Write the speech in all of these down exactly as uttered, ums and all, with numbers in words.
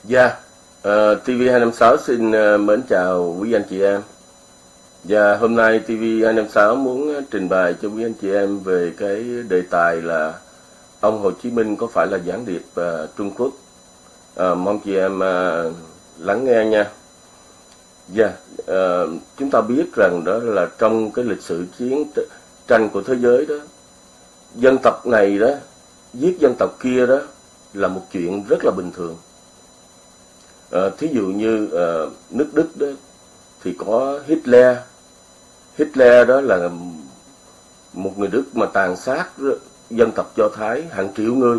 Dạ, ờ, ti vi hai năm sáu xin ờ, mến chào quý anh chị em. Và hôm nay ti vi hai năm sáu muốn trình bày cho quý anh chị em về cái đề tài là ông Hồ Chí Minh có phải là gián điệp ờ, Trung Quốc. Ờ, mong chị em ờ, lắng nghe nha. Dạ, ờ, chúng ta biết rằng đó là trong cái lịch sử chiến tranh của thế giới đó, dân tộc này đó giết dân tộc kia đó là một chuyện rất là bình thường. À, thí dụ như à, nước Đức đó thì có Hitler. Hitler đó là một người Đức mà tàn sát dân tộc Do Thái hàng triệu người.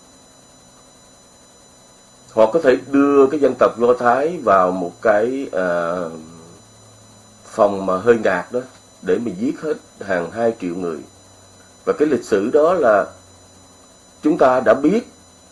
Họ có thể đưa cái dân tộc Do Thái vào một cái à, phòng mà hơi ngạt đó để mà giết hết hàng hai triệu người. Và cái lịch sử đó là chúng ta đã biết.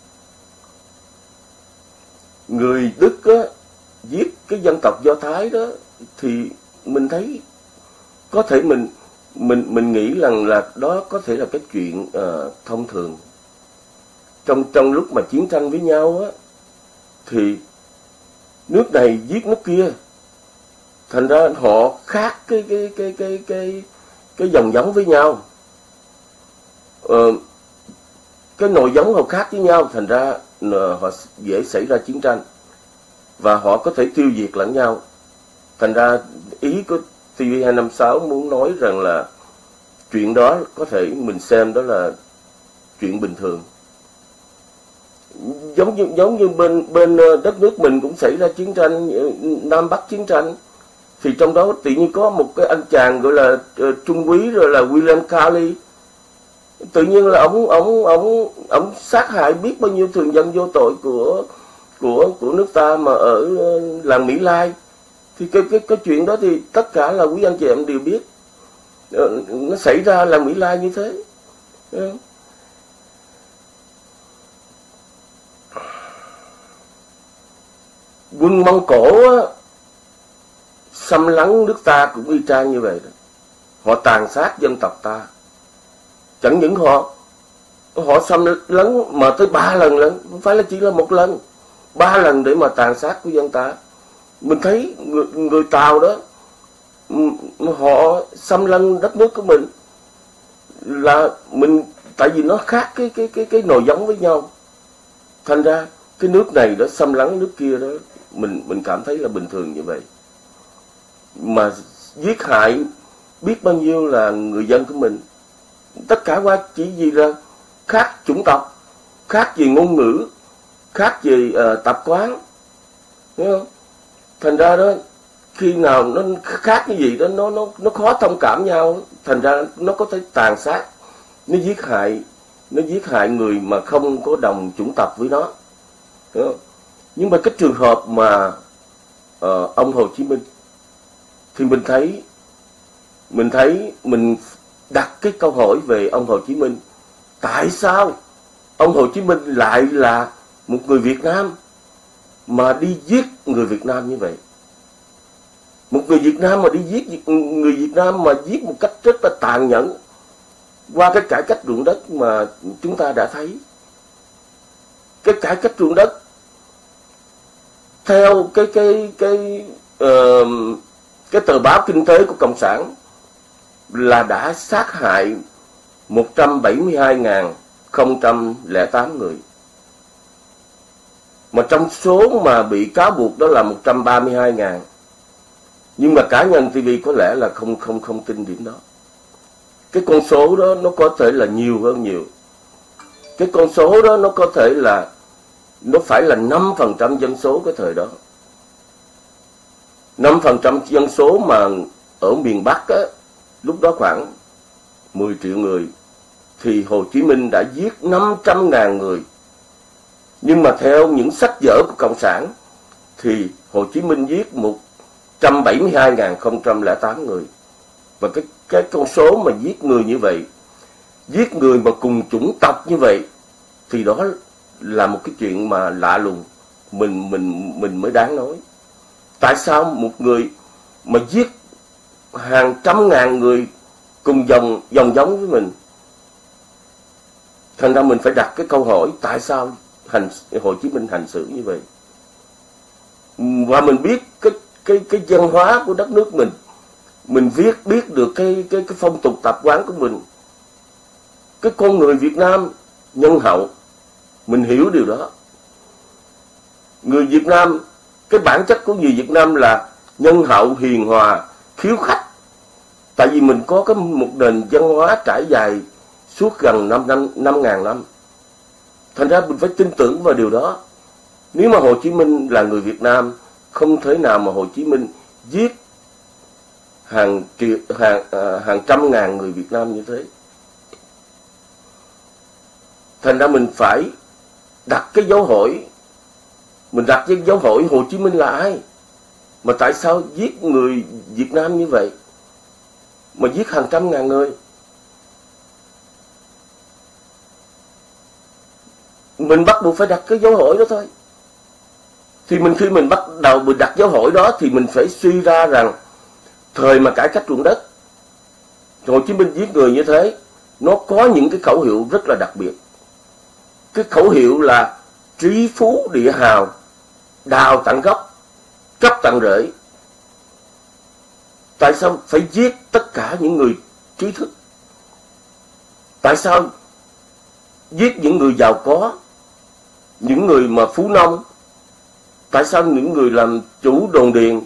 Người Đức á, giết cái dân tộc Do Thái đó thì mình thấy có thể mình mình mình nghĩ rằng là đó có thể là cái chuyện uh, thông thường. Trong trong lúc mà chiến tranh với nhau á thì nước này giết nước kia. Thành ra họ khác cái cái cái cái cái cái dòng giống với nhau. Uh, cái nòi giống họ khác với nhau, thành ra họ dễ xảy ra chiến tranh và họ có thể tiêu diệt lẫn nhau. Thành ra ý của ti vi hai năm sáu muốn nói rằng là chuyện đó có thể mình xem đó là chuyện bình thường. Giống như giống như bên bên đất nước mình cũng xảy ra chiến tranh, Nam Bắc chiến tranh, thì trong đó tự nhiên có một cái anh chàng gọi là uh, trung úy rồi là William Calley. Tự nhiên là ông ông ông ông sát hại biết bao nhiêu thường dân vô tội của của của nước ta mà ở làng Mỹ Lai. Thì cái cái cái chuyện đó thì tất cả là quý anh chị em đều biết. Nó xảy ra làng Mỹ Lai như thế. Quân Mông Cổ á, xâm lấn nước ta cũng y chang như vậy đó. Họ tàn sát dân tộc ta. Chẳng những họ họ xâm lấn mà tới ba lần lận, không phải là chỉ là một lần, ba lần để mà tàn sát của dân ta. Mình thấy người, người Tàu đó họ xâm lấn đất nước của mình là mình, tại vì nó khác cái cái cái cái nòi giống với nhau. Thành ra cái nước này đó xâm lấn nước kia đó, mình mình cảm thấy là bình thường như vậy. Mà giết hại biết bao nhiêu là người dân của mình. Tất cả qua chỉ vì là khác chủng tộc, khác về ngôn ngữ, khác về uh, tập quán, thấy không? Thành ra đó khi nào nó khác như vậy đó, nó nó nó khó thông cảm nhau, thành ra nó có thể tàn sát, nó giết hại, nó giết hại người mà không có đồng chủng tộc với nó, thấy không? Nhưng mà cái trường hợp mà uh, ông Hồ Chí Minh thì mình thấy mình thấy mình đặt cái câu hỏi về ông Hồ Chí Minh. Tại sao ông Hồ Chí Minh lại là một người Việt Nam mà đi giết người Việt Nam như vậy? Một người Việt Nam mà đi giết người Việt Nam mà giết một cách rất là tàn nhẫn qua cái cải cách ruộng đất mà chúng ta đã thấy. Cái cải cách ruộng đất theo cái cái cái uh, cái tờ báo Kinh tế của Cộng sản là đã sát hại một trăm bảy mươi hai nghìn không trăm lẻ tám người. Mà trong số mà bị cáo buộc đó là một trăm ba mươi hai nghìn. Nhưng mà cá nhân ti vi có lẽ là không không không tin điểm đó. Cái con số đó nó có thể là nhiều hơn nhiều. Cái con số đó nó có thể là nó phải là năm phần trăm dân số cái thời đó. năm phần trăm dân số mà ở miền Bắc á, lúc đó khoảng mười triệu người, thì Hồ Chí Minh đã giết năm trăm nghìn người. Nhưng mà theo những sách vở của Cộng sản thì Hồ Chí Minh giết một trăm bảy mươi hai nghìn không trăm lẻ tám người. Và cái, cái con số mà giết người như vậy, giết người mà cùng chủng tộc như vậy, thì đó là một cái chuyện mà lạ lùng, mình mình mình mới đáng nói. Tại sao một người mà giết hàng trăm ngàn người cùng dòng dòng giống với mình? Thành ra mình phải đặt cái câu hỏi tại sao hành Hồ Chí Minh hành xử như vậy. và mình biết cái cái cái văn hóa của đất nước mình, mình viết biết được cái cái cái phong tục tập quán của mình. Cái con người Việt Nam nhân hậu, mình hiểu điều đó. Người Việt Nam, cái bản chất của người Việt Nam là nhân hậu, hiền hòa, khiếu khách. Tại vì mình có cái một nền văn hóa trải dài suốt gần năm năm năm ngàn năm. Thành ra mình phải tin tưởng vào điều đó. Nếu mà Hồ Chí Minh là người Việt Nam, không thể nào mà Hồ Chí Minh giết hàng triệu hàng à, hàng trăm ngàn người Việt Nam như thế. Thành ra mình phải đặt cái dấu hỏi, mình đặt cái dấu hỏi Hồ Chí Minh là ai? Mà tại sao giết người Việt Nam như vậy? Mà giết hàng trăm ngàn người. Mình bắt buộc phải đặt cái dấu hỏi đó thôi. Thì mình khi mình bắt đầu mình đặt dấu hỏi đó thì mình phải suy ra rằng thời mà cải cách ruộng đất, Hồ Chí Minh giết người như thế, nó có những cái khẩu hiệu rất là đặc biệt. Cái khẩu hiệu là trí phú địa hào, đào tận gốc, cấp tận rễ. Tại sao phải giết tất cả những người trí thức? Tại sao giết những người giàu có, những người mà phú nông? Tại sao những người làm chủ đồn điền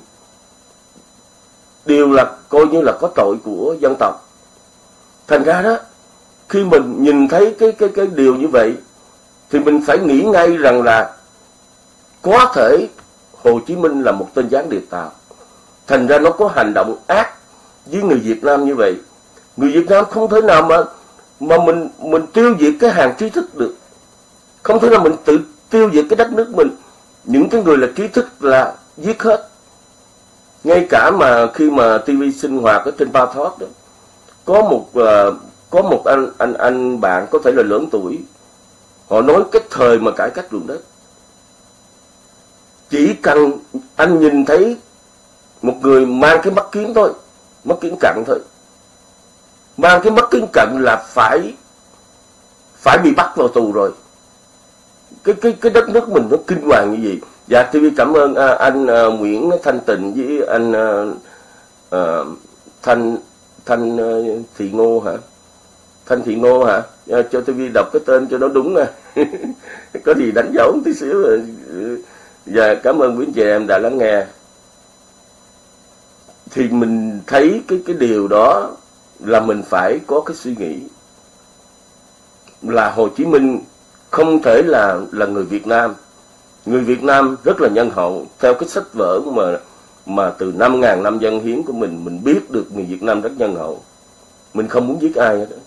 đều là coi như là có tội của dân tộc? Thành ra đó, khi mình nhìn thấy cái cái cái điều như vậy thì mình phải nghĩ ngay rằng là có thể Hồ Chí Minh là một tên gián điệp Tàu. Thành ra nó có hành động ác với người Việt Nam như vậy. Người Việt Nam không thể nào mà mà mình mình tiêu diệt cái hàng trí thức được. Không thể nào mình tự tiêu diệt cái đất nước mình. Những cái người là trí thức là giết hết. Ngay cả mà khi mà ti vi sinh hoạt ở trên Ba Thoát đó, có một uh, có một anh anh anh bạn có thể là lớn tuổi, họ nói cái thời mà cải cách ruộng đất, chỉ cần anh nhìn thấy một người mang cái mắt kiếng thôi, mắt kiếng cận thôi, mang cái mắt kiếng cận là phải phải bị bắt vào tù rồi. Cái cái cái đất nước mình nó kinh hoàng như vậy. Dạ, ti vi cảm ơn à, anh à, Nguyễn Thanh Tịnh với anh à, à, Thanh Thanh à, Thị Ngô hả? Thanh Thị Ngô hả? À, cho ti vi đọc cái tên cho nó đúng nè. Có gì đánh dấu tí xíu rồi. Dạ, cảm ơn quý anh chị em đã lắng nghe. Thì mình thấy cái cái điều đó là mình phải có cái suy nghĩ là Hồ Chí Minh không thể là là người Việt Nam. Người Việt Nam rất là nhân hậu. Theo cái sách vở mà mà từ năm ngàn năm dân hiến của mình, mình biết được người Việt Nam rất nhân hậu. Mình không muốn giết ai hết đó.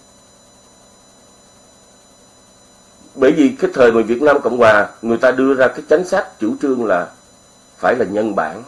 Bởi vì cái thời mà Việt Nam Cộng Hòa, người ta đưa ra cái chính sách chủ trương là phải là nhân bản.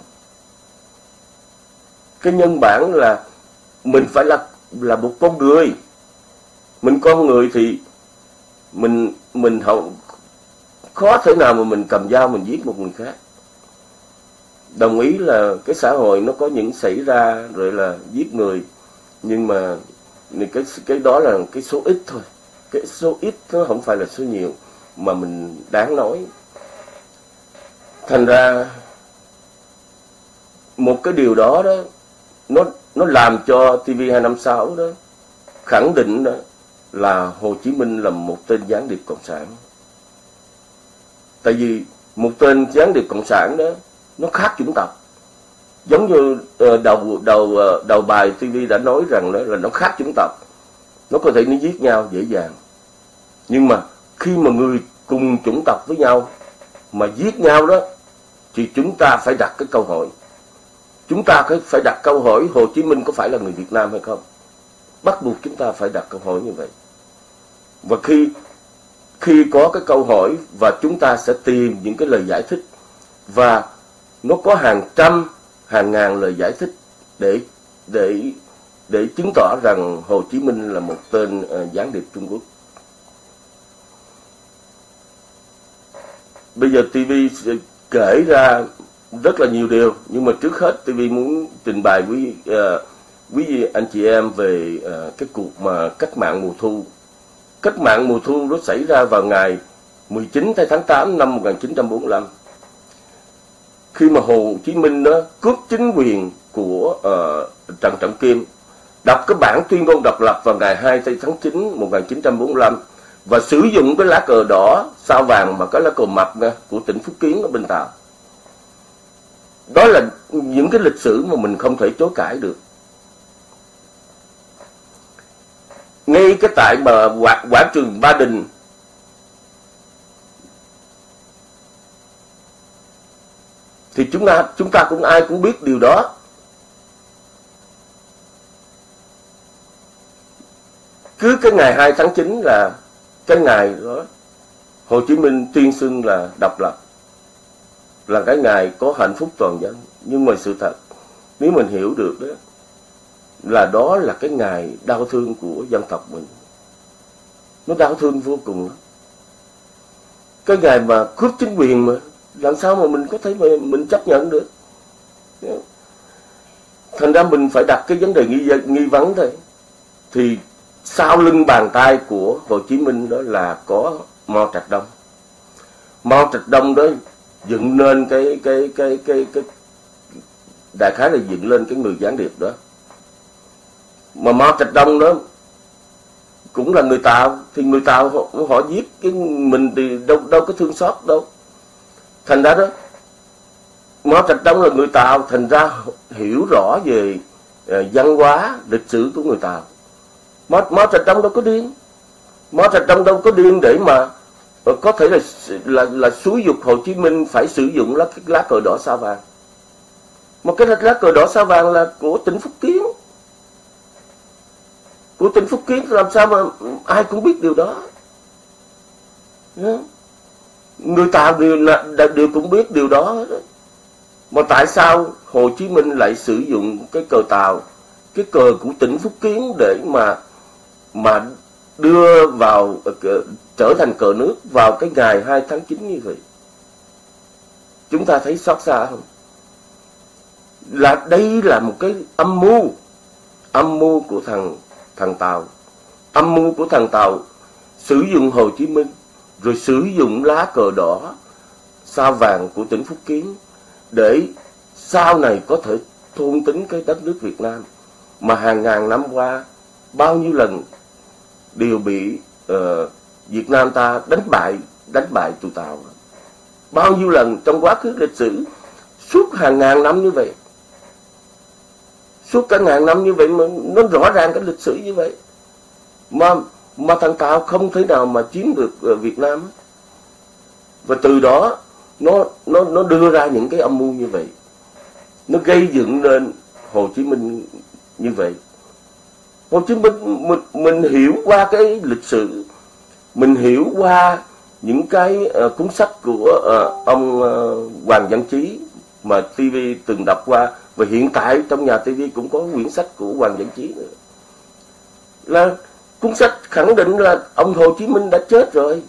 Cái nhân bản là mình phải là là một con người. Mình con người thì mình mình không khó thể nào mà mình cầm dao mình giết một người khác. Đồng ý là cái xã hội nó có những xảy ra rồi là giết người, nhưng mà cái cái đó là cái số ít thôi. Cái số ít nó không phải là số nhiều mà mình đáng nói. Thành ra một cái điều đó đó nó nó làm cho ti vi hai năm sáu đó khẳng định đó là Hồ Chí Minh là một tên gián điệp cộng sản. Tại vì một tên gián điệp cộng sản đó nó khác chủng tộc. Giống như uh, đầu đầu uh, đầu bài ti vi đã nói rằng đó là nó khác chủng tộc. Nó có thể nó giết nhau dễ dàng. Nhưng mà khi mà người cùng chủng tộc với nhau mà giết nhau đó thì chúng ta phải đặt cái câu hỏi. Chúng ta phải đặt câu hỏi Hồ Chí Minh có phải là người Việt Nam hay không? Bắt buộc chúng ta phải đặt câu hỏi như vậy. Và khi khi có cái câu hỏi và chúng ta sẽ tìm những cái lời giải thích, và nó có hàng trăm, hàng ngàn lời giải thích để để để chứng tỏ rằng Hồ Chí Minh là một tên uh, gián điệp Trung Quốc. Bây giờ ti vi kể ra rất là nhiều điều, nhưng mà trước hết ti vi muốn trình bày với uh, quý anh chị em về uh, cái cuộc mà cách mạng mùa thu. Cách mạng mùa thu nó xảy ra vào ngày mười chín tháng tám năm một nghìn chín trăm bốn mươi lăm. khi mà Hồ Chí Minh đó cướp chính quyền của uh, Trần Trọng Kim, đọc cái bản tuyên ngôn độc lập vào ngày hai tháng chín một nghìn chín trăm bốn mươi lăm và sử dụng cái lá cờ đỏ sao vàng mà cái lá cờ mập của tỉnh Phúc Kiến ở bên Tàu. Đó là những cái lịch sử mà mình không thể chối cãi được. Ngay cái tại mà quảng trường Ba Đình, thì chúng ta chúng ta cũng ai cũng biết điều đó. Cứ cái ngày hai tháng chín là cái ngày đó Hồ Chí Minh tuyên xưng là độc lập, là cái ngày có hạnh phúc toàn dân. Nhưng mà sự thật, nếu mình hiểu được đó, là đó là cái ngày đau thương của dân tộc mình. Nó đau thương vô cùng. Cái ngày mà cướp chính quyền mà, làm sao mà mình có thể mà mình chấp nhận được. Thành ra mình phải đặt cái vấn đề nghi, nghi vấn thôi. Thì sau lưng bàn tay của Hồ Chí Minh đó là có Mao Trạch Đông. Mao Trạch Đông đó dựng nên cái cái cái cái cái đại khái là dựng lên cái người gián điệp đó. Mà Mao Trạch Đông đó cũng là người Tàu, thì người Tàu họ, họ giết cái mình thì đâu đâu có thương xót đâu. Thành ra đó Mao Trạch Đông là người Tàu, thành ra hiểu rõ về uh, văn hóa lịch sử của người Tàu. Mao, Mao Trạch Đông đâu có điên, Mao Trạch Đông đâu có điên để mà uh, có thể là là là xúi giục Hồ Chí Minh phải sử dụng lá lá cờ đỏ sao vàng. Mà cái lá cờ đỏ sao vàng là của tỉnh Phúc Kiến, của tỉnh Phúc Kiến, làm sao mà ai cũng biết điều đó. Người Tàu đều, đều cũng biết điều đó. Mà tại sao Hồ Chí Minh lại sử dụng cái cờ Tàu, cái cờ của tỉnh Phúc Kiến để mà mà đưa vào trở thành cờ nước vào cái ngày hai tháng chín như vậy? Chúng ta thấy xót xa không? Là đây là một cái âm mưu, âm mưu của thằng thằng Tàu, âm mưu của thằng Tàu sử dụng Hồ Chí Minh, rồi sử dụng lá cờ đỏ sao vàng của tỉnh Phúc Kiến để sau này có thể thôn tính cái đất nước Việt Nam mà hàng ngàn năm qua bao nhiêu lần đều bị uh, Việt Nam ta đánh bại đánh bại tụi Tàu. Bao nhiêu lần trong quá khứ lịch sử, suốt hàng ngàn năm như vậy, suốt cả ngàn năm như vậy mà nó rõ ràng cái lịch sử như vậy, mà mà thằng Tàu không thể nào mà chiếm được uh, Việt Nam. Và từ đó nó nó nó đưa ra những cái âm mưu như vậy, nó gây dựng nên Hồ Chí Minh như vậy. Hồ Chí Minh mình, mình hiểu qua cái lịch sử, mình hiểu qua những cái uh, cuốn sách của uh, ông uh, Hoàng Văn Chí mà ti vi từng đọc qua, và hiện tại trong nhà ti vi cũng có quyển sách của Hoàng Văn Chí nữa. Là cuốn sách khẳng định là ông Hồ Chí Minh đã chết rồi.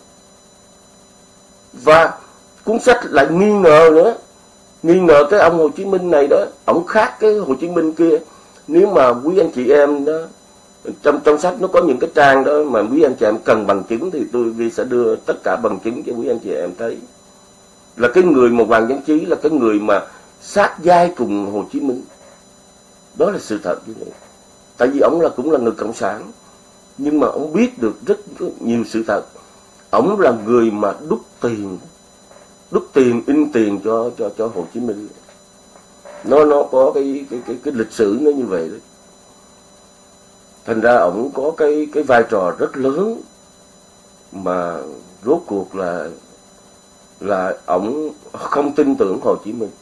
Và cuốn sách lại nghi ngờ nữa, nghi ngờ cái ông Hồ Chí Minh này đó, ông khác cái Hồ Chí Minh kia. Nếu mà quý anh chị em đó, trong trong sách nó có những cái trang đó mà quý anh chị em cần bằng chứng, thì tôi vi sẽ đưa tất cả bằng chứng cho quý anh chị em thấy. Là cái người mà Hoàng Văn Chí là cái người mà sát vai cùng Hồ Chí Minh. Đó là sự thật như vậy. Tại vì ông là cũng là người cộng sản, nhưng mà ông biết được rất, rất nhiều sự thật. Ông là người mà đút tiền, đút tiền in tiền cho cho cho Hồ Chí Minh. Nó nó có cái cái cái cái lịch sử nó như vậy đấy. Thành ra ông có cái cái vai trò rất lớn, mà rốt cuộc là là ông không tin tưởng Hồ Chí Minh.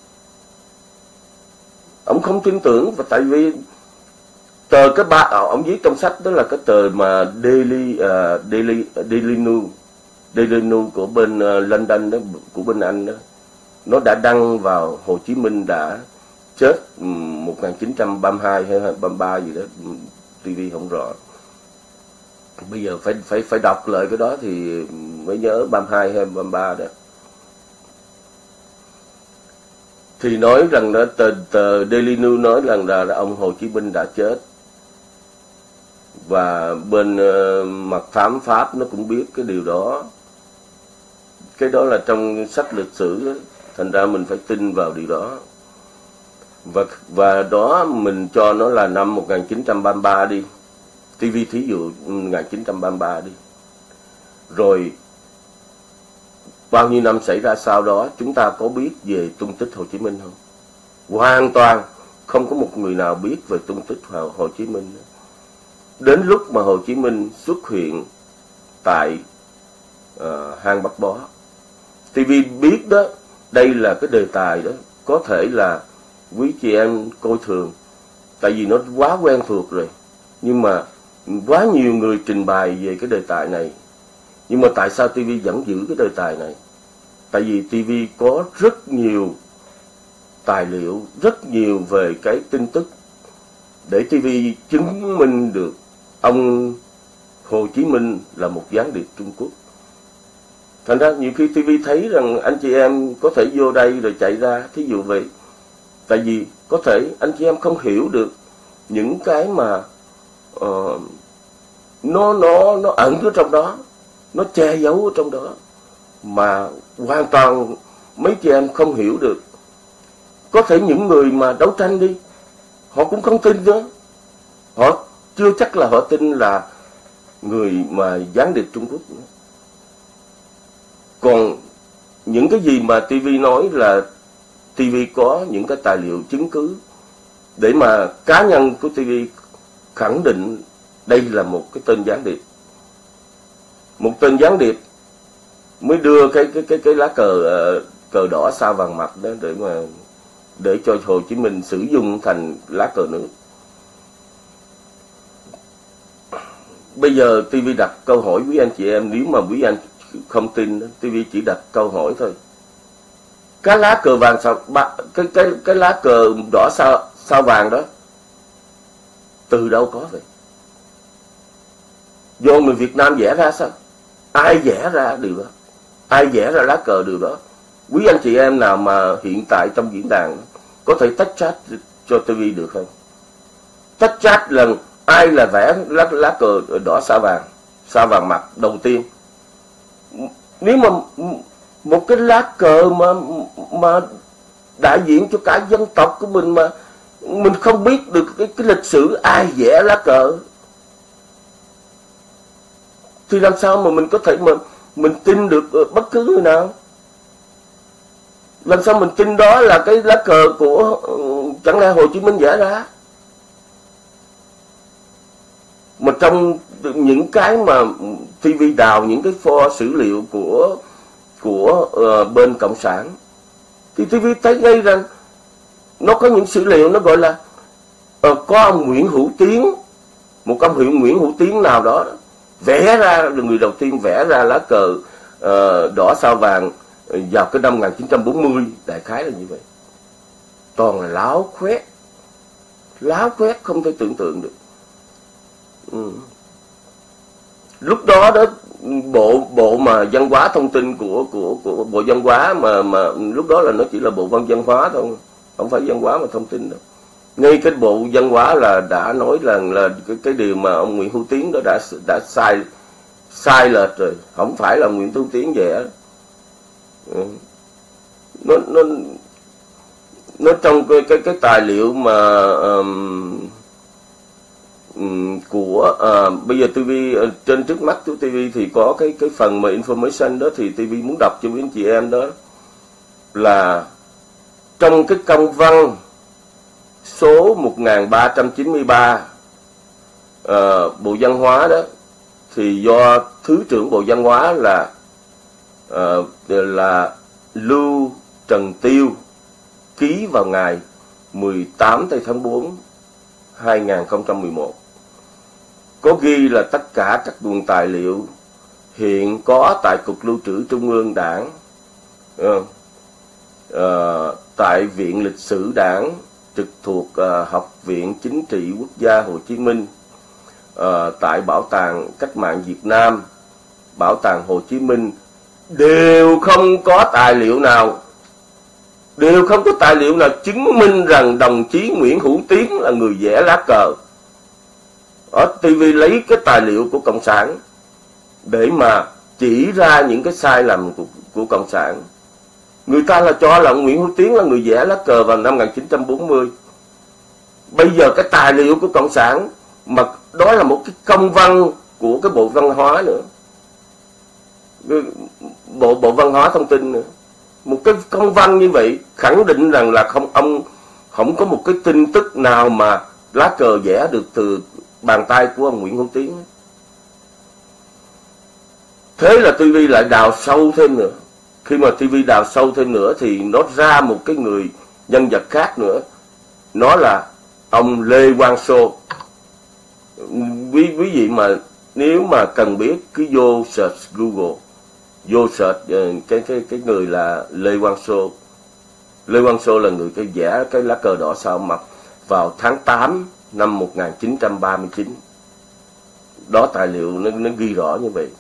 Ông không tin tưởng, và tại vì tờ cái ba ông viết trong sách đó là cái tờ mà Daily uh, Daily Daily News, Daily News của bên uh, London đó, của bên Anh đó, nó đã đăng vào Hồ Chí Minh đã chết một nghìn chín trăm ba mươi hai hay ba mươi ba gì đó, ti vi không rõ. Bây giờ phải phải phải đọc lại cái đó thì mới nhớ ba mươi hai hay ba mươi ba đó. Thì nói rằng đó, tờ, tờ Daily News nói rằng là, là ông Hồ Chí Minh đã chết. Và bên uh, mặt thám Pháp nó cũng biết cái điều đó. Cái đó là trong sách lịch sử đó. thành ra mình phải tin vào điều đó. Và, và đó mình cho nó là năm một nghìn chín trăm ba mươi ba đi, ti vi thí dụ một nghìn chín trăm ba mươi ba đi. Rồi bao nhiêu năm xảy ra sau đó, chúng ta có biết về tung tích Hồ Chí Minh không? Hoàn toàn không có một người nào biết về tung tích Hồ, Hồ Chí Minh nữa. Đến lúc mà Hồ Chí Minh xuất hiện tại uh, hang Bắc Bó, ti vi biết đó, đây là cái đề tài đó, có thể là quý chị em coi thường, tại vì nó quá quen thuộc rồi. Nhưng mà quá nhiều người trình bày về cái đề tài này. Nhưng mà tại sao ti vi vẫn giữ cái đề tài này? Tại vì ti vi có rất nhiều tài liệu, rất nhiều về cái tin tức để ti vi chứng minh được ông Hồ Chí Minh là một gián điệp Trung Quốc. Thành ra nhiều khi ti vi thấy rằng anh chị em có thể vô đây rồi chạy ra, thí dụ vậy. Tại vì có thể anh chị em không hiểu được những cái mà uh, nó nó nó ẩn ở trong đó, nó che giấu ở trong đó, mà hoàn toàn mấy chị em không hiểu được. Có thể những người mà đấu tranh đi, họ cũng không tin nữa. Họ chưa chắc là họ tin là người mà gián điệp Trung Quốc nữa. Còn những cái gì mà ti vi nói là ti vi có những cái tài liệu chứng cứ để mà cá nhân của ti vi khẳng định đây là một cái tên gián điệp. Một tên gián điệp mới đưa cái cái cái cái lá cờ cờ đỏ sao vàng mặt đó để mà để cho Hồ Chí Minh sử dụng thành lá cờ nước. Bây giờ ti vi đặt câu hỏi quý anh chị em, nếu mà quý anh không tin, ti vi chỉ đặt câu hỏi thôi. Cái lá cờ vàng sao cái cái cái lá cờ đỏ sao sao vàng đó từ đâu có vậy? Do người Việt Nam vẽ ra sao? Ai vẽ ra điều đó? Ai vẽ ra lá cờ điều đó? Quý anh chị em nào mà hiện tại trong diễn đàn có thể tách chat cho ti vi được không? Tách chat lần ai là vẽ lá, lá cờ đỏ sao vàng, sao vàng mặt đầu tiên? Nếu mà một cái lá cờ mà mà đại diện cho cả dân tộc của mình mà mình không biết được cái, cái lịch sử ai vẽ lá cờ, thì làm sao mà mình có thể mà mình tin được bất cứ người nào? Làm sao mình tin đó là cái lá cờ của chẳng lẽ Hồ Chí Minh vẽ ra? Mà trong những cái mà ti vi đào những cái pho sử liệu của của uh, bên Cộng sản, thì ti vi thấy ngay rằng nó có những sử liệu nó gọi là uh, có ông Nguyễn Hữu Tiến, một ông hiệu Nguyễn Hữu Tiến nào đó, đó vẽ ra, là người đầu tiên vẽ ra lá cờ uh, đỏ sao vàng vào cái năm một nghìn chín trăm bốn mươi, đại khái là như vậy. Toàn là láo khoét, láo khoét không thể tưởng tượng được. Ừ. Lúc đó đó bộ bộ mà văn hóa thông tin của của của bộ văn hóa mà mà lúc đó là nó chỉ là bộ văn văn hóa thôi, không phải văn hóa mà thông tin đâu. Ngay cái bộ văn hóa là đã nói rằng là, là cái, cái điều mà ông Nguyễn Hữu Tiến đó đã đã sai sai lệch rồi, không phải là Nguyễn Hữu Tiến vẽ. Ừ. Nó nó nó trong cái cái cái tài liệu mà um, của uh, bây giờ ti vi uh, trên trước mắt của ti vi thì có cái cái phần mà information đó, thì ti vi muốn đọc cho quý anh chị em đó là trong cái công văn số một nghìn ba trăm chín mươi ba uh, Bộ Văn hóa đó, thì do Thứ trưởng Bộ Văn hóa là uh, là Lưu Trần Tiêu ký vào ngày mười tám tháng tư hai nghìn không trăm mười một. Có ghi là tất cả các nguồn tài liệu hiện có tại Cục Lưu trữ Trung ương Đảng, uh, uh, tại Viện Lịch sử Đảng trực thuộc uh, Học viện Chính trị Quốc gia Hồ Chí Minh, uh, tại Bảo tàng Cách mạng Việt Nam, Bảo tàng Hồ Chí Minh, đều không có tài liệu nào đều không có tài liệu nào chứng minh rằng đồng chí Nguyễn Hữu Tiến là người vẽ lá cờ. Ở ti vi lấy cái tài liệu của Cộng sản để mà chỉ ra những cái sai lầm của, của Cộng sản. Người ta là cho là Nguyễn Hữu Tiến là người vẽ lá cờ vào năm một nghìn chín trăm bốn mươi. Bây giờ cái tài liệu của Cộng sản, mà đó là một cái công văn của cái Bộ Văn hóa nữa, Bộ Bộ Văn hóa Thông tin nữa. Một cái công văn như vậy khẳng định rằng là không ông không có một cái tin tức nào mà lá cờ vẽ được từ bàn tay của ông Nguyễn Hữu Tiến. Thế là ti vi lại đào sâu thêm nữa. Khi mà ti vi đào sâu thêm nữa thì nó ra một cái người nhân vật khác nữa. Nó là ông Lê Quang Sô. Quý, quý vị mà nếu mà cần biết cứ vô search Google, vô search cái cái cái người là Lê Quang Sô. Lê Quang Sô là người cái vẽ cái lá cờ đỏ sao mập vào tháng tám năm một nghìn chín trăm ba mươi chín. Đó, tài liệu nó, nó ghi rõ như vậy.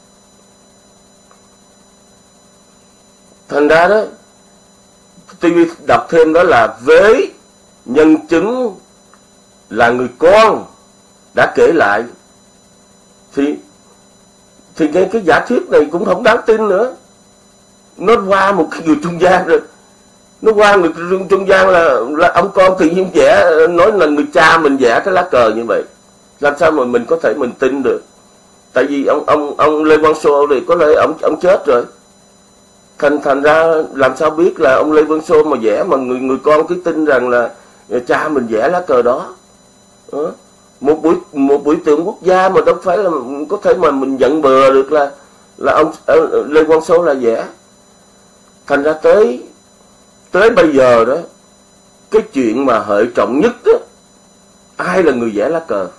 Thành ra đó, ti vi đọc thêm đó là với nhân chứng là người con đã kể lại, thì thì cái, cái giả thuyết này cũng không đáng tin nữa. Nó qua một cái người trung gian rồi. Nó qua người trung gian là, là ông con tự nhiên vẽ, nói là người cha mình vẽ cái lá cờ như vậy. Làm sao mà mình có thể mình tin được? Tại vì ông ông ông Lê Quang Sô thì có lẽ ông ông chết rồi. Thành thành ra làm sao biết là ông Lê Quang Sô mà vẽ mà người người con cứ tin rằng là cha mình vẽ lá cờ đó. Đó. Một buổi một biểu tượng quốc gia mà đâu phải là có thể mà mình nhận bừa được là là ông Lê Quang Sô là vẽ. Thành ra tới tới bây giờ đó, cái chuyện mà hệ trọng nhất đó, ai là người vẽ lá cờ?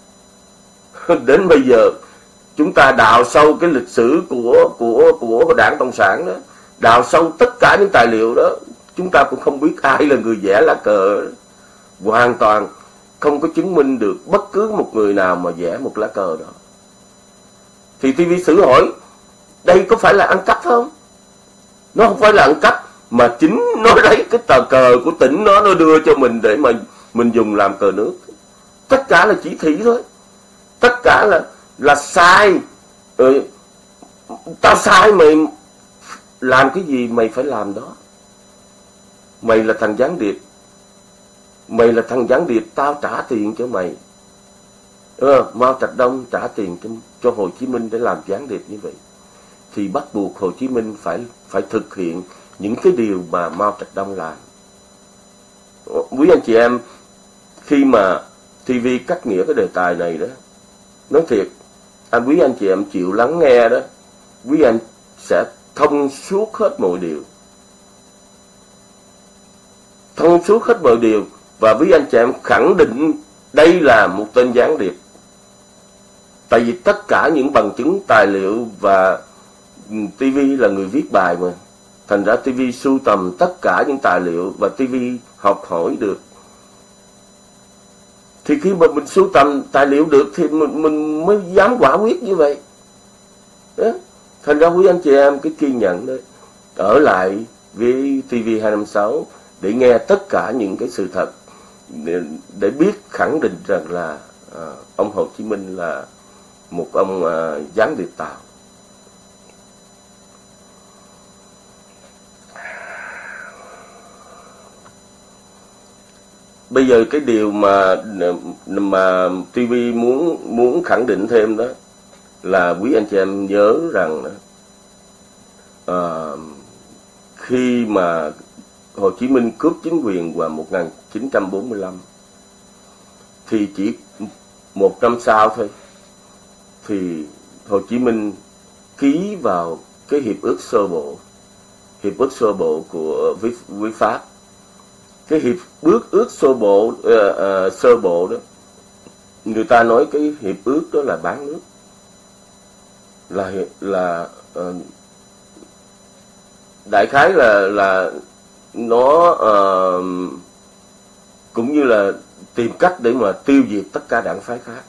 Đến bây giờ chúng ta đào sâu cái lịch sử của của của Đảng Cộng sản đó, đào sâu tất cả những tài liệu đó, chúng ta cũng không biết ai là người vẽ lá cờ. Hoàn toàn không có chứng minh được bất cứ một người nào mà vẽ một lá cờ đó. Thì ti vi xử hỏi, đây có phải là ăn cắp không? Nó không phải là ăn cắp, mà chính nó lấy cái tờ cờ của tỉnh nó nó đưa cho mình để mà mình dùng làm cờ nước. Tất cả là chỉ thị thôi. Tất cả là là sai. Ừ, tao sai mày làm cái gì mày phải làm đó. Mày là thằng gián điệp. Mày là thằng gián điệp, tao trả tiền cho mày. Ừ, Mao Trạch Đông trả tiền cho, cho Hồ Chí Minh để làm gián điệp như vậy. Thì bắt buộc Hồ Chí Minh phải phải thực hiện những cái điều mà Mao Trạch Đông làm. Quý anh chị em, khi mà ti vi cắt nghĩa cái đề tài này đó, nói thiệt, anh quý anh chị em chịu lắng nghe đó, quý anh sẽ thông suốt hết mọi điều. Thông suốt hết mọi điều. Và quý anh chị em khẳng định đây là một tên gián điệp. Tại vì tất cả những bằng chứng tài liệu, và ti vi là người viết bài mà, thành ra ti vi sưu tầm tất cả những tài liệu và ti vi học hỏi được. Thì khi mà mình sưu tầm tài liệu được thì mình, mình mới dám quả quyết như vậy. Đó. Thành ra quý anh chị em cứ kiên nhẫn đấy, ở lại với ti vi hai năm sáu để nghe tất cả những cái sự thật, để, để biết khẳng định rằng là à, ông Hồ Chí Minh là một ông à, gián điệp Tàu. Bây giờ cái điều mà mà ti vi muốn muốn khẳng định thêm đó là quý anh chị em nhớ rằng đó, à, khi mà Hồ Chí Minh cướp chính quyền vào một nghìn chín trăm bốn mươi lăm thì chỉ một năm sau thôi thì Hồ Chí Minh ký vào cái hiệp ước sơ bộ, hiệp ước sơ bộ của với, với Pháp. Cái hiệp ước ước sơ bộ uh, uh, sơ bộ đó, người ta nói cái hiệp ước đó là bán nước, là là uh, đại khái là là nó uh, cũng như là tìm cách để mà tiêu diệt tất cả đảng phái khác.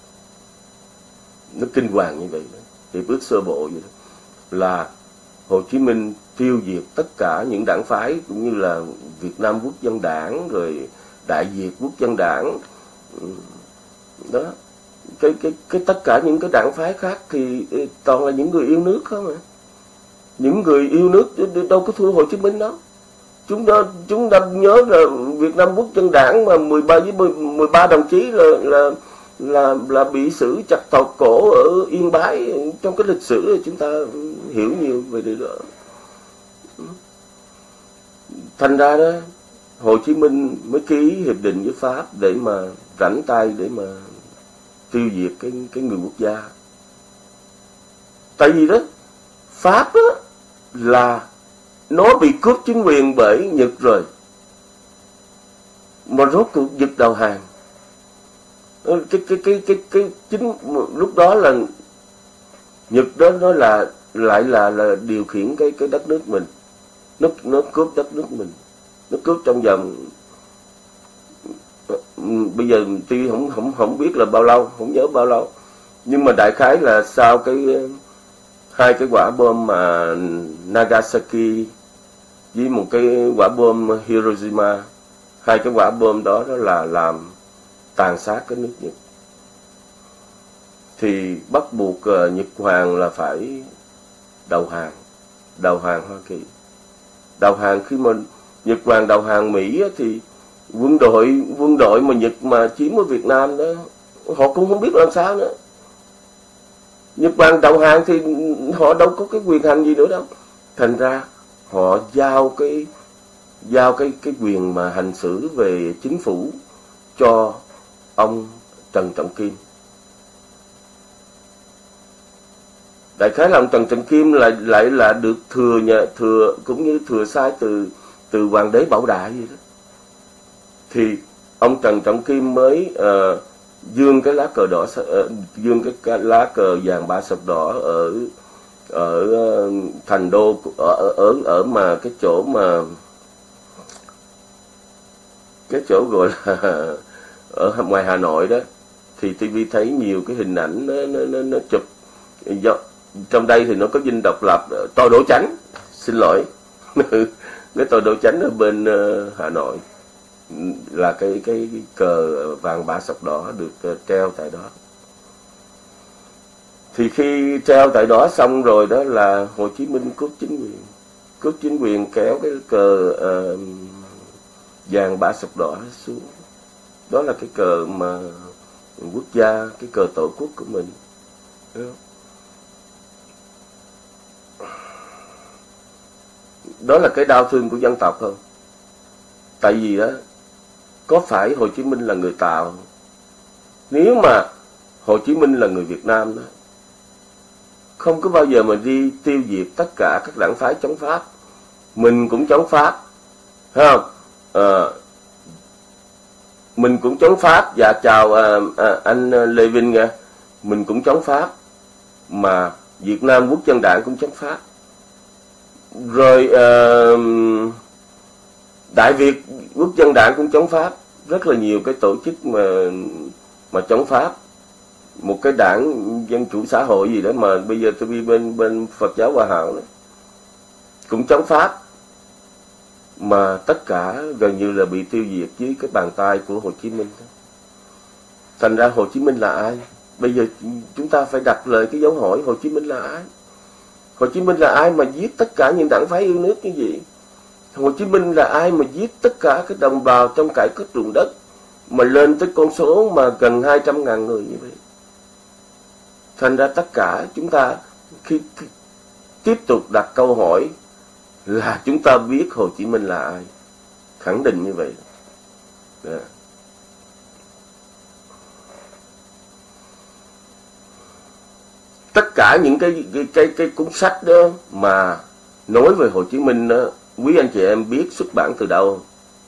Nó kinh hoàng như vậy đó. Hiệp ước sơ bộ vậy đó, là Hồ Chí Minh tiêu diệt tất cả những đảng phái, cũng như là Việt Nam Quốc dân Đảng, rồi Đại Việt Quốc dân Đảng đó, cái cái cái tất cả những cái đảng phái khác thì toàn là những người yêu nước không à. Những người yêu nước đâu có thua Hồ Chí Minh đâu. Chúng ta chúng ta nhớ là Việt Nam Quốc dân Đảng mà mười ba với mười ba đồng chí là là là là bị xử chặt tọt cổ ở Yên Bái. Trong cái lịch sử chúng ta hiểu nhiều về điều đó. Thành ra đó Hồ Chí Minh mới ký hiệp định với Pháp để mà rảnh tay để mà tiêu diệt cái cái người quốc gia. Tại vì đó Pháp đó là nó bị cướp chính quyền bởi Nhật rồi, mà rốt cuộc Nhật đầu hàng. Cái cái cái cái cái chính lúc đó là Nhật đó nó là lại là là điều khiển cái cái đất nước mình, nó nó cướp đất nước mình, nó cướp trong vòng bây giờ tuy không không không biết là bao lâu, không nhớ bao lâu, nhưng mà đại khái là sau cái hai cái quả bom mà Nagasaki với một cái quả bom Hiroshima, hai cái quả bom đó đó là làm tàn sát cái nước Nhật, thì bắt buộc uh, Nhật Hoàng là phải đầu hàng, đầu hàng Hoa Kỳ. Đầu hàng khi mà Nhật Hoàng đầu hàng Mỹ thì quân đội quân đội mà Nhật mà chiếm ở Việt Nam đó, họ cũng không biết làm sao nữa. Nhật Bản đầu hàng thì họ đâu có cái quyền hành gì nữa đâu. Thành ra họ giao cái giao cái cái quyền mà hành xử về chính phủ cho ông Trần Trọng Kim. Đại khái là ông Trần Trọng Kim lại lại là được thừa nhà thừa cũng như thừa sai từ từ hoàng đế Bảo Đại vậy đó. Thì ông Trần Trọng Kim mới uh, dương cái lá cờ đỏ, uh, dương cái, cái lá cờ vàng ba sọc đỏ ở ở uh, thành đô, ở ở ở mà cái chỗ mà cái chỗ gọi là ở ngoài Hà Nội đó, thì ti vi thấy nhiều cái hình ảnh nó nó nó, nó chụp. Do, trong đây thì nó có dinh độc lập, Tôi Đỗ Chánh, xin lỗi, cái Tôi Đỗ Chánh ở bên uh, Hà Nội là cái cái, cái cờ vàng ba sọc đỏ được uh, treo tại đó. Thì khi treo tại đó xong rồi đó là Hồ Chí Minh cướp chính quyền, cướp chính quyền kéo cái cờ uh, vàng ba sọc đỏ xuống. Đó là cái cờ mà quốc gia, cái cờ tổ quốc của mình. Đó là cái đau thương của dân tộc không? Tại vì đó, có phải Hồ Chí Minh là người tạo? Nếu mà Hồ Chí Minh là người Việt Nam đó, không có bao giờ mà đi tiêu diệt tất cả các đảng phái chống Pháp. Mình cũng chống Pháp, thấy không? À, mình cũng chống Pháp. Dạ chào à, à, anh Lê Vinh nha. Mình cũng chống Pháp, mà Việt Nam Quốc dân Đảng cũng chống Pháp. Rồi uh, Đại Việt Quốc dân Đảng cũng chống Pháp. Rất là nhiều cái tổ chức mà mà chống Pháp. Một cái đảng Dân Chủ Xã Hội gì đó mà bây giờ tôi đi bên bên Phật giáo Hòa Hảo đó, cũng chống Pháp. Mà tất cả gần như là bị tiêu diệt dưới cái bàn tay của Hồ Chí Minh đó. Thành ra Hồ Chí Minh là ai? Bây giờ chúng ta phải đặt lời cái dấu hỏi, Hồ Chí Minh là ai? Hồ Chí Minh là ai mà giết tất cả những đảng phái yêu nước như vậy? Hồ Chí Minh là ai mà giết tất cả các đồng bào trong cải cách ruộng đất mà lên tới con số mà gần hai trăm ngàn người như vậy? Thành ra tất cả chúng ta khi, khi tiếp tục đặt câu hỏi là chúng ta biết Hồ Chí Minh là ai. Khẳng định như vậy. Yeah. Tất cả những cái cái cái, cái cuốn sách đó mà nói về Hồ Chí Minh đó, quý anh chị em biết xuất bản từ đâu?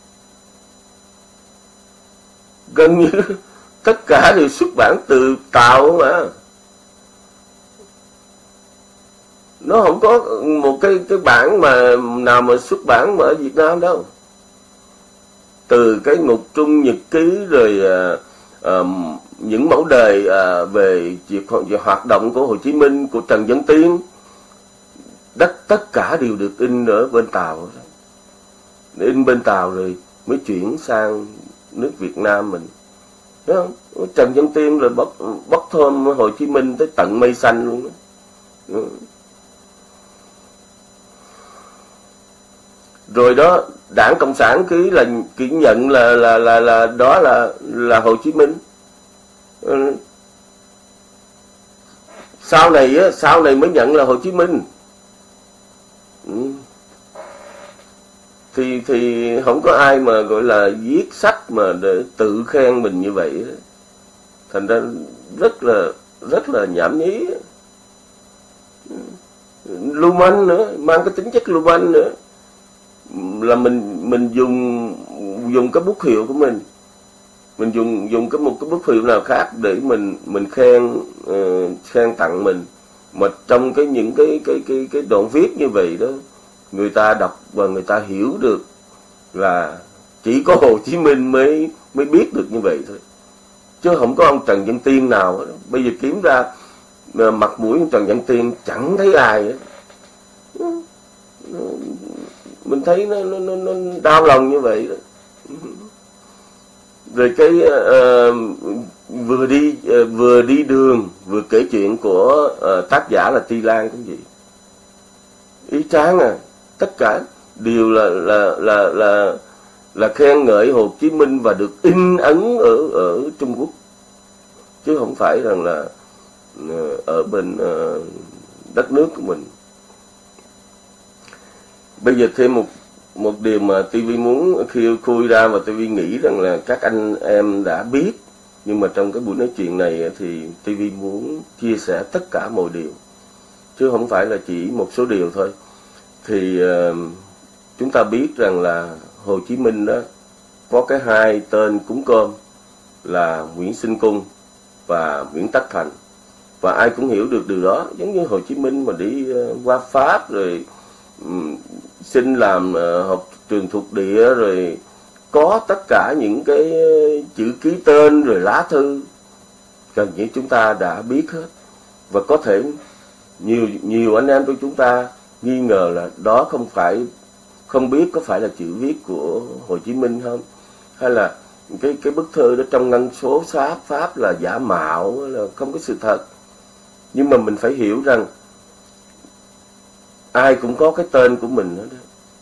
Gần như tất cả đều xuất bản từ Tàu mà. Nó không có một cái cái bản mà nào mà xuất bản mà ở Việt Nam đâu. Từ cái Ngục Trung Nhật Ký rồi à, à, những mẫu đề à, về việc hoạt động của Hồ Chí Minh, của Trần Văn Tiên, tất tất cả đều được in ở bên Tàu. In bên Tàu rồi mới chuyển sang nước Việt Nam mình. Đúng không? Trần Văn Tiên rồi bóc bóc thơm Hồ Chí Minh tới tận mây xanh luôn đó. Rồi đó, Đảng Cộng sản cứ là cứ nhận là là là là đó là là Hồ Chí Minh. Ừ. Sau này á, sau này mới nhận là Hồ Chí Minh. Ừ. Thì thì không có ai mà gọi là viết sách mà để tự khen mình như vậy. Thành ra rất là rất là nhảm nhí. Lưu manh nữa, mang cái tính chất lưu manh nữa. Là mình mình dùng dùng cái bút hiệu của mình, mình dùng dùng cái một cái bút hiệu nào khác để mình mình khen uh, khen tặng mình, mà trong cái những cái cái cái cái đoạn viết như vậy đó, người ta đọc và người ta hiểu được là chỉ có Hồ Chí Minh mới mới biết được như vậy thôi, chứ không có ông Trần Văn Tiên nào đó. Bây giờ kiếm ra mặt mũi ông Trần Văn Tiên chẳng thấy ai hết. Mình thấy nó, nó, nó, nó đau lòng như vậy đó. Rồi cái uh, vừa đi uh, vừa đi đường vừa kể chuyện của uh, tác giả là Ti Lan cũng vậy. Ý chán à, tất cả đều là là là là là khen ngợi Hồ Chí Minh và được in ấn ở ở Trung Quốc, chứ không phải rằng là uh, ở bên uh, đất nước của mình. Bây giờ thêm một một điều mà ti vi muốn khi khui ra và ti vi nghĩ rằng là các anh em đã biết, nhưng mà trong cái buổi nói chuyện này thì ti vi muốn chia sẻ tất cả mọi điều, chứ không phải là chỉ một số điều thôi. Thì uh, chúng ta biết rằng là Hồ Chí Minh đó có cái hai tên cúng cơm là Nguyễn Sinh Cung và Nguyễn Tất Thành, và ai cũng hiểu được điều đó. Giống như Hồ Chí Minh mà đi uh, qua Pháp rồi um, xin làm uh, học trường thuộc địa, rồi có tất cả những cái chữ ký tên rồi lá thư, gần như chúng ta đã biết hết. Và có thể nhiều nhiều anh em của chúng ta nghi ngờ là đó không phải, không biết có phải là chữ viết của Hồ Chí Minh không, hay là cái cái bức thư đó trong ngân số Pháp Pháp là giả mạo, là không có sự thật. Nhưng mà mình phải hiểu rằng ai cũng có cái tên của mình hết đó.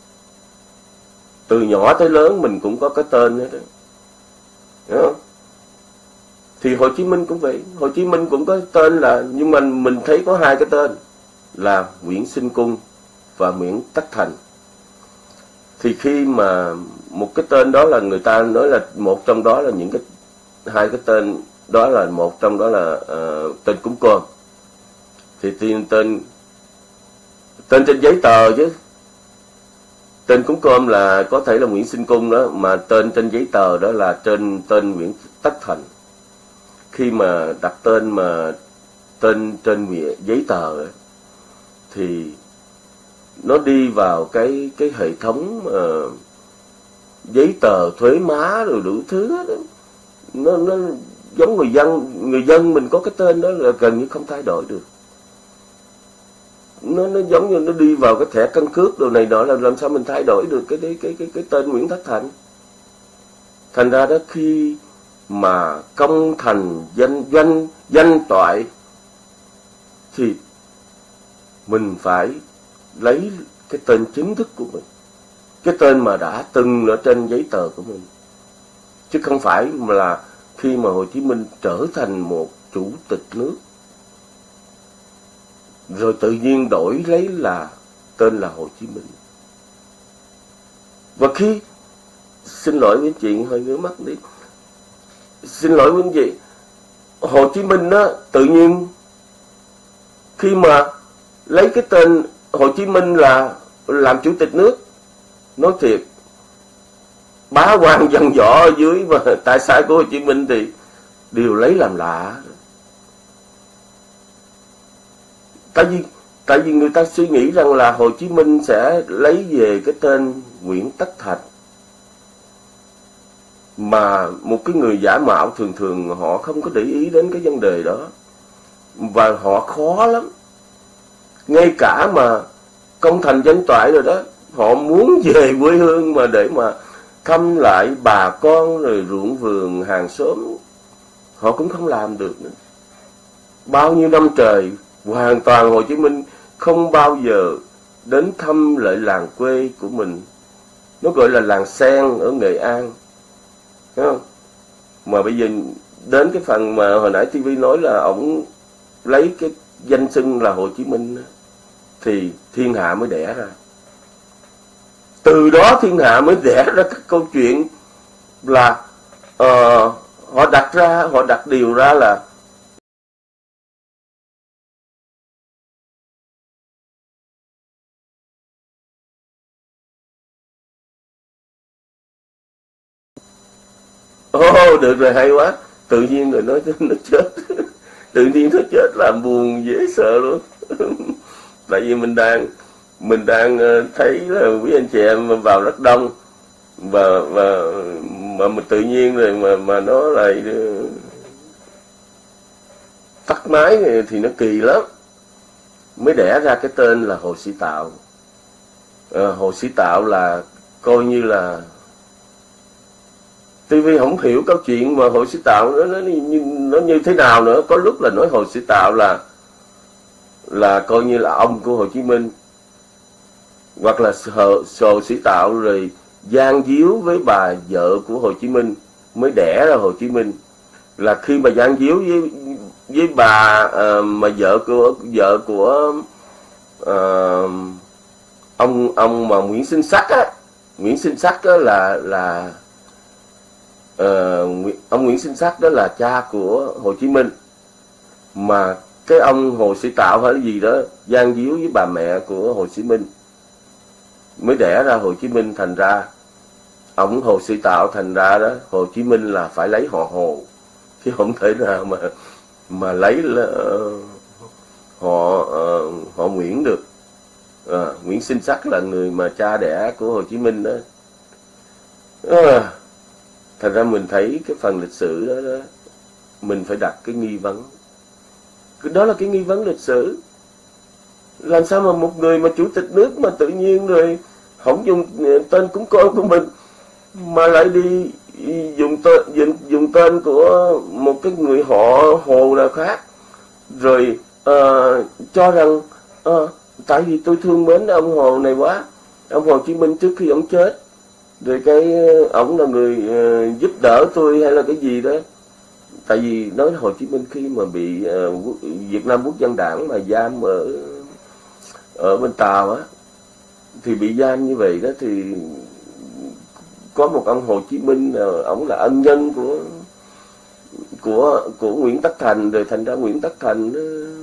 Từ nhỏ tới lớn mình cũng có cái tên hết đó. Hiểu không? Thì Hồ Chí Minh cũng vậy. Hồ Chí Minh cũng có tên là, nhưng mà mình thấy có hai cái tên là Nguyễn Sinh Cung và Nguyễn Tất Thành. Thì khi mà một cái tên đó là người ta nói là một trong đó là những cái hai cái tên đó là một trong đó là uh, tên cúng cơm, thì tên tên tên trên giấy tờ chứ. Tên cúng cơm là có thể là Nguyễn Sinh Cung đó, mà tên trên giấy tờ đó là trên tên Nguyễn Tất Thành. Khi mà đặt tên mà tên trên giấy tờ đó, thì nó đi vào cái cái hệ thống uh, giấy tờ thuế má rồi đủ thứ đó. Nó nó giống người dân, người dân mình có cái tên đó là gần như không thay đổi được. Nó nó giống như nó đi vào cái thẻ căn cước đồ này nọ, là làm sao mình thay đổi được cái cái cái cái, cái tên Nguyễn Tất Thành. Thành ra đó, khi mà công thành danh doanh danh toại thì mình phải lấy cái tên chính thức của mình, cái tên mà đã từng ở trên giấy tờ của mình, chứ không phải mà là khi mà Hồ Chí Minh trở thành một chủ tịch nước rồi tự nhiên đổi lấy là tên là Hồ Chí Minh. Và khi, xin lỗi với chị hơi ngứa mắt đi, xin lỗi với chị, Hồ Chí Minh đó tự nhiên khi mà lấy cái tên Hồ Chí Minh là làm chủ tịch nước, nói thiệt, bá quan dân võ ở dưới và tại sao của Hồ Chí Minh thì đều lấy làm lạ. Tại vì tại vì người ta suy nghĩ rằng là Hồ Chí Minh sẽ lấy về cái tên Nguyễn Tất Thành, mà một cái người giả mạo thường thường họ không có để ý đến cái vấn đề đó, và họ khó lắm. Ngay cả mà công thành danh toại rồi đó, họ muốn về quê hương mà để mà thăm lại bà con rồi ruộng vườn hàng xóm, họ cũng không làm được nữa. Bao nhiêu năm trời hoàn toàn Hồ Chí Minh không bao giờ đến thăm lại làng quê của mình, Nó gọi là làng sen ở Nghệ An, thấy không? Mà bây giờ đến cái phần mà hồi nãy ti vi nói là ổng lấy cái danh xưng là Hồ Chí Minh, thì thiên hạ mới đẻ ra. Từ đó thiên hạ mới đẻ ra các câu chuyện là uh, họ đặt ra, họ đặt điều ra là ô oh, được rồi, hay quá. Tự nhiên rồi nói nó chết. Tự nhiên nó chết làm buồn dễ sợ luôn. Tại vì mình đang mình đang thấy là quý anh chị em vào rất đông, và và mà mình tự nhiên rồi mà mà nó lại tắt máy thì nó kỳ lắm. Mới đẻ ra cái tên là Hồ Sĩ Tạo. À, Hồ Sĩ Tạo là coi như là ti vi không hiểu câu chuyện mà Hồ Sĩ Tạo nó, nó, như, nó như thế nào nữa. Có lúc là nói Hồ Sĩ Tạo là là coi như là ông của Hồ Chí Minh, hoặc là Hồ, Hồ Sĩ Tạo rồi gian díu với bà vợ của Hồ Chí Minh mới đẻ ra Hồ Chí Minh. Là khi mà gian díu với với bà uh, mà vợ của vợ của uh, ông ông mà Nguyễn Sinh Sắc á, Nguyễn Sinh Sắc đó là là uh, ông Nguyễn Sinh Sắc đó là cha của Hồ Chí Minh, mà cái ông Hồ Sĩ Tạo hay gì đó gian díu với bà mẹ của Hồ Chí Minh mới đẻ ra Hồ Chí Minh. Thành ra ông Hồ Sĩ Tạo, thành ra đó Hồ Chí Minh là phải lấy họ Hồ, chứ không thể nào mà mà lấy là, uh, họ uh, họ Nguyễn được. uh, Nguyễn Sinh Sắc là người mà cha đẻ của Hồ Chí Minh đó. uh, Thành ra mình thấy cái phần lịch sử đó, đó mình phải đặt cái nghi vấn. Đó là cái nghi vấn lịch sử. Làm sao mà một người mà chủ tịch nước mà tự nhiên rồi không dùng tên cúng con của mình, mà lại đi dùng tên dùng, dùng tên của một cái người họ Hồ nào khác, rồi uh, cho rằng uh, tại vì tôi thương mến ông Hồ này quá, ông Hồ Chí Minh trước khi ông chết, rồi cái ổng là người uh, giúp đỡ tôi hay là cái gì đó. Tại vì nói Hồ Chí Minh khi mà bị uh, Việt Nam Quốc dân Đảng mà giam ở ở bên Tàu á, thì bị giam như vậy đó, thì có một ông Hồ Chí Minh, ổng là ân nhân của của của Nguyễn Tất Thành, rồi thành ra Nguyễn Tất Thành nó,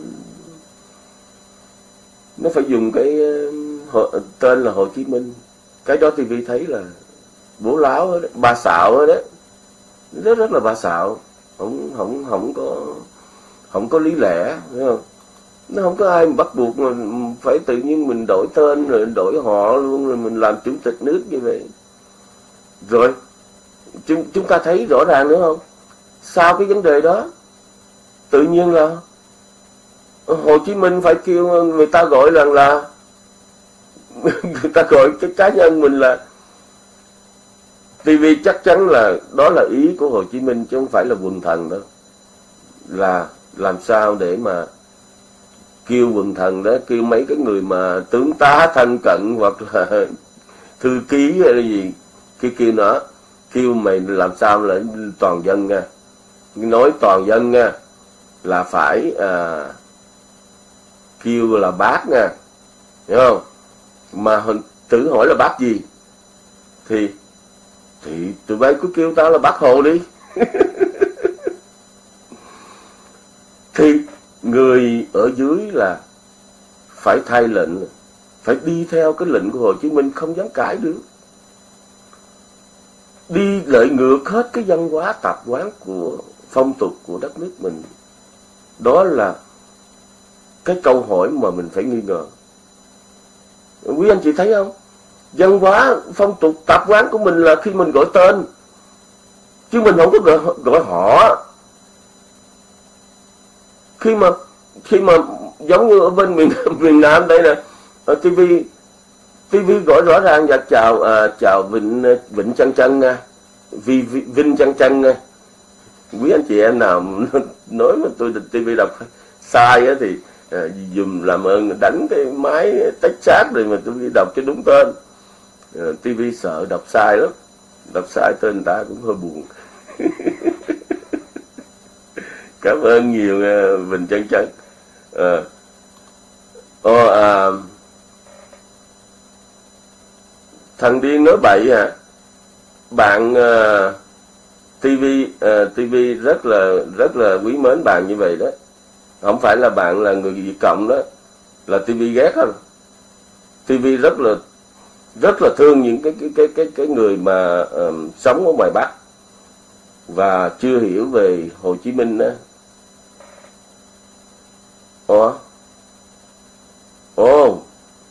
nó phải dùng cái uh, tên là Hồ Chí Minh. Cái đó thì vi thấy là bố láo đó, ba xạo đó, rất rất là ba xạo, không không không có không có lý lẽ, thấy không? Nó không có ai mà bắt buộc mà phải tự nhiên mình đổi tên rồi đổi họ luôn, rồi mình làm chủ tịch nước như vậy. Rồi chúng, chúng ta thấy rõ ràng nữa không? Sau cái vấn đề đó, tự nhiên là Hồ Chí Minh phải kêu người ta gọi rằng là người ta gọi cái cá nhân mình là, ti vi chắc chắn là đó là ý của Hồ Chí Minh chứ không phải là quần thần đâu. Là làm sao để mà kêu quần thần đó, kêu mấy cái người mà tướng tá thân cận hoặc là thư ký hay là gì, kêu kêu nó, kêu mày làm sao là toàn dân nha, nói toàn dân nha, là phải à, kêu là bác nha, hiểu không? Mà tự hỏi là bác gì thì thì tụi bay cứ kêu tao là bác Hồ đi. Thì người ở dưới là phải thay lệnh, phải đi theo cái lệnh của Hồ Chí Minh, không dám cãi được. Đi lợi ngược hết cái văn hóa tập quán của phong tục của đất nước mình. Đó là cái câu hỏi mà mình phải nghi ngờ. Quý anh chị thấy không? Văn hóa, phong tục, tập quán của mình là khi mình gọi tên, chứ mình không có gọi, gọi họ. Khi mà khi mà giống như ở bên miền miền Nam đây nè, ở ti vi ti vi gọi rõ ràng là chào à, chào Vịnh Vịnh Trân Trân nha, vì Vinh Trân Trân nha. Quý anh chị em nào nói mà tôi ti vi đọc sai á thì à, dùm làm ơn đánh cái máy tách xác rồi mà tôi đi đọc cho đúng tên. uh, tivi sợ đọc sai lắm, đọc sai tên người ta cũng hơi buồn. Cảm ơn nhiều uh, Bình Chân Chân. uh, oh, uh, Thằng điên nói bậy à? Bạn uh, tivi uh, tivi rất là rất là quý mến bạn như vậy đó. Không phải là bạn là người Việt Cộng đó là tivi ghét không? tivi rất là rất là thương những cái cái cái cái cái người mà uh, sống ở ngoài Bắc và chưa hiểu về Hồ Chí Minh đó. Ủa? Ồ.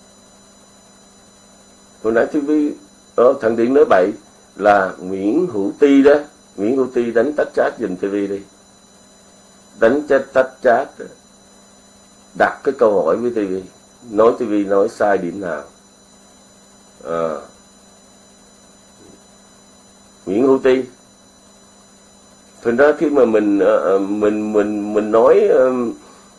Hồi nãy tivi Ồ, thằng Điện nói bậy là Nguyễn Hữu Ti đó. Nguyễn Hữu Ti đánh tách chat giùm tivi đi. Đánh chết tách chat. Đặt cái câu hỏi với tivi. Nói tivi nói sai điểm nào. À. Nguyễn Hữu Ti. Thành ra khi mà mình mình mình mình nói um,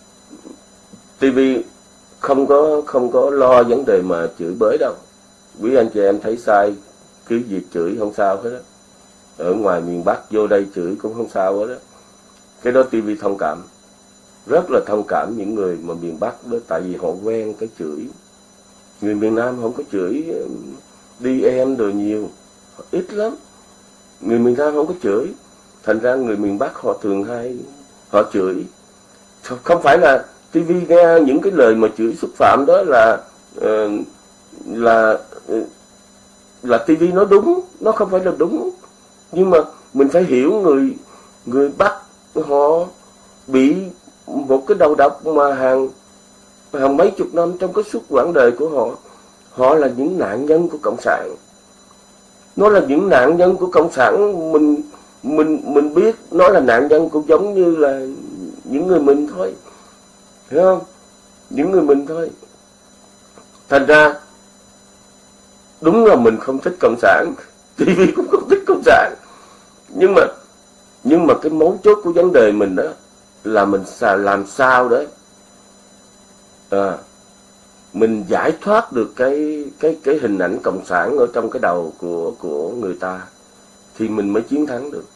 tivi không có không có lo vấn đề mà chửi bới đâu. Quý anh chị em thấy sai cứ việc chửi không sao hết đó. Ở ngoài miền Bắc vô đây chửi cũng không sao hết đó. Cái đó tivi thông cảm, rất là thông cảm những người mà miền Bắc đó, tại vì họ quen cái chửi. Người miền Nam không có chửi đi em đồ nhiều, ít lắm. Người miền Nam không có chửi, thành ra người miền Bắc họ thường hay họ chửi. Không phải là tivi nghe những cái lời mà chửi xúc phạm đó là uh, là là tivi nói đúng, nó không phải là đúng. Nhưng mà mình phải hiểu người người Bắc họ bị một cái đầu độc mà hàng hàng mấy chục năm trong cái suốt quãng đời của họ. Họ là những nạn nhân của Cộng sản. Nó là những nạn nhân của Cộng sản. Mình mình mình biết nó là nạn nhân cũng giống như là những người mình thôi, hiểu không? Những người mình thôi. Thành ra đúng là mình không thích Cộng sản, tivi cũng không thích Cộng sản. Nhưng mà nhưng mà cái mấu chốt của vấn đề mình đó là mình làm sao đấy à, mình giải thoát được cái cái cái hình ảnh Cộng sản ở trong cái đầu của của người ta thì mình mới chiến thắng được.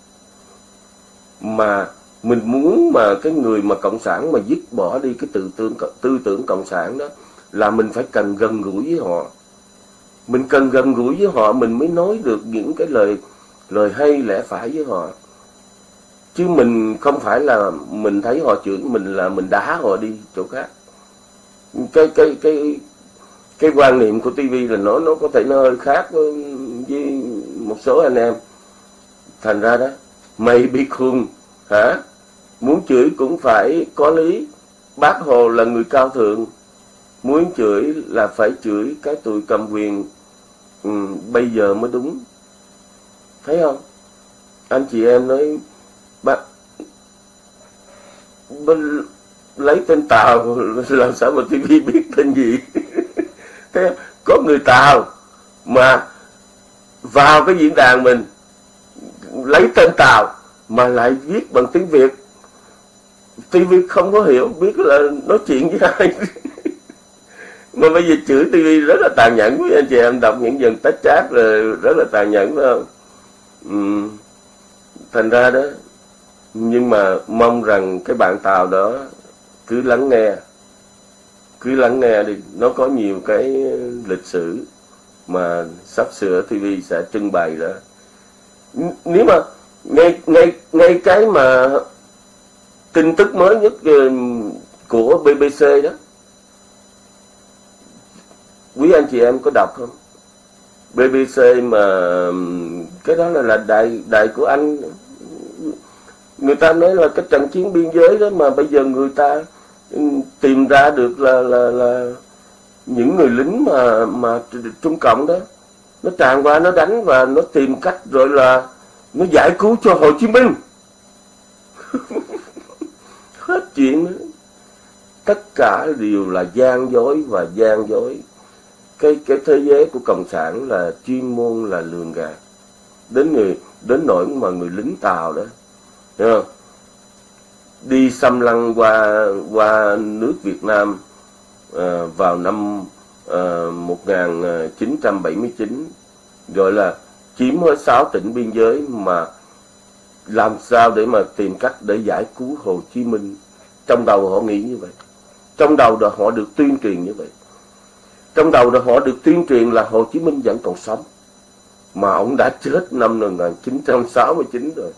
Mà mình muốn mà cái người mà Cộng sản mà dứt bỏ đi cái tư tưởng tư tưởng Cộng sản đó là mình phải cần gần gũi với họ. Mình cần gần gũi với họ mình mới nói được những cái lời lời hay lẽ phải với họ. Chứ mình không phải là mình thấy họ chửi mình là mình đá họ đi chỗ khác. Cái cái cái cái quan niệm của tivi là nó nó có thể nó hơi khác với, với một số anh em. Thành ra đó, mày bị khùng hả? Muốn chửi cũng phải có lý. Bác Hồ là người cao thượng. Muốn chửi là phải chửi cái tụi cầm quyền ừ, bây giờ mới đúng. Thấy không? Anh chị em nói bác bên lấy tên Tàu làm sao mà tivi biết tên gì. Thế có người Tàu mà vào cái diễn đàn mình lấy tên Tàu mà lại viết bằng tiếng Việt. tivi không có hiểu biết là nói chuyện với ai. Mà bây giờ chửi tivi rất là tàn nhẫn. Quý anh chị em đọc những dần tách chat rồi rất là tàn nhẫn phải không? Ừ. Thành ra đó, nhưng mà mong rằng cái bạn Tàu đó cứ lắng nghe, cứ lắng nghe đi. Nó có nhiều cái lịch sử mà sắp sửa tivi sẽ trưng bày ra. Nếu mà ngay ngay ngay cái mà tin tức mới nhất của bê bê xê đó, quý anh chị em có đọc không? bê bê xê mà cái đó là, là đài đài của Anh. Người ta nói là cái trận chiến biên giới đó mà bây giờ người ta tìm ra được là là là những người lính mà mà Trung Cộng đó nó tràn qua nó đánh và nó tìm cách rồi là nó giải cứu cho Hồ Chí Minh. Hết chuyện nữa. Tất cả đều là gian dối và gian dối. Cái cái thế giới của Cộng sản là chuyên môn là lường gạt. Đến người đến nỗi mà người lính Tàu đó, hiểu không? Đi xâm lăng qua qua nước Việt Nam à, vào năm uh, một nghìn chín trăm bảy mươi chín, gọi là chiếm hết sáu tỉnh biên giới, mà làm sao để mà tìm cách để giải cứu Hồ Chí Minh. Trong đầu họ nghĩ như vậy, trong đầu đó họ được tuyên truyền như vậy, trong đầu đó họ được tuyên truyền là Hồ Chí Minh vẫn còn sống, mà ông đã chết năm một nghìn chín trăm sáu mươi chín rồi.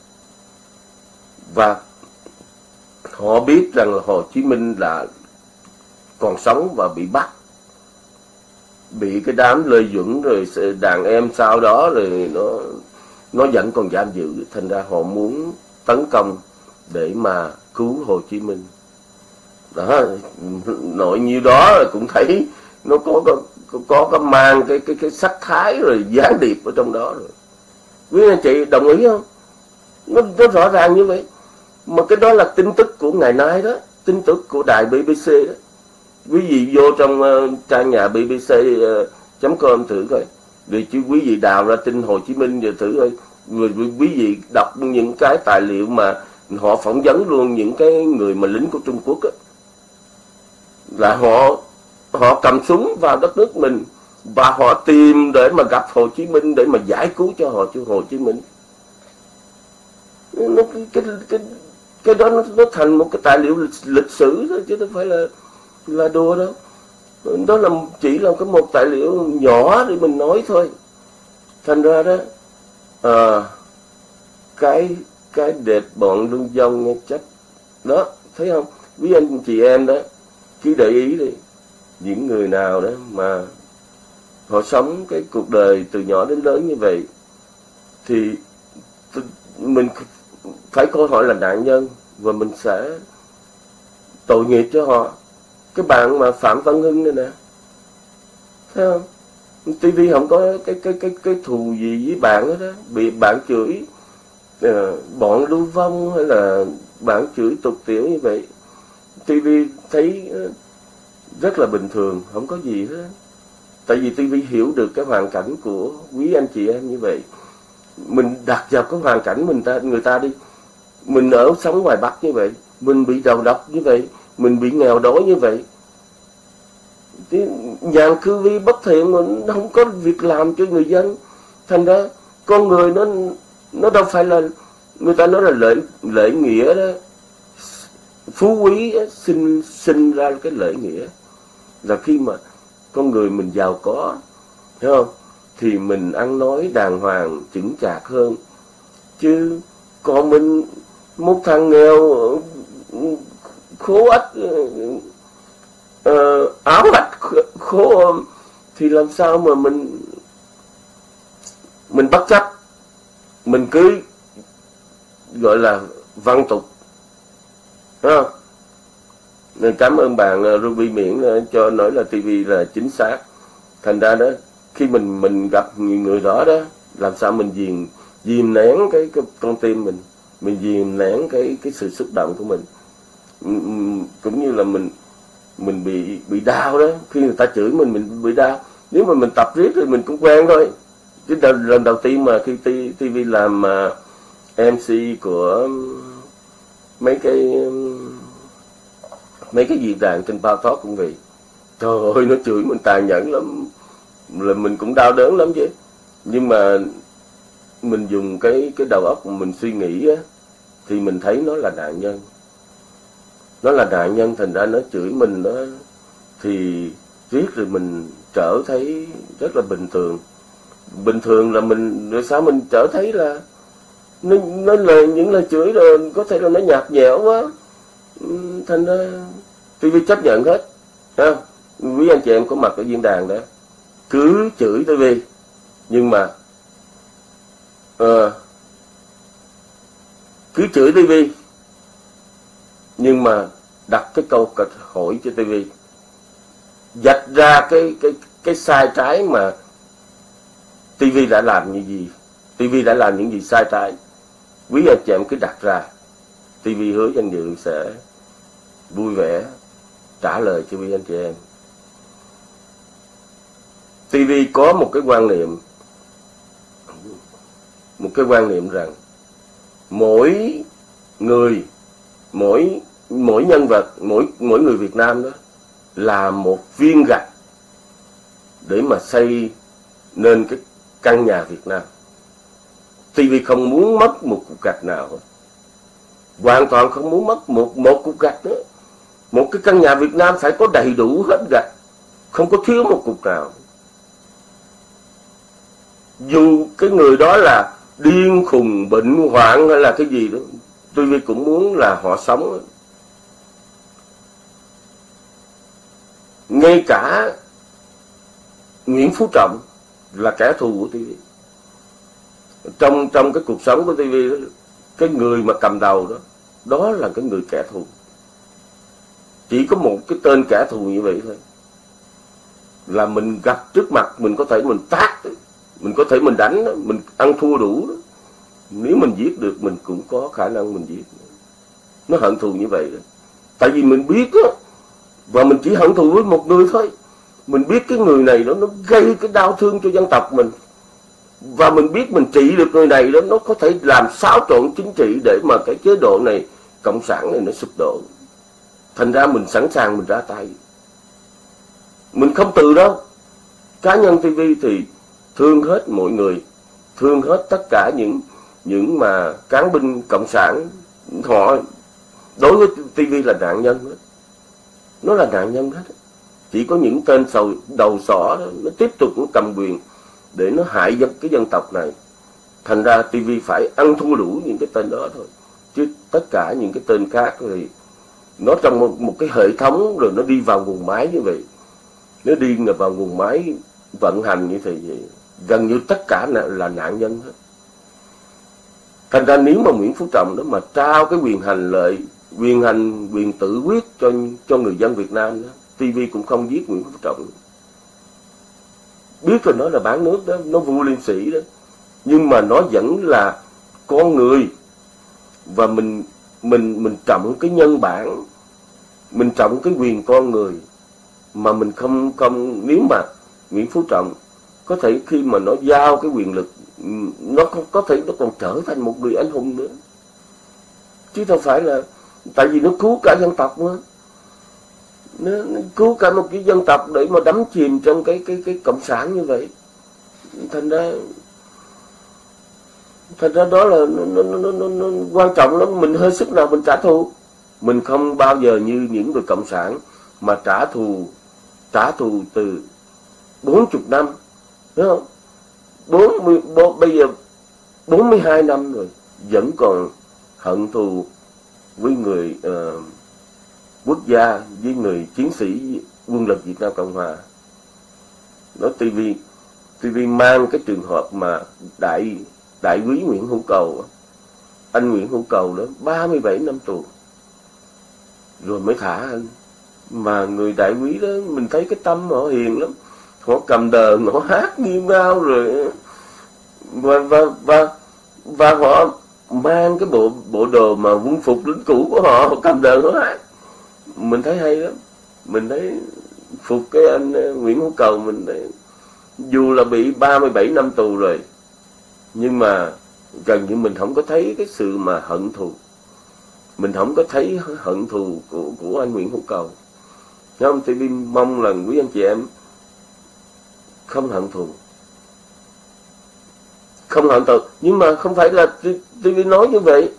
Và họ biết rằng là Hồ Chí Minh là còn sống và bị bắt, bị cái đám Lê Duẩn rồi đàn em sau đó rồi nó nó vẫn còn giam giữ. Thành ra họ muốn tấn công để mà cứu Hồ Chí Minh. Đó, nội như đó là cũng thấy nó có có có, có, có mang cái cái cái sắc thái rồi gián điệp ở trong đó rồi. Quý anh chị đồng ý không? Nó, nó rõ ràng như vậy. Mà cái đó là tin tức của ngày nay đó, tin tức của đài bê bê xê đó. Quý vị vô trong uh, trang nhà bê bê xê chấm com thử coi, rồi chứ quý vị đào ra tin Hồ Chí Minh rồi thử coi, rồi quý vị đọc những cái tài liệu mà họ phỏng vấn luôn những cái người mà lính của Trung Quốc á, là họ họ cầm súng vào đất nước mình và họ tìm để mà gặp Hồ Chí Minh để mà giải cứu cho họ cho Hồ Chí Minh. Nó, cái, cái, cái, cái đó nó, nó thành một cái tài liệu lịch, lịch sử thôi, chứ không phải là là đùa đâu. Đó là chỉ là cái một tài liệu nhỏ để mình nói thôi. Thành ra đó à, cái cái đệt bọn Lương Dông nghe chắc đó, thấy không quý anh chị em đó, cứ để ý đi, những người nào đó mà họ sống cái cuộc đời từ nhỏ đến lớn như vậy thì mình phải coi họ là nạn nhân và mình sẽ tội nghiệp cho họ. Cái bạn mà Phạm Văn Hưng này nè, thấy không? ti vi không có cái cái cái cái thù gì với bạn hết đó, bị bạn chửi uh, bọn lưu vong hay là bạn chửi tục tiểu như vậy, ti vi thấy uh, rất là bình thường, không có gì hết. Tại vì ti vi hiểu được cái hoàn cảnh của quý anh chị em như vậy. Mình đặt vào cái hoàn cảnh mình ta người ta đi, mình ở sống ngoài Bắc như vậy, mình bị đầu độc như vậy, mình bị nghèo đói như vậy, cái nhàn cư vi bất thiện mà nó không có việc làm cho người dân. Thành ra con người nó nó đâu phải là, người ta nói là lễ lễ nghĩa đó, phú quý đó, sinh sinh ra cái lễ nghĩa là khi mà con người mình giàu có, hiểu không, thì mình ăn nói đàng hoàng chững chạc hơn. Chứ còn mình một thằng nghèo khố ách, uh, áo ách khố thì làm sao mà mình mình bất chấp, mình cứ gọi là văn tục, đúng không? Nên cảm ơn bạn Ruby Miễn cho nói là ti vi là chính xác. Thành ra đó, khi mình mình gặp người, người đó đó, làm sao mình dìm dìm nén cái, cái con tim mình, mình dìm nén cái cái sự xúc động của mình, cũng như là mình mình bị bị đau đó. Khi người ta chửi mình mình bị đau. Nếu mà mình tập riết thì mình cũng quen thôi. Chứ lần đầu tiên mà khi ti vi làm uh, em xê của mấy cái mấy cái diễn đàn trên Bao Talk cũng vậy, trời ơi nó chửi mình tàn nhẫn lắm, là mình cũng đau đớn lắm chứ. Nhưng mà mình dùng cái cái đầu óc mình suy nghĩ á, thì mình thấy nó là nạn nhân, nó là nạn nhân. Thành ra nó chửi mình đó thì riết rồi mình trở thấy rất là bình thường. Bình thường là mình, rồi sao mình trở thấy là nó, nó lời những lời chửi rồi có thể là nó nhạt nhẽo quá. Thành ra ti vi chấp nhận hết ha. Quý anh chị em có mặt ở diễn đàn đó, cứ chửi ti vi, nhưng mà uh, cứ chửi ti vi nhưng mà đặt cái câu câu hỏi cho ti vi, dạch ra cái cái cái sai trái mà ti vi đã làm như gì, ti vi đã làm những gì sai trái. Quý anh chị em cứ đặt ra, ti vi hứa danh dự sẽ vui vẻ trả lời cho quý anh chị em. ti vi có một cái quan niệm, một cái quan niệm rằng mỗi người, mỗi mỗi nhân vật, mỗi mỗi người Việt Nam đó là một viên gạch để mà xây nên cái căn nhà Việt Nam. ti vi không muốn mất một cục gạch nào hết. Hoàn toàn không muốn mất một, một cục gạch nữa. Một cái căn nhà Việt Nam phải có đầy đủ hết gạch, không có thiếu một cục nào. Dù cái người đó là điên khùng, bệnh hoạn hay là cái gì đó, ti vi cũng muốn là họ sống. Ngay cả Nguyễn Phú Trọng là kẻ thù của ti vi. Trong trong cái cuộc sống của ti vi đó, cái người mà cầm đầu đó, đó là cái người kẻ thù. Chỉ có một cái tên kẻ thù như vậy thôi. Là mình gặp trước mặt mình có thể mình tát, mình có thể mình đánh, mình ăn thua đủ đó. Nếu mình giết được mình cũng có khả năng mình giết. Nó hận thù như vậy đó. Tại vì mình biết đó, và mình chỉ hận thù với một người thôi. Mình biết cái người này đó, nó gây cái đau thương cho dân tộc mình. Và mình biết mình trị được người này đó, nó có thể làm xáo trộn chính trị để mà cái chế độ này, cộng sản này nó sụp đổ. Thành ra mình sẵn sàng mình ra tay. Mình không từ đâu. Cá nhân ti vi thì thương hết mọi người, thương hết tất cả những những mà cán binh cộng sản. Họ đối với ti vi là nạn nhân hết. Nó là nạn nhân hết. Chỉ có những tên sầu đầu sỏ đó, nó tiếp tục nó cầm quyền để nó hại dân cái dân tộc này. Thành ra ti vi phải ăn thua đủ những cái tên đó thôi. Chứ tất cả những cái tên khác thì nó trong một, một cái hệ thống rồi nó đi vào nguồn máy như vậy. Nó đi vào nguồn máy vận hành như thế vậy. Gần như tất cả là, là nạn nhân hết. Thành ra nếu mà Nguyễn Phú Trọng đó mà trao cái quyền hành lợi, quyền hành, quyền tự quyết cho cho người dân Việt Nam đó, ti vi cũng không giết Nguyễn Phú Trọng. Biết rồi nó là bán nước đó, nó vua liêm sĩ đó. Nhưng mà nó vẫn là con người. Và mình mình mình trọng cái nhân bản, mình trọng cái quyền con người. Mà mình không không nếu mà Nguyễn Phú Trọng có thể khi mà nó giao cái quyền lực, nó không có thể nó còn trở thành một người anh hùng nữa. Chứ đâu phải là, tại vì nó cứu cả dân tộc nữa. Nó, nó cứu cả một cái dân tộc để mà đắm chìm trong cái cái cái cộng sản như vậy. Thành ra thành ra đó là nó, nó, nó, nó, nó quan trọng lắm. Mình hơi sức nào mình trả thù. Mình không bao giờ như những người cộng sản mà trả thù trả thù từ bốn chục năm, đúng không? bốn mươi, bây giờ bốn mươi hai năm rồi vẫn còn hận thù với người uh, quốc gia, với người chiến sĩ quân lực Việt Nam Cộng Hòa. Đó ti vi ti vi mang cái trường hợp mà đại đại úy Nguyễn Hữu Cầu, anh Nguyễn Hữu Cầu đó ba mươi bảy năm tù rồi mới thả anh. Mà người đại úy đó mình thấy cái tâm họ hiền lắm, họ cầm đờn, họ hát nghiêm ngao rồi và và và và họ mang cái bộ bộ đồ mà quân phục lính cũ của họ, họ cầm đờn họ hát. Mình thấy hay lắm. Mình thấy phục cái anh Nguyễn Hữu Cầu, mình thấy dù là bị ba mươi bảy năm tù rồi nhưng mà gần như mình không có thấy cái sự mà hận thù. Mình không có thấy hận thù của của anh Nguyễn Hữu Cầu. Không, thì mong là quý anh chị em không hận thù, không hận thù. Nhưng mà không phải là ti vi nói như vậy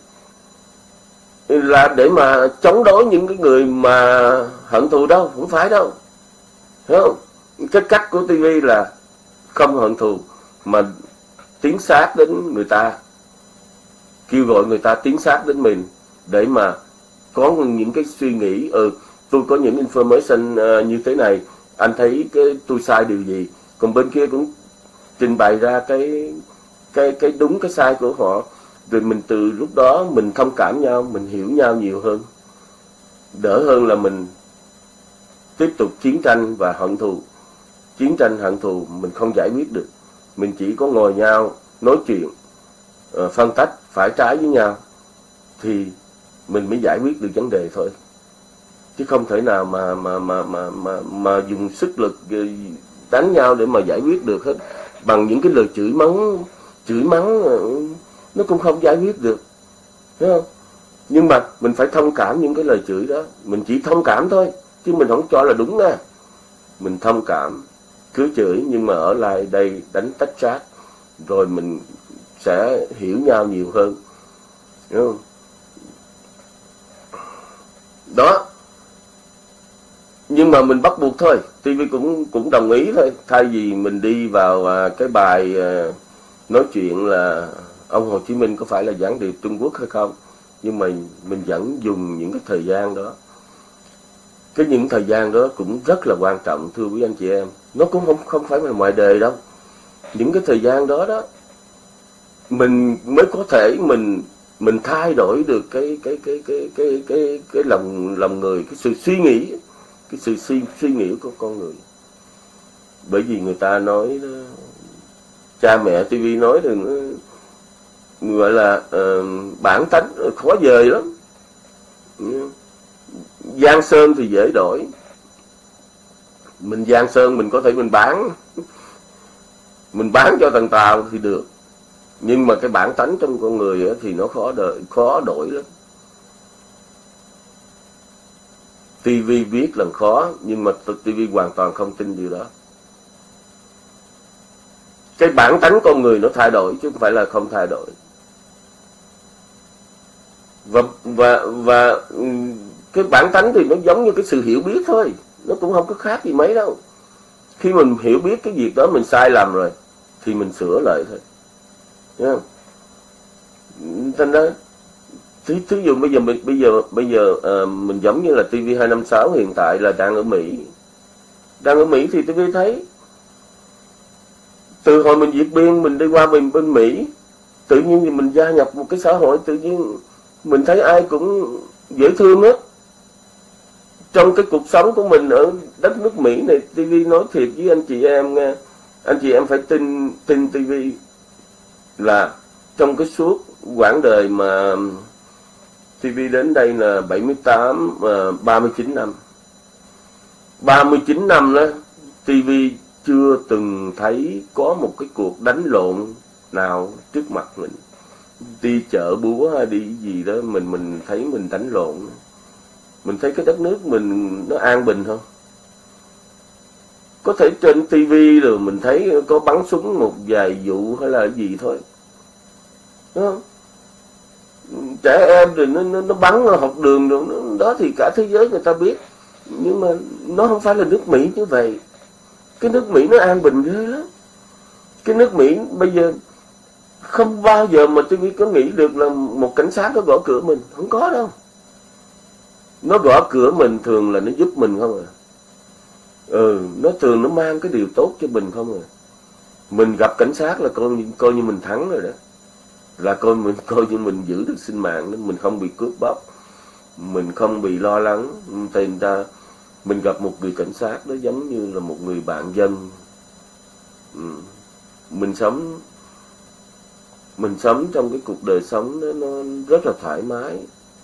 là để mà chống đối những cái người mà hận thù đâu, không phải đâu. Hiểu không? Cái cách của ti vi là không hận thù mà tiến sát đến người ta, kêu gọi người ta tiến sát đến mình để mà có những cái suy nghĩ, ừ tôi có những information uh, như thế này, anh thấy cái tôi sai điều gì, còn bên kia cũng trình bày ra cái cái cái đúng cái sai của họ, rồi mình từ lúc đó mình thông cảm nhau, mình hiểu nhau nhiều hơn, đỡ hơn là mình tiếp tục chiến tranh và hận thù. Chiến tranh hận thù mình không giải quyết được, mình chỉ có ngồi nhau nói chuyện, uh, phân tách phải trái với nhau thì mình mới giải quyết được vấn đề thôi. Chứ không thể nào mà mà mà mà mà, mà dùng sức lực đánh nhau để mà giải quyết được hết. Bằng những cái lời chửi mắng, chửi mắng nó cũng không giải quyết được, thấy không? Nhưng mà mình phải thông cảm những cái lời chửi đó, mình chỉ thông cảm thôi, chứ mình không cho là đúng nha. Mình thông cảm, cứ chửi nhưng mà ở lại đây đánh tách chat, rồi mình sẽ hiểu nhau nhiều hơn, hiểu không? Đó. Nhưng mà mình bắt buộc thôi, ti vi cũng cũng đồng ý thôi, thay vì mình đi vào à, cái bài à, nói chuyện là ông Hồ Chí Minh có phải là gián điệp Trung Quốc hay không, nhưng mà mình vẫn dùng những cái thời gian đó. Cái những thời gian đó cũng rất là quan trọng, thưa quý anh chị em. Nó cũng không không phải là ngoài đời đâu. Những cái thời gian đó đó mình mới có thể mình mình thay đổi được cái cái cái cái cái cái cái lòng lòng người, cái sự suy nghĩ, cái sự suy suy nghĩ của con người. Bởi vì người ta nói đó, cha mẹ ti vi nói thì gọi là uh, bản tánh khó dời lắm. Giang sơn thì dễ đổi, mình giang sơn mình có thể mình bán mình bán cho thằng Tàu thì được, nhưng mà cái bản tánh trong con người thì nó khó đời, khó đổi lắm. ti vi biết là khó, nhưng mà ti vi hoàn toàn không tin điều đó. Cái bản tánh con người nó thay đổi chứ không phải là không thay đổi. Và và và cái bản tánh thì nó giống như cái sự hiểu biết thôi, nó cũng không có khác gì mấy đâu. Khi mình hiểu biết cái việc đó mình sai lầm rồi thì mình sửa lại thôi, thấy không? Thành ra thí, thí dụ bây giờ mình bây giờ bây giờ uh, mình giống như là ti vi hai năm sáu hiện tại là đang ở Mỹ, đang ở Mỹ thì ti vi thấy từ hồi mình Việt biên mình đi qua mình bên Mỹ, tự nhiên thì mình gia nhập một cái xã hội, tự nhiên mình thấy ai cũng dễ thương hết. Trong cái cuộc sống của mình ở đất nước Mỹ này, ti vi nói thiệt với anh chị em nghe, anh chị em phải tin tin ti vi là trong cái suốt quãng đời mà ti vi đến đây là bảy mươi tám, ba mươi chín năm. ba mươi chín năm đó, ti vi chưa từng thấy có một cái cuộc đánh lộn nào trước mặt mình. Đi chợ búa hay đi gì đó, mình mình thấy mình đánh lộn. Mình thấy cái đất nước mình nó an bình không? Có thể trên ti vi rồi mình thấy có bắn súng một vài vụ hay là gì thôi. Đúng không? Trẻ em rồi nó, nó, nó bắn ở học đường rồi, nó, đó thì cả thế giới người ta biết. Nhưng mà nó không phải là nước Mỹ như vậy. Cái nước Mỹ nó an bình ghê lắm. Cái nước Mỹ bây giờ không bao giờ mà ti vi có nghĩ được là một cảnh sát nó gõ cửa mình. Không có đâu. Nó gõ cửa mình thường là nó giúp mình không à. Ừ, nó thường nó mang cái điều tốt cho mình không à. Mình gặp cảnh sát là coi, coi như mình thắng rồi đó. Là coi mình coi như mình giữ được sinh mạng đó. Mình không bị cướp bóc, mình không bị lo lắng. Thì người ta, mình gặp một người cảnh sát đó giống như là một người bạn dân. Ừ. Mình sống Mình sống trong cái cuộc đời sống đó, nó rất là thoải mái.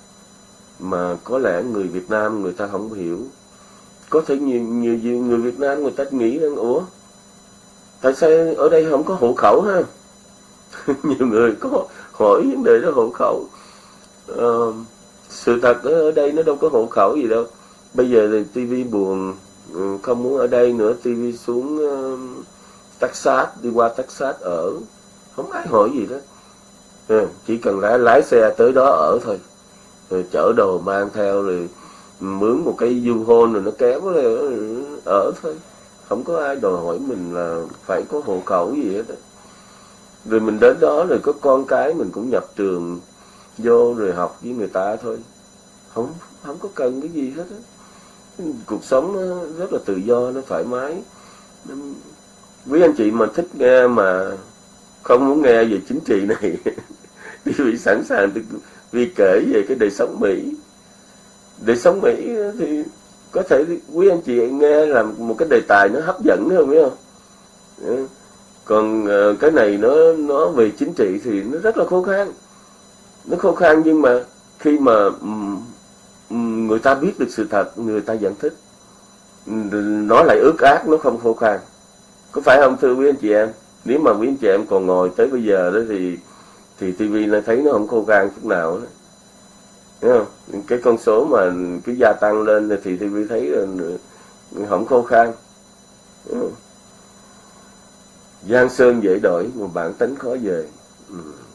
Mà có lẽ người Việt Nam người ta không hiểu. Có thể nhiều, nhiều, nhiều người Việt Nam người ta nghĩ rằng ủa, tại sao ở đây không có hộ khẩu ha? Nhiều người có hỏi vấn đề đó hộ khẩu. Ờ, sự thật ở đây nó đâu có hộ khẩu gì đâu. Bây giờ thì ti vi buồn, không muốn ở đây nữa, ti vi xuống uh, Texas, đi qua Texas ở. Không ai hỏi gì đó. Ừ, chỉ cần lái, lái xe tới đó ở thôi. Rồi chở đồ mang theo, rồi mướn một cái U-Haul rồi nó kéo rồi ở thôi. Không có ai đòi hỏi mình là phải có hộ khẩu gì hết đó. Rồi mình đến đó rồi có con cái mình cũng nhập trường vô rồi học với người ta thôi. Không không có cần cái gì hết á. Cuộc sống nó rất là tự do, nó thoải mái. Quý anh chị mà thích nghe mà không muốn nghe về chính trị này thì vì sẵn sàng vì kể về cái đời sống Mỹ. Đời sống Mỹ thì có thể quý anh chị nghe là một cái đề tài nó hấp dẫn hơn, biết không? Còn cái này nó nó về chính trị thì nó rất là khó khăn. Nó khó khăn nhưng mà khi mà người ta biết được sự thật, người ta vẫn thích. Nó lại ước ác, nó không khó khăn. Có phải không thưa quý anh chị em? Nếu mà quý anh chị em còn ngồi tới bây giờ đó thì thì ti vi nó thấy nó không khô khan chút nào đó. Thấy không? Cái con số mà cứ gia tăng lên thì ti vi thấy là không khô khan. Giang sơn dễ đổi mà bản tính khó về. Ừ.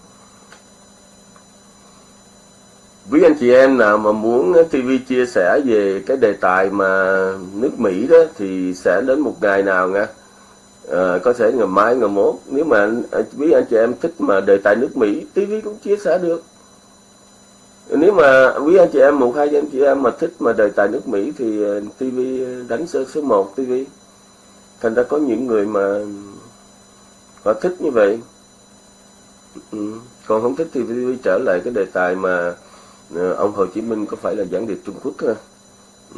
Quý anh chị em nào mà muốn ti vi chia sẻ về cái đề tài mà nước Mỹ đó thì sẽ đến một ngày nào nha. À, có thể ngày mai, ngày mốt. Nếu mà quý anh chị em thích mà đề tài nước Mỹ, ti vi cũng chia sẻ được. Nếu mà quý anh chị em, một hai anh chị em mà thích mà đề tài nước Mỹ thì ti vi đánh số số một ti vi. Thành ra có những người mà họ thích như vậy. Ừ. Còn không thích thì ti vi trở lại cái đề tài mà ông Hồ Chí Minh có phải là gián điệp Trung Quốc ha. Ừ.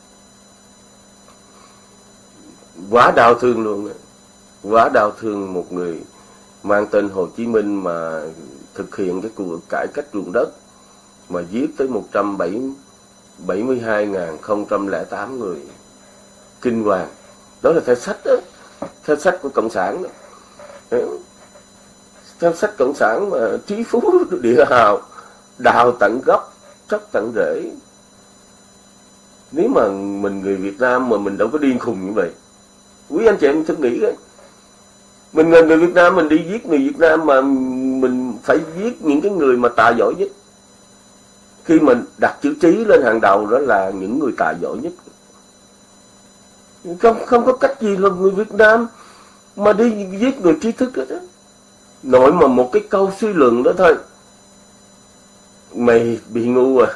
Quá đau thương luôn. Quá đau thương một người mang tên Hồ Chí Minh mà thực hiện cái cuộc cải cách ruộng đất mà giết tới một trăm bảy mươi hai nghìn không trăm lẻ tám người. Kinh hoàng. Đó là theo sách đó. Theo sách của Cộng sản đó. Theo sách Cộng sản mà trí phú địa hào, đào tận gốc, tróc tận rễ. Nếu mà mình người Việt Nam mà mình đâu có điên khùng như vậy. Quý anh chị em thử nghĩ đấy. Mình người Việt Nam mình đi giết người Việt Nam mà mình phải giết những cái người mà tà giỏi nhất. Khi mình đặt chữ trí lên hàng đầu đó là những người tà giỏi nhất. Không, không có cách gì là người Việt Nam mà đi giết người trí thức đó. Nội mà một cái câu suy luận đó thôi. Mày bị ngu à.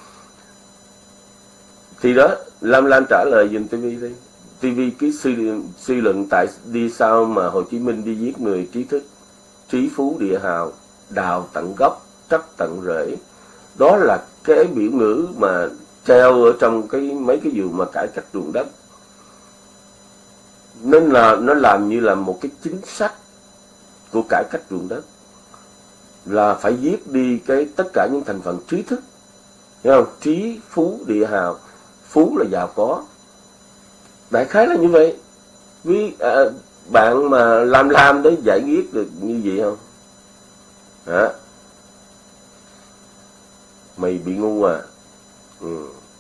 Thì đó, Lam Lan trả lời dùm ti vi đi. ti vi cứ suy, suy luận tại đi sao mà Hồ Chí Minh đi giết người trí thức, trí phú địa hào, đào tận gốc, tróc tận rễ. Đó là cái biểu ngữ mà treo ở trong cái mấy cái vụ mà cải cách ruộng đất. Nên là nó làm như là một cái chính sách của cải cách ruộng đất, là phải giết đi cái tất cả những thành phần trí thức, hiểu không? Trí phú địa hào, phú là giàu có, đại khái là như vậy. Vì à, bạn mà làm làm để giải quyết được như vậy không? Hả? Mày bị ngu à? Ừ.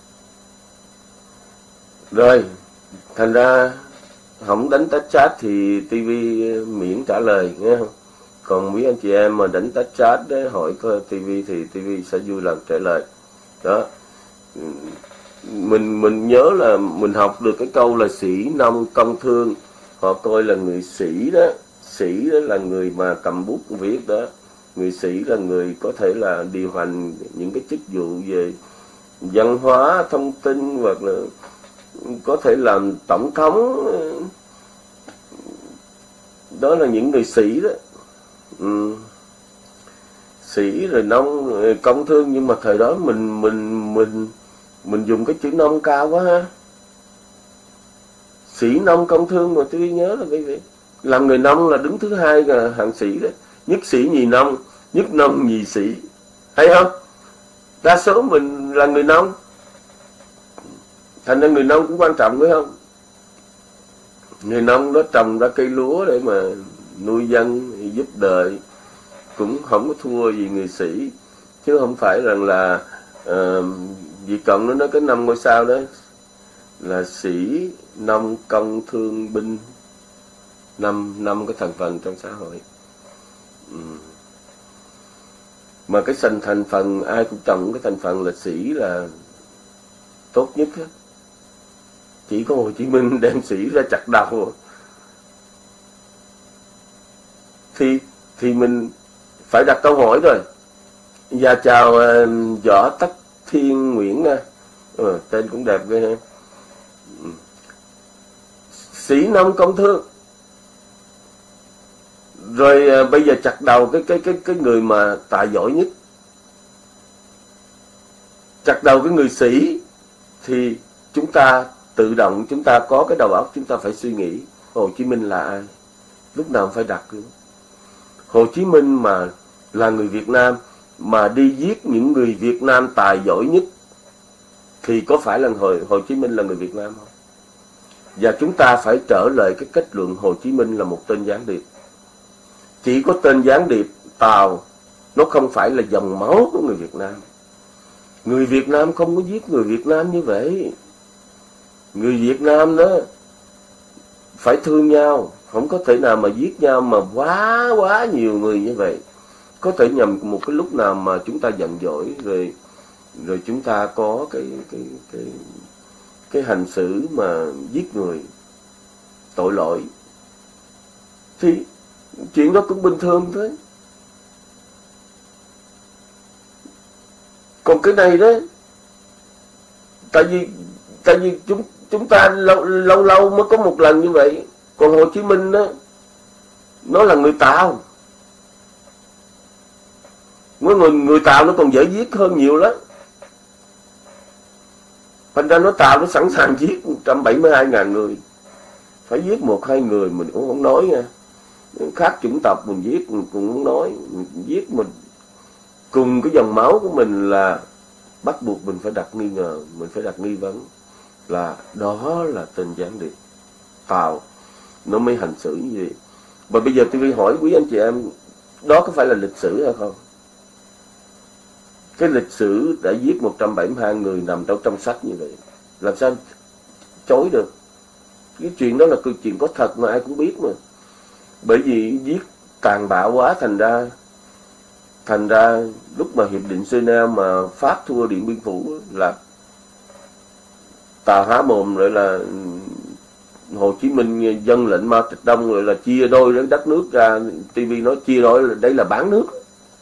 Rồi, thành ra không đánh tách chat thì ti vi miễn trả lời nghe không? Còn mấy anh chị em mà đánh tách chat để hỏi coi ti vi thì ti vi sẽ vui lòng trả lời. Đó. Mình mình nhớ là mình học được cái câu là sĩ nông công thương, họ coi là người sĩ đó, sĩ đó là người mà cầm bút viết đó, người sĩ là người có thể là điều hành những cái chức vụ về văn hóa, thông tin, hoặc là có thể làm tổng thống. Đó là những người sĩ đó. Ừ. Sĩ rồi nông rồi công thương, nhưng mà thời đó mình mình mình mình dùng cái chữ nông cao quá ha. Sĩ nông công thương mà tôi nhớ là cái gì? Làm người nông là đứng thứ hai là hạng sĩ đó. Nhất sĩ nhì nông, nhất nông nhì sĩ. Hay không? Đa số mình là người nông. Thành ra người nông cũng quan trọng phải không? Người nông đó trồng ra cây lúa để mà nuôi dân, giúp đời, cũng không có thua gì người sĩ. Chứ không phải rằng là uh, vì cộng nó nói cái năm ngôi sao đó là sĩ, nông, công, thương, binh, năm năm cái thành phần trong xã hội. Ừ. Mà cái thành thành phần ai cũng trồng cái thành phần là sĩ là tốt nhất hết. Chỉ có Hồ Chí Minh đem sĩ ra chặt đầu. Thì thì mình phải đặt câu hỏi rồi. Và chào uh, Võ Tắc Thiên Nguyễn nha. Ừ, tên cũng đẹp ghê ha. Ừ. Sĩ nông công thương. Rồi uh, bây giờ chặt đầu cái cái cái cái người mà tài giỏi nhất. Chặt đầu cái người sĩ thì chúng ta tự động, chúng ta có cái đầu óc, chúng ta phải suy nghĩ Hồ Chí Minh là ai. Lúc nào phải đặt luôn. Hồ Chí Minh mà là người Việt Nam mà đi giết những người Việt Nam tài giỏi nhất thì có phải là Hồ, Hồ Chí Minh là người Việt Nam không? Và chúng ta phải trở lại cái kết luận Hồ Chí Minh là một tên gián điệp. Chỉ có tên gián điệp Tàu, nó không phải là dòng máu của người Việt Nam. Người Việt Nam không có giết người Việt Nam như vậy. Người Việt Nam đó phải thương nhau, không có thể nào mà giết nhau mà quá quá nhiều người như vậy. Có thể nhầm một cái lúc nào mà chúng ta giận dỗi rồi rồi chúng ta có cái cái cái cái hành xử mà giết người tội lỗi, thì chuyện đó cũng bình thường thôi. Còn cái này đó, tại vì tại vì chúng chúng ta lâu lâu lâu mới có một lần như vậy. Còn Hồ Chí Minh đó, nó là người Tàu, người người, người Tàu nó còn dễ giết hơn nhiều lắm. Thành ra nó Tàu nó sẵn sàng giết một trăm bảy mươi hai ngàn người, phải giết một hai người mình cũng không nói nha. Khác chủng tộc mình giết mình cũng không nói, mình giết mình cùng cái dòng máu của mình là bắt buộc mình phải đặt nghi ngờ, mình phải đặt nghi vấn là đó là tên gián điệp Tàu, nó mới hành xử như vậy. Và bây giờ tôi hỏi quý anh chị em, đó có phải là lịch sử hay không? Cái lịch sử đã giết một trăm bảy mươi hai người nằm trong trong sách như vậy, làm sao chối được? Cái chuyện đó là câu chuyện có thật mà ai cũng biết mà. Bởi vì giết tàn bạo quá, thành ra thành ra lúc mà hiệp định Geneva mà Pháp thua Điện Biên Phủ là Tàu há mồm rồi là Hồ Chí Minh dân lệnh Mao Trạch Đông rồi là chia đôi đất nước ra, ti vi nói chia đôi, đây là bán nước.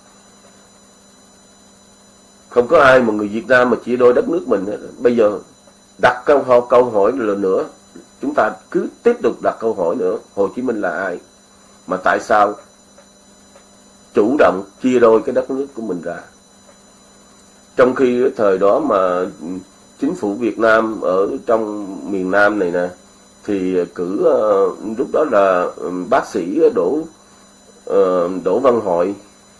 Không có ai mà người Việt Nam mà chia đôi đất nước mình hết. Bây giờ đặt câu hỏi, câu hỏi lần nữa, chúng ta cứ tiếp tục đặt câu hỏi nữa, Hồ Chí Minh là ai? Mà tại sao chủ động chia đôi cái đất nước của mình ra? Trong khi thời đó mà chính phủ Việt Nam ở trong miền Nam này nè, thì cử uh, lúc đó là bác sĩ Đỗ uh, Đỗ Văn Hội,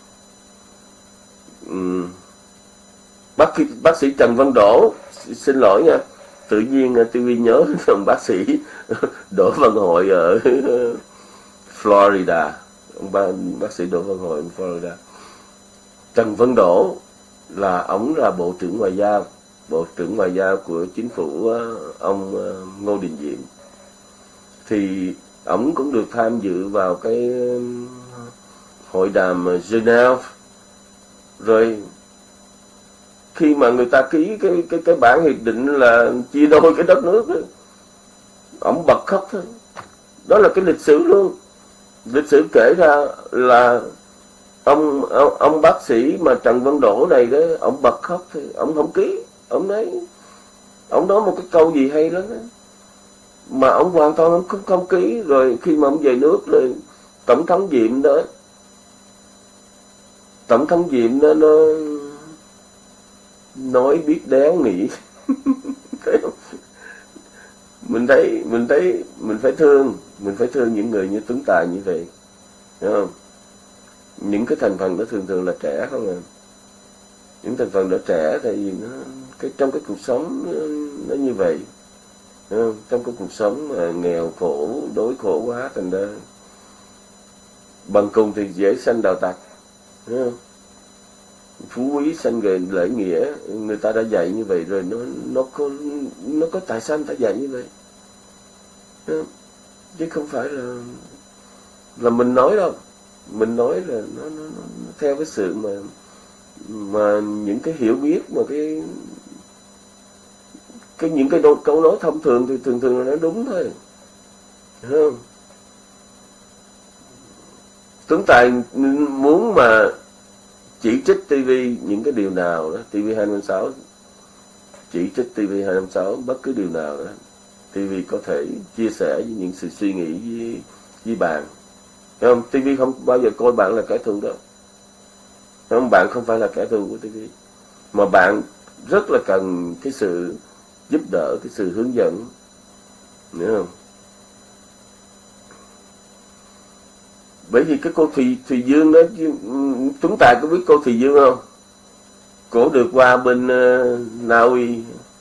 um, bác bác sĩ Trần Văn Đỗ, xin lỗi nha, tự nhiên ti vi nhớ bác sĩ Đỗ Văn Hội ở Florida, ông bác, bác sĩ Đỗ Văn Hội ở Florida. Trần Văn Đỗ là ông là bộ trưởng ngoại giao, bộ trưởng ngoại giao của chính phủ ông Ngô Đình Diệm. Thì ông cũng được tham dự vào cái hội đàm Geneva. Rồi khi mà người ta ký cái cái cái bản hiệp định là chia đôi cái đất nước đó, ông bật khóc thôi. Đó là cái lịch sử luôn. Lịch sử kể ra là ông ông, ông bác sĩ mà Trần Văn Đỗ này đó, ông bật khóc thôi, ông không ký, ông nói ông nói một cái câu gì hay lắm đó, mà ông hoàn toàn ông không, không ký. Rồi khi mà ông về nước rồi tổng thống Diệm đó, tổng thống Diệm đó nó nói biết đéo nghĩ. mình thấy mình thấy mình phải thương mình phải thương những người như Tuấn Tài như vậy, hiểu không? Những cái thành phần đó thường thường là trẻ không à. Những thành phần đó trẻ tại vì nó cái trong cái cuộc sống nó, nó như vậy, hiểu không? Trong cái cuộc sống mà nghèo khổ, đói khổ quá, thành ra bằng cùng thì dễ sanh đạo tặc, hiểu không? Phú quý sanh về lễ nghĩa, người ta đã dạy như vậy rồi, nó nó có nó có tại sao người ta dạy như vậy, chứ không phải là là mình nói đâu. Mình nói là nó, nó, nó theo cái sự mà mà những cái hiểu biết, mà cái cái những cái đôi, câu nói thông thường thì thường thường là nó đúng thôi, hiểu không? Tuấn Tài muốn mà chỉ trích ti vi những cái điều nào đó, ti vi hai năm sáu chỉ trích ti vi hai năm sáu bất cứ điều nào đó, ti vi có thể chia sẻ với những sự suy nghĩ với, với bạn, hiểu không? ti vi không bao giờ coi bạn là kẻ thù đâu, hiểu không? Bạn không phải là kẻ thù của ti vi, mà bạn rất là cần cái sự giúp đỡ, cái sự hướng dẫn, hiểu không? Bởi vì cái cô Thùy, Thùy Dương đó, chúng ta có biết cô Thùy Dương không? Cổ được qua bên uh, Na Uy.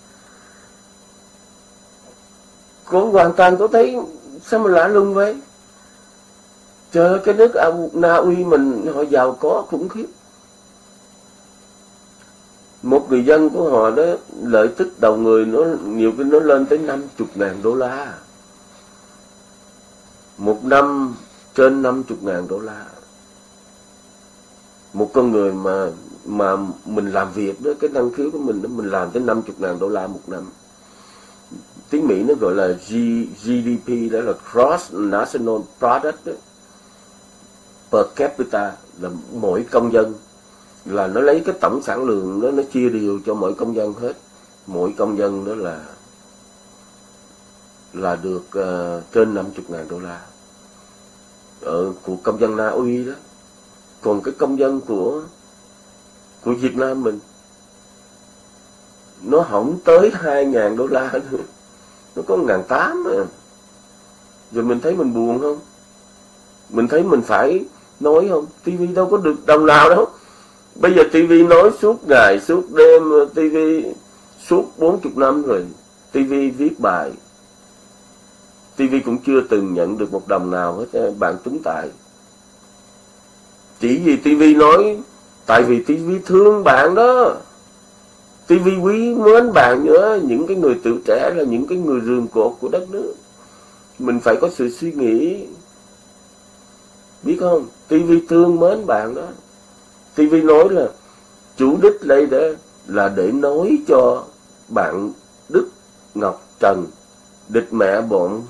Cổ hoàn toàn có thấy sao mà lạ lùng vậy? Trời ơi, cái nước Na Uy mình họ giàu có khủng khiếp. Một người dân của họ đó lợi tức đầu người nó nhiều cái nó lên tới năm mươi ngàn đô la. một năm trên năm mươi ngàn đô la. Một con người mà mà mình làm việc đó, cái năng khiếu của mình đó, mình làm tới năm mươi ngàn đô la một năm. Tiếng Mỹ nó gọi là G, giê đê pê, đó là Gross National Product đó. Per capita là mỗi công dân, là nó lấy cái tổng sản lượng đó, nó chia đều cho mỗi công dân hết. Mỗi công dân đó là là được uh, trên năm mươi ngàn đô la ở của công dân Na Uy đó. Còn cái công dân của của Việt Nam mình nó không tới hai ngàn đô la nữa, nó có một ngàn tám à. Rồi mình thấy mình buồn không? Mình thấy mình phải nói không? Tivi đâu có được đồng nào đâu. Bây giờ tivi nói suốt ngày suốt đêm, tivi suốt bốn mươi năm rồi, tivi viết bài, tivi cũng chưa từng nhận được một đồng nào hết bạn Tuấn Tài. Chỉ vì tivi nói, tại vì tivi thương bạn đó, tivi quý mến bạn nữa. Những cái người tuổi trẻ là những cái người rường cột của đất nước, mình phải có sự suy nghĩ, biết không? tivi thương mến bạn đó. tivi nói là chủ đích đây đó là để nói cho bạn Đức Ngọc Trần, địch mẹ bọn.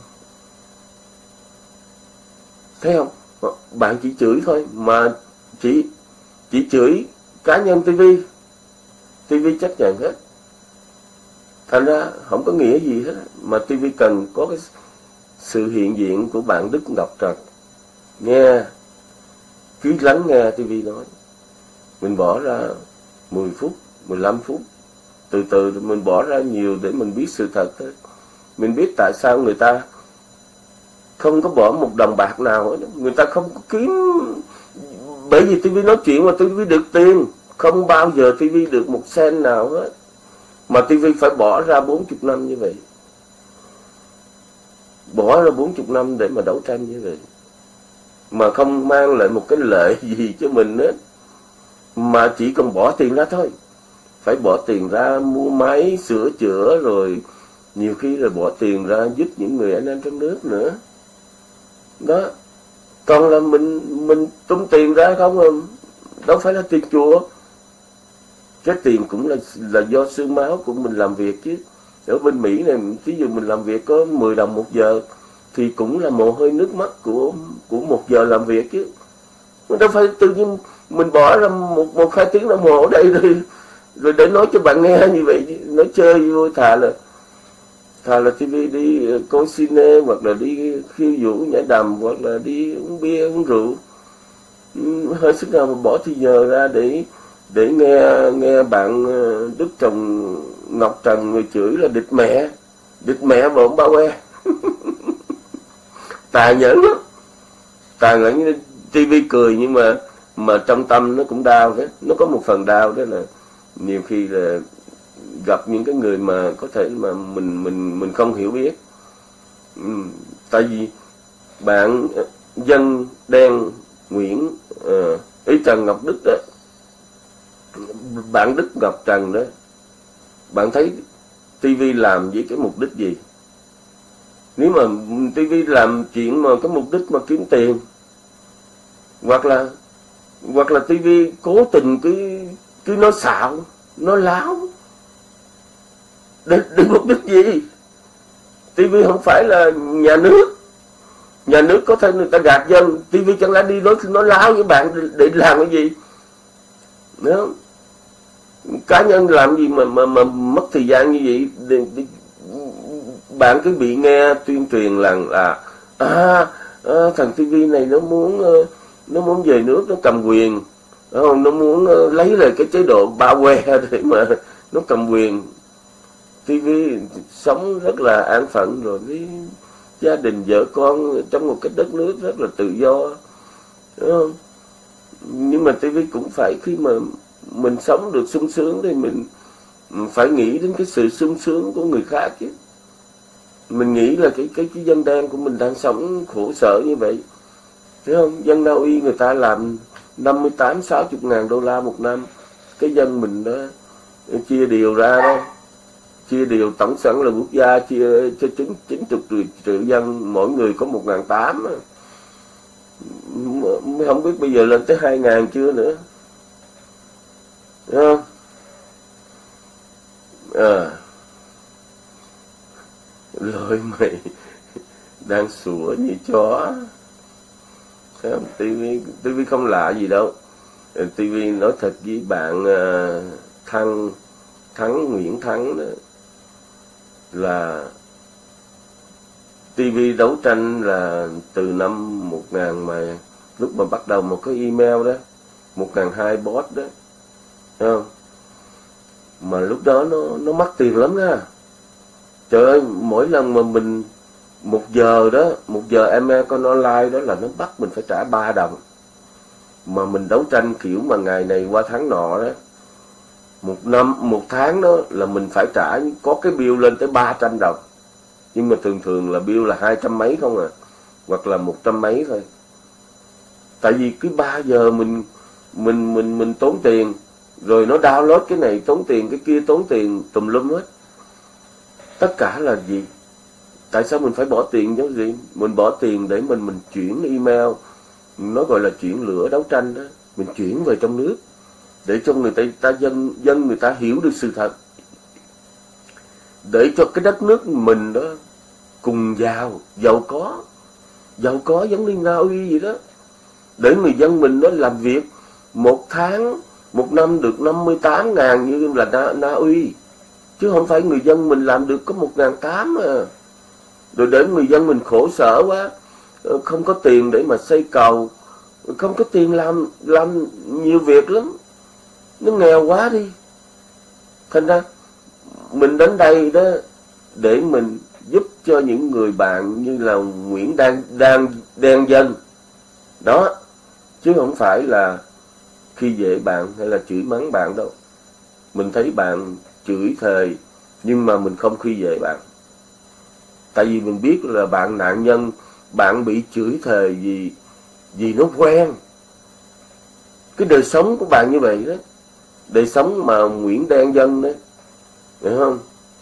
Thấy không? Bạn chỉ chửi thôi, mà chỉ chỉ chửi cá nhân tivi, tivi chấp nhận hết. Thành ra không có nghĩa gì hết, mà tivi cần có cái sự hiện diện của bạn Đức Ngọc Trần. Nghe, cứ lắng nghe tivi nói. Mình bỏ ra mười phút, mười lăm phút, từ từ mình bỏ ra nhiều để mình biết sự thật thôi. Mình biết tại sao người ta không có bỏ một đồng bạc nào hết. Người ta không có kiếm, bởi vì tivi nói chuyện mà tivi được tiền. Không bao giờ tivi được một sen nào hết, mà tivi phải bỏ ra bốn mươi năm như vậy. Bỏ ra bốn mươi năm để mà đấu tranh như vậy, mà không mang lại một cái lợi gì cho mình hết, mà chỉ cần bỏ tiền ra thôi. Phải bỏ tiền ra mua máy sửa chữa, rồi nhiều khi là bỏ tiền ra giúp những người anh em trong nước nữa đó. Còn là mình mình tung tiền ra không à, đâu phải là tiền chùa. Cái tiền cũng là là do xương máu của mình làm việc chứ. Ở bên Mỹ này, ví dụ mình làm việc có mười đồng một giờ thì cũng là mồ hôi nước mắt của của một giờ làm việc chứ. Đâu phải tự nhiên mình bỏ ra một một hai tiếng đồng hồ ở đây rồi rồi để nói cho bạn nghe như vậy, nói chơi vui. Thà là thà là tivi đi coi cine, hoặc là đi khiêu vũ nhảy đầm, hoặc là đi uống bia uống rượu. Hơi sức nào mà bỏ thì giờ ra để để nghe nghe bạn Đức Chồng Ngọc Trần người chửi là địch mẹ, địch mẹ bọn bao que. Tà nhẫn lắm, tà nhẫn. Tivi cười nhưng mà mà trong tâm nó cũng đau hết. Nó có một phần đau đó là nhiều khi là gặp những cái người mà có thể mà mình mình mình không hiểu biết. Ừ, tại vì bạn Dân Đen Nguyễn uh, ý Trần Ngọc Đức đó, bạn Đức Ngọc Trần đó, bạn thấy tivi làm với cái mục đích gì? Nếu mà tivi làm chuyện mà cái mục đích mà kiếm tiền, hoặc là hoặc là tivi cố tình cứ cứ nói xạo, nói láo, để, để mục đích gì? tivi không phải là nhà nước. Nhà nước có thể người ta gạt dân, tivi chẳng lẽ đi nói nói láo với bạn để, để làm cái gì? Đúng không? Cá nhân làm gì mà mà mà mất thời gian như vậy? Để, để, bạn cứ bị nghe tuyên truyền là là à, à thằng tivi này nó muốn nó muốn về nước, nó cầm quyền, không? Nó muốn lấy lại cái chế độ ba que để mà nó cầm quyền. tivi sống rất là an phận rồi với gia đình vợ con trong một cái đất nước rất là tự do, đúng không? Nhưng mà tivi cũng phải, khi mà mình sống được sung sướng thì mình phải nghĩ đến cái sự sung sướng của người khác chứ. Mình nghĩ là cái cái cái dân đen của mình đang sống khổ sở như vậy, thấy không? Dân Na Uy người ta làm năm mươi tám sáu mươi ngàn đô la một năm, cái dân mình đó chia đều ra đó, chia đều tổng sản lượng quốc gia chia cho chín chín mươi triệu dân, mỗi người có một ngàn tám, không biết bây giờ lên tới hai ngàn chưa nữa. Đúng không? À. Rồi mày đang sủa như chó. Thấy không? tivi tivi không lạ gì đâu. tivi nói thật với bạn uh, Thăng Thắng Nguyễn Thắng đó, là tivi đấu tranh là từ năm một ngàn mà lúc mà bắt đầu một cái email đó, một ngàn hai bot đó, thấy không? Mà lúc đó nó nó mắc tiền lắm nha. Trời ơi, mỗi lần mà mình một giờ đó, một giờ email con online đó là nó bắt mình phải trả ba đồng. Mà mình đấu tranh kiểu mà ngày này qua tháng nọ đó, một năm, một tháng đó là mình phải trả, có cái bill lên tới ba trăm đồng. Nhưng mà thường thường là bill là hai trăm mấy không à, hoặc là một trăm mấy thôi. Tại vì cứ ba giờ mình mình mình mình tốn tiền, rồi nó download cái này tốn tiền, cái kia tốn tiền, tùm lum hết. Tất cả là gì? Tại sao mình phải bỏ tiền giống gì? Mình bỏ tiền để mình mình chuyển email, nó gọi là chuyển lửa đấu tranh đó, mình chuyển về trong nước để cho người ta, ta dân dân người ta hiểu được sự thật, để cho cái đất nước mình đó cùng giàu, giàu có, giàu có giống như Na Uy vậy đó, để người dân mình nó làm việc một tháng, một năm được năm mươi tám ngàn như là Na, Na Uy, chứ không phải người dân mình làm được có một ngàn tám à. Rồi để người dân mình khổ sở quá, không có tiền để mà xây cầu, không có tiền làm làm nhiều việc lắm, nó nghèo quá đi. Thành ra mình đến đây đó để mình giúp cho những người bạn như là Nguyễn Đan Đan Đan Dân đó, chứ không phải là khi dễ bạn hay là chửi mắng bạn đâu. Mình thấy bạn chửi thề nhưng mà mình không khi dễ bạn, tại vì mình biết là bạn nạn nhân, bạn bị chửi thề gì vì nó quen. Cái đời sống của bạn như vậy đó, đời sống mà Nguyễn Đan Dân đó, hiểu không?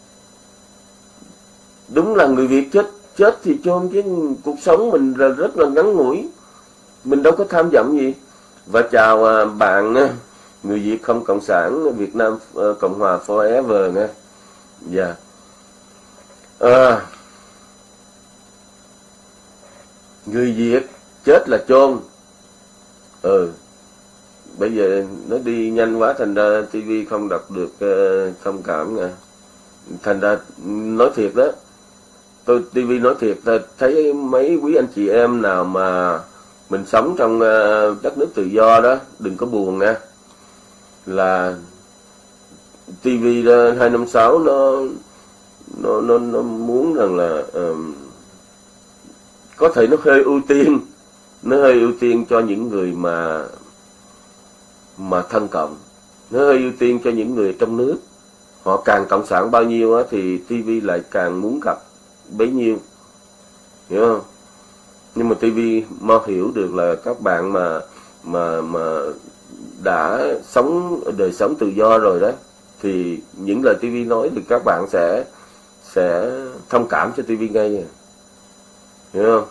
Đúng là người Việt chết chết thì chôn, chứ cuộc sống mình là rất là ngắn ngủi, mình đâu có tham vọng gì. Và chào bạn người Việt không cộng sản Việt Nam Cộng hòa forever nha. Dạ. À, người Việt chết là chôn. Ừ. Bây giờ nó đi nhanh quá, thành ra tivi không đọc được uh, thông cảm nha. Thành ra nói thiệt đó, tôi tivi nói thiệt, tôi thấy mấy quý anh chị em nào mà mình sống trong uh, đất nước tự do đó, đừng có buồn nha. Là tivi hai năm sáu nó nó nó nó muốn rằng là uh, có thể nó hơi ưu tiên, nó hơi ưu tiên cho những người mà mà thân cộng, nó hơi ưu tiên cho những người trong nước. Họ càng cộng sản bao nhiêu á thì tivi lại càng muốn gặp bấy nhiêu, hiểu không? Nhưng mà tivi mau hiểu được là các bạn mà mà mà đã sống đời sống tự do rồi đó, thì những lời tivi nói thì các bạn sẽ sẽ thông cảm cho tivi ngay à. Hiểu không?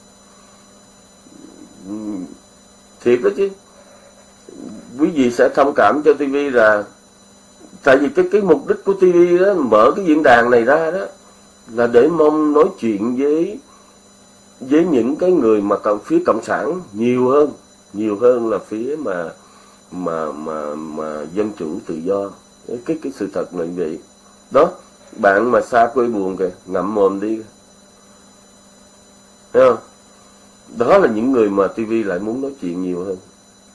Thiệt đó chứ. Quý vị sẽ thông cảm cho tivi là tại vì cái cái mục đích của tivi đó, mở cái diễn đàn này ra đó là để mong nói chuyện với với những cái người mà cộng phía cộng sản nhiều hơn, nhiều hơn là phía mà mà mà mà dân chủ tự do. Cái cái sự thật là như vậy. Đó, bạn mà xa quê buồn kìa, ngậm mồm đi. Thấy không? Đó là những người mà tivi lại muốn nói chuyện nhiều hơn.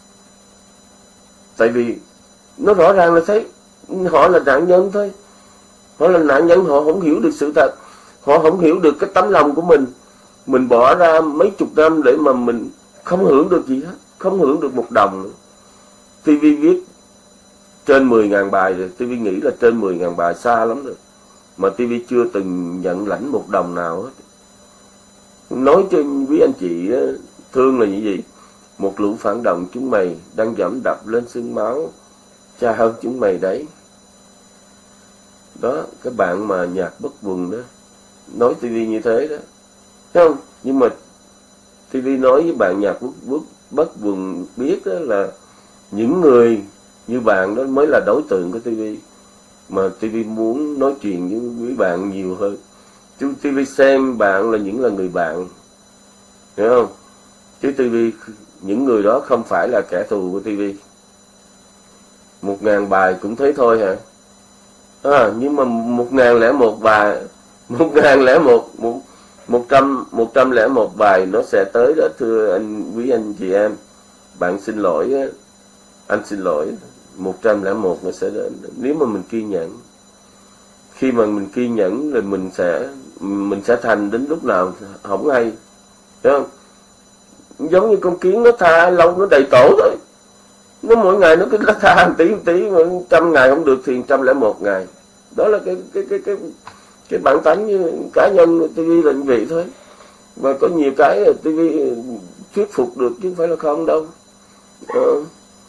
Tại vì nó rõ ràng là thấy họ là nạn nhân thôi. Họ là nạn nhân, họ không hiểu được sự thật. Họ không hiểu được cái tấm lòng của mình. Mình bỏ ra mấy chục năm để mà mình không hưởng được gì hết, không hưởng được một đồng nữa. tivi viết trên mười ngàn bài rồi, tivi nghĩ là trên mười ngàn bài xa lắm rồi. Mà tivi chưa từng nhận lãnh một đồng nào hết. Nói cho quý anh chị thương là như vậy. Một lũ phản động chúng mày đang dẫm đập lên xương máu cha hơn chúng mày đấy. Đó, cái bạn mà nhạc bất quần đó, nói tivi như thế đó. Thấy không? Nhưng mà tivi nói với bạn nhạc bất, bất, bất quần biết đó là những người như bạn đó mới là đối tượng của tivi. Mà tivi muốn nói chuyện với, với bạn nhiều hơn. Chứ tivi xem bạn là những là người bạn. Hiểu không? Chứ tivi, những người đó không phải là kẻ thù của tivi. Một ngàn bài cũng thế thôi hả? À, nhưng mà một ngàn lẻ một bài, một ngàn lẻ một, một, một trăm, một trăm lẻ một bài nó sẽ tới đó, thưa anh, quý anh chị em. Bạn xin lỗi, anh xin lỗi, một trăm lẻ một nó sẽ đến. Nếu mà mình kiên nhẫn. Khi mà mình kiên nhẫn rồi mình sẽ, mình sẽ thành đến lúc nào không hay. Thấy không? Giống như con kiến nó tha lâu nó đầy tổ thôi. Nó mỗi ngày nó cứ tha một tí một tí, mà trăm ngày không được thì trăm lẻ một ngày. Đó là cái cái cái cái cái bản tánh như cá nhân tivi là như vậy thôi. Và có nhiều cái tivi thuyết phục được chứ không phải là không đâu. Ờ.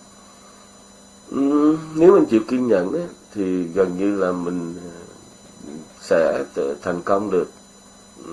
Ừ, nếu mình chịu kiên nhẫn ấy, thì gần như là mình sẽ thành công được. Ừ.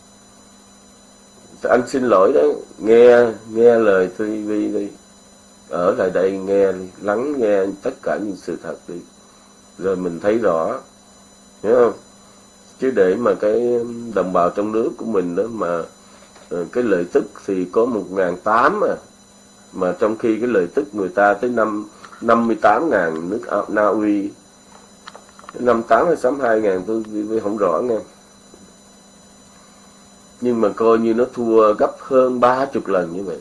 Anh xin lỗi đó, nghe nghe lời tivi đi, ở lại đây nghe, lắng nghe tất cả những sự thật đi, rồi mình thấy rõ, hiểu không? Chứ để mà cái đồng bào trong nước của mình đó mà cái lợi tức thì có một ngàn tám à, mà trong khi cái lợi tức người ta tới năm năm mươi tám ngàn nước Na Uy, năm tám hay sáu hai ngàn tôi, tôi không rõ nghe. Nhưng mà coi như nó thua gấp hơn ba chục lần như vậy.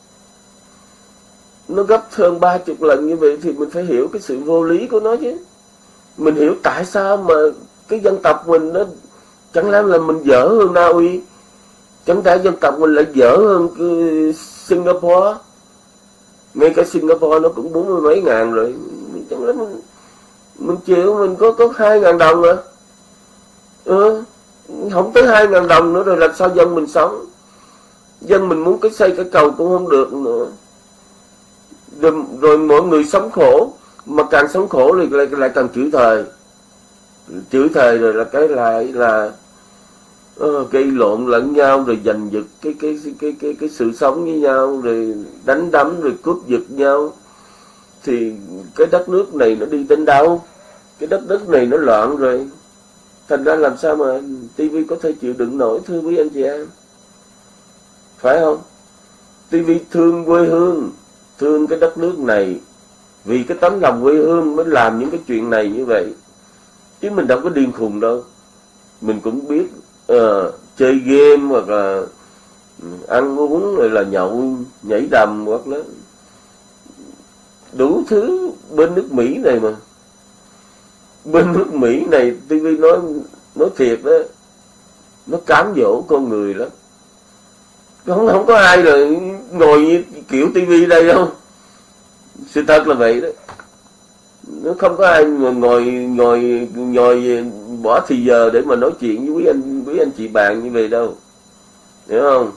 Nó gấp hơn ba chục lần như vậy thì mình phải hiểu cái sự vô lý của nó chứ. Mình hiểu tại sao mà cái dân tộc mình nó, chẳng lẽ là mình dở hơn Na Uy, chẳng lẽ dân tộc mình lại dở hơn Singapore. Ngay cả Singapore nó cũng bốn mươi mấy ngàn rồi, chẳng lẽ mình mình chịu, mình có có hai ngàn đồng à. Ừ, không tới hai ngàn đồng nữa rồi làm sao dân mình sống. Dân mình muốn cái xây cái cầu cũng không được nữa. Rồi, rồi mỗi người sống khổ, mà càng sống khổ thì lại, lại càng chửi thề. Chửi thề rồi là cái lại là uh, gây lộn lẫn nhau, rồi giành giật cái cái cái cái cái, cái sự sống với nhau, rồi đánh đấm, rồi cướp giật nhau. Thì cái đất nước này nó đi đến đâu? Cái đất nước này nó loạn rồi. Thành ra làm sao mà tivi có thể chịu đựng nổi, thưa quý anh chị em? Phải không? tivi thương quê hương, thương cái đất nước này, vì cái tấm lòng quê hương mới làm những cái chuyện này như vậy. Chứ mình đâu có điên khùng đâu. Mình cũng biết uh, chơi game hoặc là ăn uống rồi là nhậu nhảy đầm, hoặc là đủ thứ bên nước Mỹ này mà. Bên nước Mỹ này tivi nói nói thiệt đó, nó cám dỗ con người lắm. Không không có ai là ngồi như kiểu tivi đây đâu. Sự thật là vậy đó. Nó không có ai ngồi ngồi ngồi ngồi bỏ thì giờ để mà nói chuyện với quý anh quý anh chị bạn như vậy đâu. Hiểu không?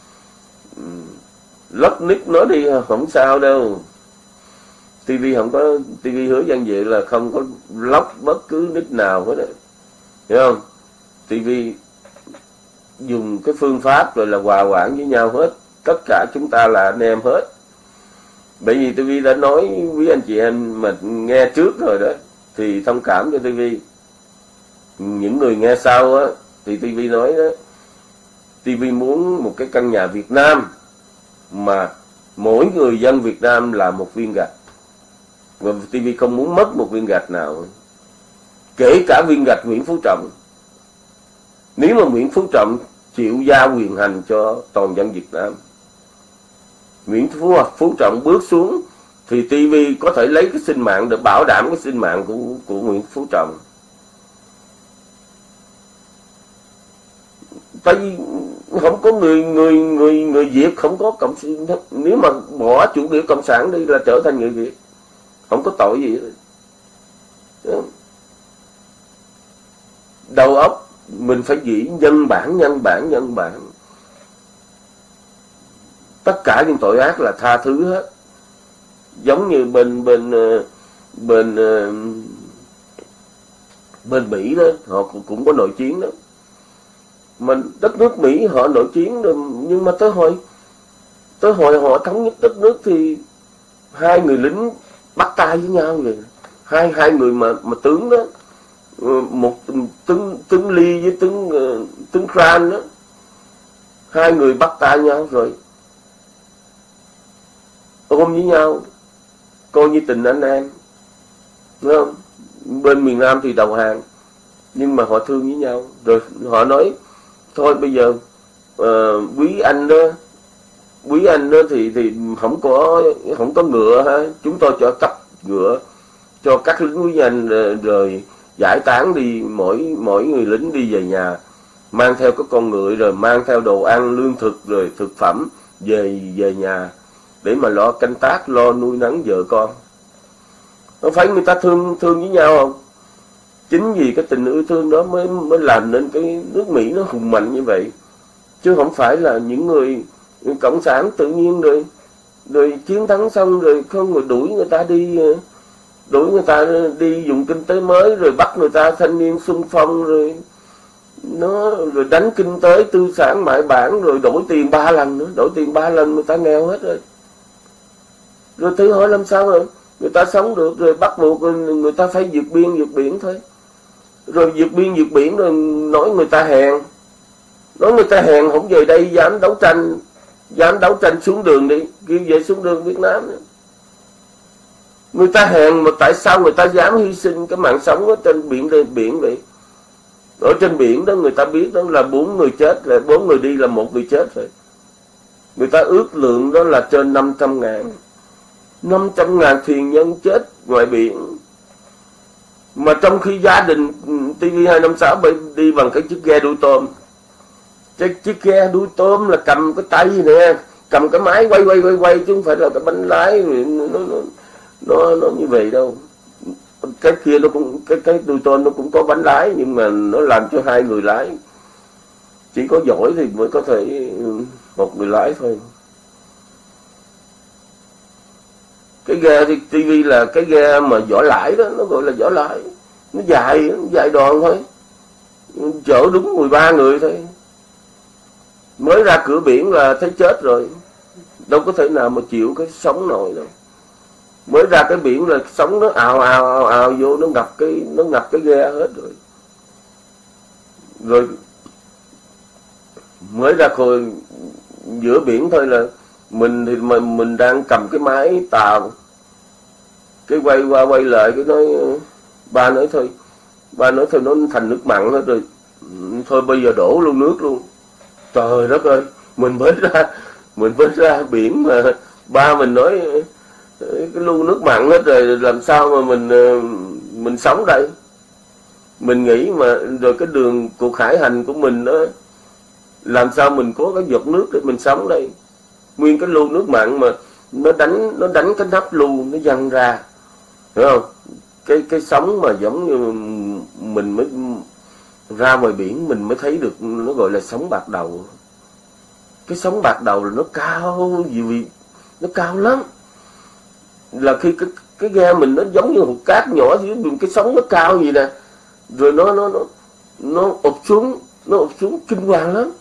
Lóc nick nói đi không sao đâu. tivi không có, tivi Hứa Văn Vệ là không có lóc bất cứ nick nào hết. Hiểu không? tivi dùng cái phương pháp rồi là hòa quản với nhau hết. Tất cả chúng ta là anh em hết. Bởi vì tivi đã nói với anh chị em mà nghe trước rồi đó, thì thông cảm cho tivi. Những người nghe sau á, thì tivi nói đó, tivi muốn một cái căn nhà Việt Nam mà mỗi người dân Việt Nam là một viên gạch. Và tivi không muốn mất một viên gạch nào, kể cả viên gạch Nguyễn Phú Trọng. Nếu mà Nguyễn Phú Trọng chịu giao quyền hành cho toàn dân Việt Nam, Nguyễn Phú, Phú Trọng bước xuống, thì tivi có thể lấy cái sinh mạng để bảo đảm cái sinh mạng của, của Nguyễn Phú Trọng. Tại vì không có người người người người Việt không có cộng sản, nếu mà bỏ chủ nghĩa cộng sản đi là trở thành người Việt, không có tội gì hết. Đầu óc mình phải nghĩ nhân bản, nhân bản, nhân bản. Tất cả những tội ác là tha thứ hết. Giống như bên bên bên Bên Mỹ đó họ cũng, cũng có nội chiến đó, mà đất nước Mỹ họ nội chiến rồi, nhưng mà tới hồi tới hồi họ thống nhất đất nước thì hai người lính bắt tay với nhau vậy, hai hai người mà mà tướng đó, một tướng tướng Lee với tướng tướng Grant đó, hai người bắt tay nhau rồi ôm với nhau coi như tình anh em, đúng không? Bên miền Nam thì đầu hàng, nhưng mà họ thương với nhau. Rồi họ nói thôi bây giờ uh, quý anh đó quý anh đó thì thì không có không có ngựa ha, chúng tôi cho cấp ngựa cho các lính quý anh, rồi giải tán đi, mỗi mỗi người lính đi về nhà, mang theo cái con ngựa, rồi mang theo đồ ăn lương thực rồi thực phẩm về về nhà để mà lo canh tác, lo nuôi nấng vợ con. Không phải người ta thương thương với nhau không? Chính vì cái tình yêu thương đó mới mới làm nên cái nước Mỹ nó hùng mạnh như vậy, chứ không phải là những người cộng sản tự nhiên rồi rồi chiến thắng xong rồi không, người đuổi người ta đi, đuổi người ta đi dùng kinh tế mới, rồi bắt người ta thanh niên xung phong, rồi nó rồi đánh kinh tế tư sản mại bản, rồi đổi tiền ba lần nữa, đổi tiền ba lần người ta nghèo hết rồi. Rồi thử hỏi làm sao rồi người ta sống được, rồi bắt buộc người ta phải vượt biên vượt biển thôi. Rồi vượt biên vượt biển rồi nói người ta hèn, nói người ta hèn không về đây dám đấu tranh, dám đấu tranh xuống đường đi, kêu về xuống đường Việt Nam nữa. Người ta hèn mà tại sao người ta dám hy sinh cái mạng sống ở trên biển biển vậy? Ở trên biển đó người ta biết đó là bốn người chết, là bốn người đi là một người chết rồi. Người ta ước lượng đó là trên năm trăm ngàn. năm trăm ngàn thuyền nhân chết ngoài biển. Mà trong khi gia đình T V hai năm sáu đi bằng cái chiếc ghe đuôi tôm. Cái chiếc ghe đuôi tôm là cầm cái tay nè, cầm cái máy quay quay quay quay, chứ không phải là cái bánh lái nó nó nó, nó như vậy đâu. Cái kia nó cũng cái cái đuôi tôm nó cũng có bánh lái, nhưng mà nó làm cho hai người lái. Chỉ có giỏi thì mới có thể một người lái thôi. Cái ghe thì T V là cái ghe mà vỏ lãi đó, nó gọi là vỏ lãi, nó dài nó dài đòn thôi, chở đúng mười ba người thôi. Mới ra cửa biển là thấy chết rồi, đâu có thể nào mà chịu cái sóng nổi đâu. Mới ra cái biển là sóng nó ào ào ào ào vô, nó ngập cái nó ngập cái ghe hết rồi. Rồi mới ra khỏi giữa biển thôi là mình thì mà mình đang cầm cái máy tàu, cái quay qua quay lại, cái nói ba nói thôi ba nói thôi nó thành nước mặn hết rồi, thôi bây giờ đổ luôn nước luôn. Trời đất ơi, mình mới ra mình mới ra biển mà ba mình nói cái lu nước mặn hết rồi, làm sao mà mình mình sống đây. Mình nghĩ mà rồi cái đường cuộc khải hành của mình đó, làm sao mình có cái giọt nước để mình sống đây. Nguyên cái lu nước mặn mà nó đánh nó đánh cái nắp lu nó văng ra, hiểu không? Cái cái sóng mà giống như mình mới ra ngoài biển mình mới thấy được, nó gọi là sóng bạc đầu. Cái sóng bạc đầu là nó cao gì vì nó cao lắm. Là khi cái cái ghe mình nó giống như hột cát nhỏ dưới biển, cái sóng nó cao gì nè, rồi nó nó nó nó ụp xuống, nó ụp xuống kinh hoàng lắm.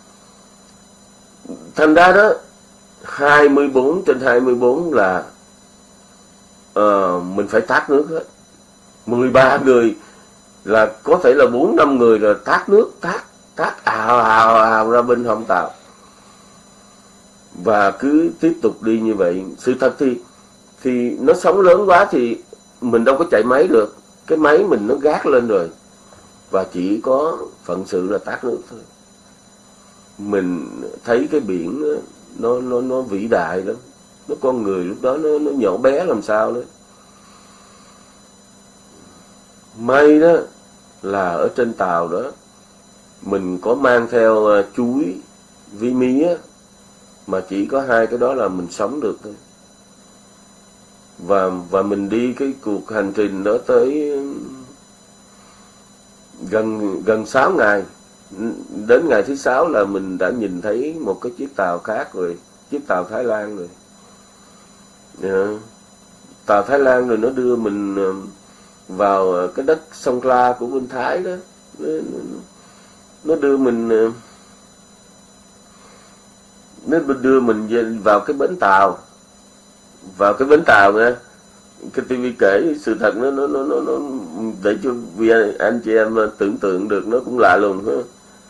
Thành ra đó hai mươi bốn trên hai mươi bốn là uh, mình phải tát nước hết. mười ba người là có thể là bốn năm người là tát nước, tát tát ào ào ào ra bên hông tàu. Và cứ tiếp tục đi như vậy. Sự thật thì thì nó sóng lớn quá thì mình đâu có chạy máy được. Cái máy mình nó gác lên rồi, và chỉ có phận sự là tát nước thôi. Mình thấy cái biển nó nó nó vĩ đại lắm. Nó con người lúc đó nó nó nhỏ bé làm sao đó. May đó là ở trên tàu đó mình có mang theo chuối với mía, mà chỉ có hai cái đó là mình sống được thôi. Và và mình đi cái cuộc hành trình đó tới gần gần sáu ngày. Đến ngày thứ sáu là mình đã nhìn thấy một cái chiếc tàu khác rồi, chiếc tàu Thái Lan rồi. Yeah. Tàu Thái Lan rồi nó đưa mình vào cái đất sông La của Vinh Thái đó, nó, nó đưa mình nó đưa mình vào cái bến tàu, vào cái bến tàu nha. Cái tivi kể sự thật nó nó nó nó, nó để cho vì anh chị em tưởng tượng được, nó cũng lạ lùng hết.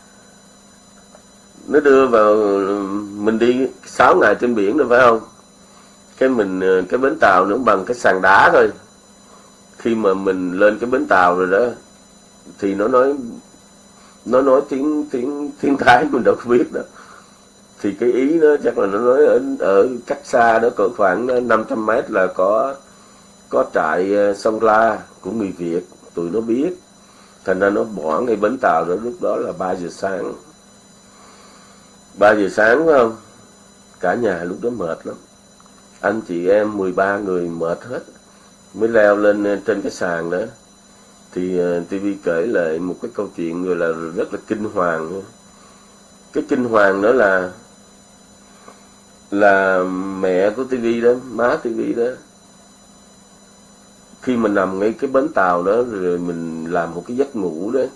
Nó đưa vào, mình đi sáu ngày trên biển rồi phải không? Cái mình cái bến tàu nó bằng cái sàn đá thôi. Khi mà mình lên cái bến tàu rồi đó thì nó nói nó nói tiếng tiếng tiếng Thái mình đâu có biết đâu. Thì cái ý nó chắc là nó nói ở, ở cách xa đó cỡ khoảng năm trăm mét là có có trại sông La của người Việt, tụi nó biết. Thành ra nó bỏ ngay bến tàu đó, lúc đó là ba giờ sáng. ba giờ sáng phải không? Cả nhà lúc đó mệt lắm. Anh chị em mười ba người mệt hết. Mới leo lên trên cái sàn đó. Thì uh, ti vi kể lại một cái câu chuyện gọi là rất là kinh hoàng. Cái kinh hoàng đó là là mẹ của ti vi đó, má ti vi đó. Khi mình nằm ngay cái bến tàu đó rồi mình làm một cái giấc ngủ đó.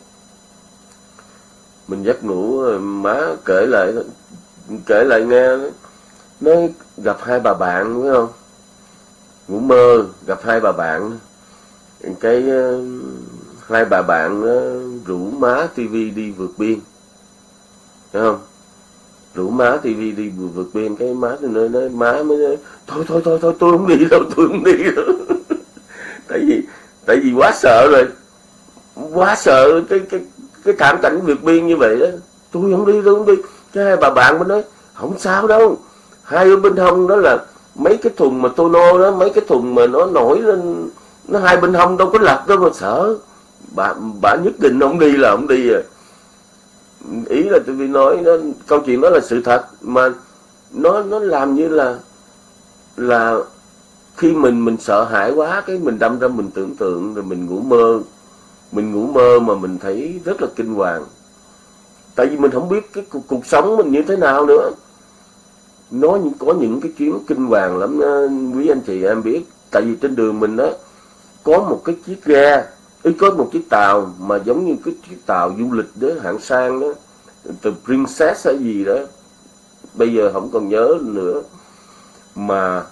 Mình giấc ngủ, má kể lại kể lại nghe, nó gặp hai bà bạn phải không? Ngủ mơ gặp hai bà bạn, cái uh, hai bà bạn uh, rủ má ti vi đi vượt biên, phải không? Rủ má ti vi đi vượt biên, cái má thì nói, nói má mới nói thôi thôi thôi thôi tôi không đi đâu, tôi không đi đâu. tại vì tại vì quá sợ rồi, quá sợ cái cái cái thảm cảnh vượt biên như vậy đó. Tôi không đi, tôi không đi. Cái hai bà bạn mới nói không sao đâu, hai ở bên hông đó là mấy cái thùng mà tono đó, mấy cái thùng mà nó nổi lên, nó hai bên hông đâu có lật đâu mà sợ. Bà bà nhất định không đi là không đi à. Ý là tôi nói đó, câu chuyện đó là sự thật mà nó nó làm như là là khi mình mình sợ hãi quá, cái mình đâm ra mình tưởng tượng rồi mình ngủ mơ, mình ngủ mơ mà mình thấy rất là kinh hoàng. Tại vì mình không biết cái cuộc, cuộc sống mình như thế nào nữa. Nó có những cái chuyến kinh hoàng lắm đó, quý anh chị em biết. Tại vì trên đường mình đó có một cái chiếc ghe, có một chiếc tàu mà giống như cái chiếc tàu du lịch đó, hạng sang đó, từ Princess hay gì đó, bây giờ không còn nhớ nữa. Mà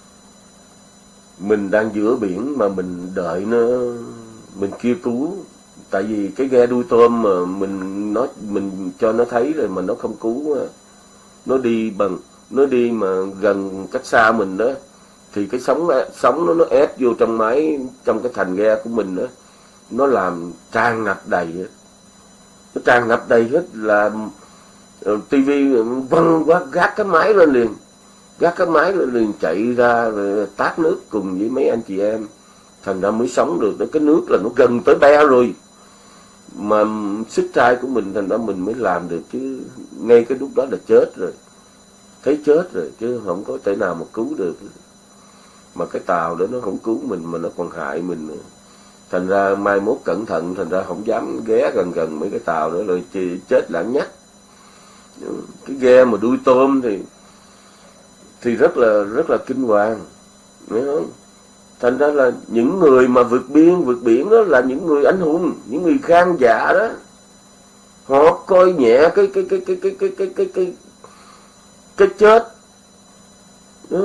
mình đang giữa biển mà mình đợi nó, mình kêu cứu. Tại vì cái ghe đuôi tôm mà mình nó mình cho nó thấy rồi mà nó không cứu. Nó đi bằng nó đi mà gần cách xa mình đó, thì cái sóng sóng nó nó ép vô trong máy, trong cái thành ghe của mình đó, nó làm tràn ngập đầy hết. Nó tràn ngập đầy hết là uh, tivi văng quá gác cái máy lên liền, gác cái máy lên liền chạy ra rồi tát nước cùng với mấy anh chị em. Thành ra mới sống được đó. Cái nước là nó gần tới be rồi mà sức trai của mình, thành ra mình mới làm được, chứ ngay cái lúc đó là chết rồi, thấy chết rồi chứ không có thể nào mà cứu được. Mà cái tàu đó nó không cứu mình mà nó còn hại mình nữa. Thành ra mai mốt cẩn thận, thành ra không dám ghé gần gần mấy cái tàu nữa rồi chết lãng nhách. Cái ghe mà đuôi tôm thì thì rất là rất là kinh hoàng, hiểu không? Thành ra là những người mà vượt biên vượt biển đó là những người anh hùng, những người gan dạ đó. Họ coi nhẹ cái cái cái cái cái cái cái cái cái cái chết đó.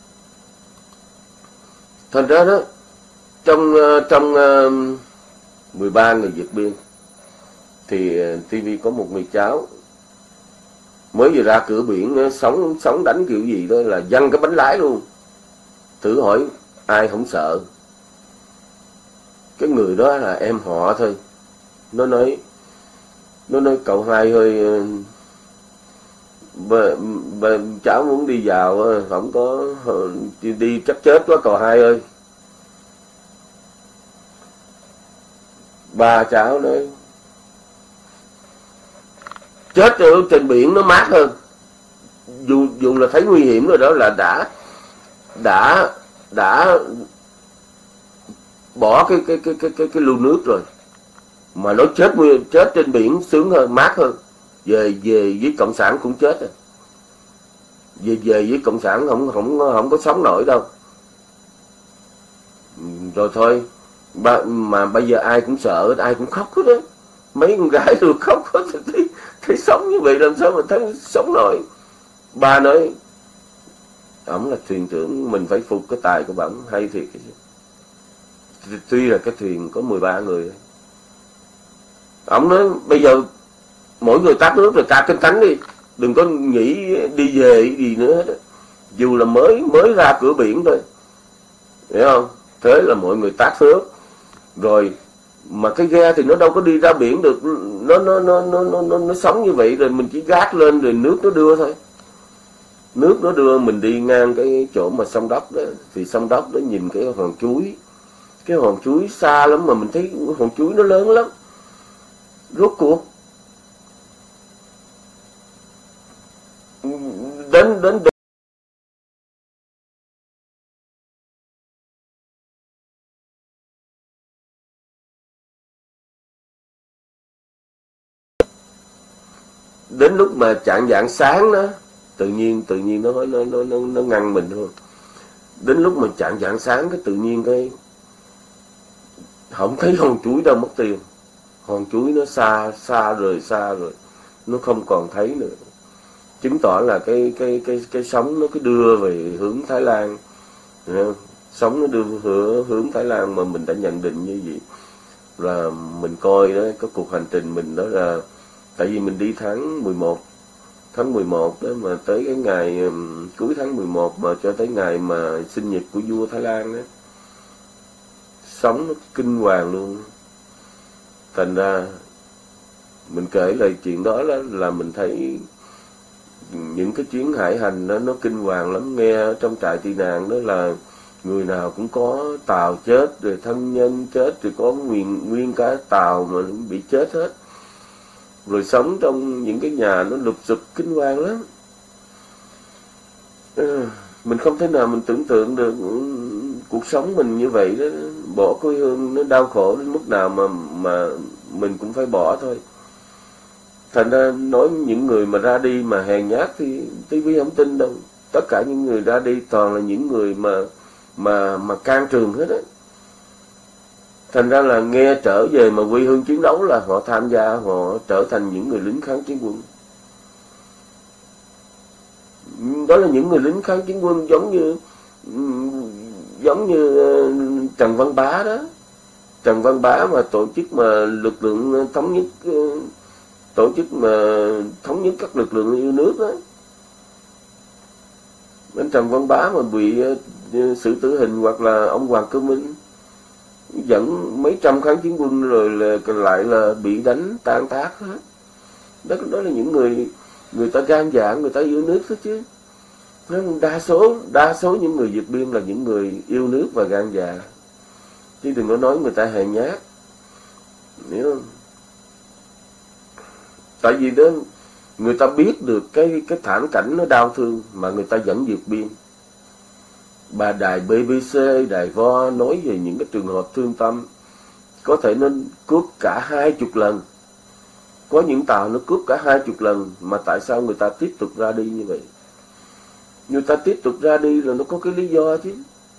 Thành ra đó trong trong uh, mười ba người vượt biên thì uh, ti vi có một người cháu mới vừa ra cửa biển, sóng sóng đánh kiểu gì đó là văng cái bánh lái luôn. Thử hỏi ai không sợ. Cái người đó là em họ thôi. Nó nói nó nói cậu Hai ơi, bà, bà, cháu muốn đi vào, không có đi chắc chết quá cậu Hai ơi. Ba cháu nói chết ở trên biển nó mát hơn. Dù dù là thấy nguy hiểm rồi đó, là đã đã đã bỏ cái cái cái cái cái cái lưu nước rồi, mà nó chết chết trên biển sướng hơn, mát hơn. Về về với cộng sản cũng chết rồi. Về về với cộng sản không không không có sống nổi đâu. Rồi thôi, Ba, mà bây giờ ai cũng sợ, ai cũng khóc hết đó. Mấy con gái được khóc hết, thấy, thấy sống như vậy làm sao mà thấy sống nổi. Ba nói ổng là thuyền trưởng, mình phải phục cái tài của ổng, hay thiệt. Tuy là cái thuyền có mười ba người, ổng nói bây giờ mỗi người tát nước rồi ca kinh thánh đi, đừng có nghĩ đi về gì nữa hết, dù là mới mới ra cửa biển thôi, hiểu không? Thế là mọi người tát nước rồi, mà cái ghe thì nó đâu có đi ra biển được, nó nó nó nó nó nó, nó sống như vậy, rồi mình chỉ gác lên rồi nước nó đưa thôi. Nước nó đưa mình đi ngang cái chỗ mà sông Đốc đó, thì sông Đốc đó nhìn cái hòn chuối, cái hòn chuối xa lắm mà mình thấy hòn chuối nó lớn lắm. Rốt cuộc đến đến đến lúc mà chạng vạng sáng đó, tự nhiên tự nhiên nó nó nó nó, nó ngăn mình thôi. Đến lúc mà chạng vạng sáng cái tự nhiên cái không thấy hòn chuối đâu mất tiêu. Hòn chuối nó xa xa rồi xa rồi, nó không còn thấy nữa. Chứng tỏ là cái cái cái cái sóng nó cứ đưa về hướng Thái Lan. Sóng nó đưa hướng, hướng Thái Lan mà mình đã nhận định như vậy. Là mình coi đó, cái cuộc hành trình mình đó là, tại vì mình đi tháng mười một, tháng mười một đó, mà tới cái ngày um, cuối tháng mười một mà cho tới ngày mà sinh nhật của vua Thái Lan đó, sóng nó kinh hoàng luôn. Thành ra mình kể lại chuyện đó, đó là mình thấy những cái chuyến hải hành đó nó kinh hoàng lắm. Nghe trong trại tị nạn đó là người nào cũng có tàu chết, rồi thân nhân chết, rồi có nguyên, nguyên cái tàu mà bị chết hết. Rồi sống trong những cái nhà nó lụp xụp kinh hoàng lắm. À, mình không thể nào mình tưởng tượng được cuộc sống mình như vậy đó. Bỏ quê hương nó đau khổ đến mức nào mà mà mình cũng phải bỏ thôi. Thành ra nói những người mà ra đi mà hèn nhát thì ti vi không tin đâu. Tất cả những người ra đi toàn là những người mà mà mà can trường hết á. Thành ra là nghe trở về mà quê hương chiến đấu là họ tham gia, họ trở thành những người lính kháng chiến quân. Đó là những người lính kháng chiến quân giống như giống như Trần Văn Bá đó. Trần Văn Bá mà tổ chức mà lực lượng thống nhất, tổ chức mà thống nhất các lực lượng yêu nước đó. Bên Trần Văn Bá mà bị xử tử hình, hoặc là ông Hoàng Cơ Minh dẫn mấy trăm kháng chiến quân rồi là lại là bị đánh tan tác hết. Đó, đó là những người người ta gan dạ, người ta yêu nước thôi chứ. Đa số đa số những người vượt biên là những người yêu nước và gan dạ, chứ đừng có nói người ta hèn nhát, hiểu không? Tại vì đó người ta biết được cái cái thảm cảnh nó đau thương mà người ta vẫn vượt biên. Bà đài bê bê xê, đài Vo nói về những cái trường hợp thương tâm, có thể nó cướp cả hai chục lần. Có những tàu nó cướp cả hai chục lần, mà tại sao người ta tiếp tục ra đi như vậy? Người ta tiếp tục ra đi là nó có cái lý do chứ.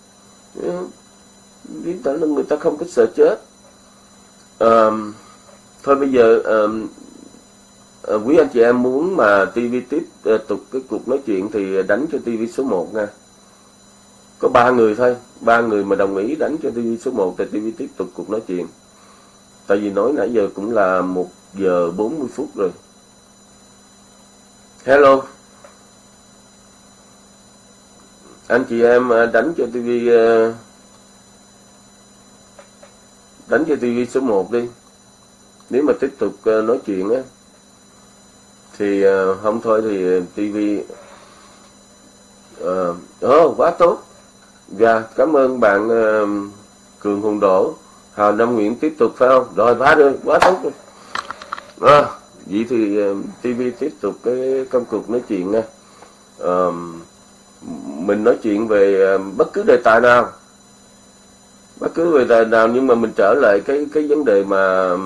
Lý do là người ta không có sợ chết. À, thôi bây giờ à, à, quý anh chị em muốn mà ti vi tiếp à, tục cái cuộc nói chuyện thì đánh cho ti vi số một nha. Có ba người thôi, ba người mà đồng ý đánh cho ti vi số một thì ti vi tiếp tục cuộc nói chuyện. Tại vì nói nãy giờ cũng là một giờ bốn mươi phút rồi. Hello. Anh chị em đánh cho ti vi đánh cho ti vi số một đi. Nếu mà tiếp tục nói chuyện á thì không thôi thì ti vi ờ uh, oh, quá tốt. Dạ, cảm ơn bạn uh, Cường Hùng Đỗ. Hào Nam Nguyễn tiếp tục phải không? Rồi quá rồi, quá tốt rồi. À, vậy thì uh, ti vi tiếp tục cái công cuộc nói chuyện nha. Uh, mình nói chuyện về uh, bất cứ đề tài nào, bất cứ đề tài nào, nhưng mà mình trở lại cái cái vấn đề mà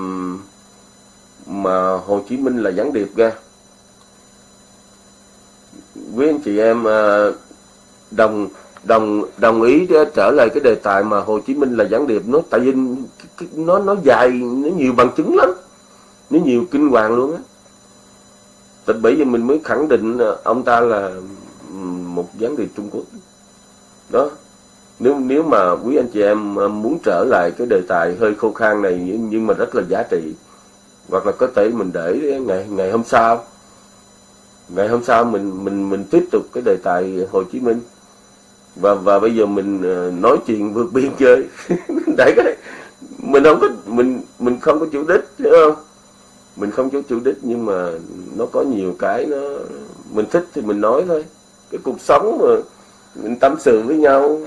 mà Hồ Chí Minh là gián điệp ra. Quý anh chị em uh, đồng đồng đồng ý trở lại cái đề tài mà Hồ Chí Minh là gián điệp. Nó tại vì nó nó dài, nó nhiều bằng chứng lắm, nó nhiều kinh hoàng luôn á. Tại bởi vì mình mới khẳng định ông ta là một gián điệp Trung Quốc đó. Nếu nếu mà quý anh chị em muốn trở lại cái đề tài hơi khô khan này nhưng mà rất là giá trị, hoặc là có thể mình để ngày ngày hôm sau, ngày hôm sau mình mình mình tiếp tục cái đề tài Hồ Chí Minh. Và và bây giờ mình nói chuyện vượt biên chơi. Để cái mình không có mình mình không có chủ đích, hiểu không? Mình không có chủ đích nhưng mà nó có nhiều cái nó mình thích thì mình nói thôi. Cái cuộc sống mà mình tâm sự với nhau.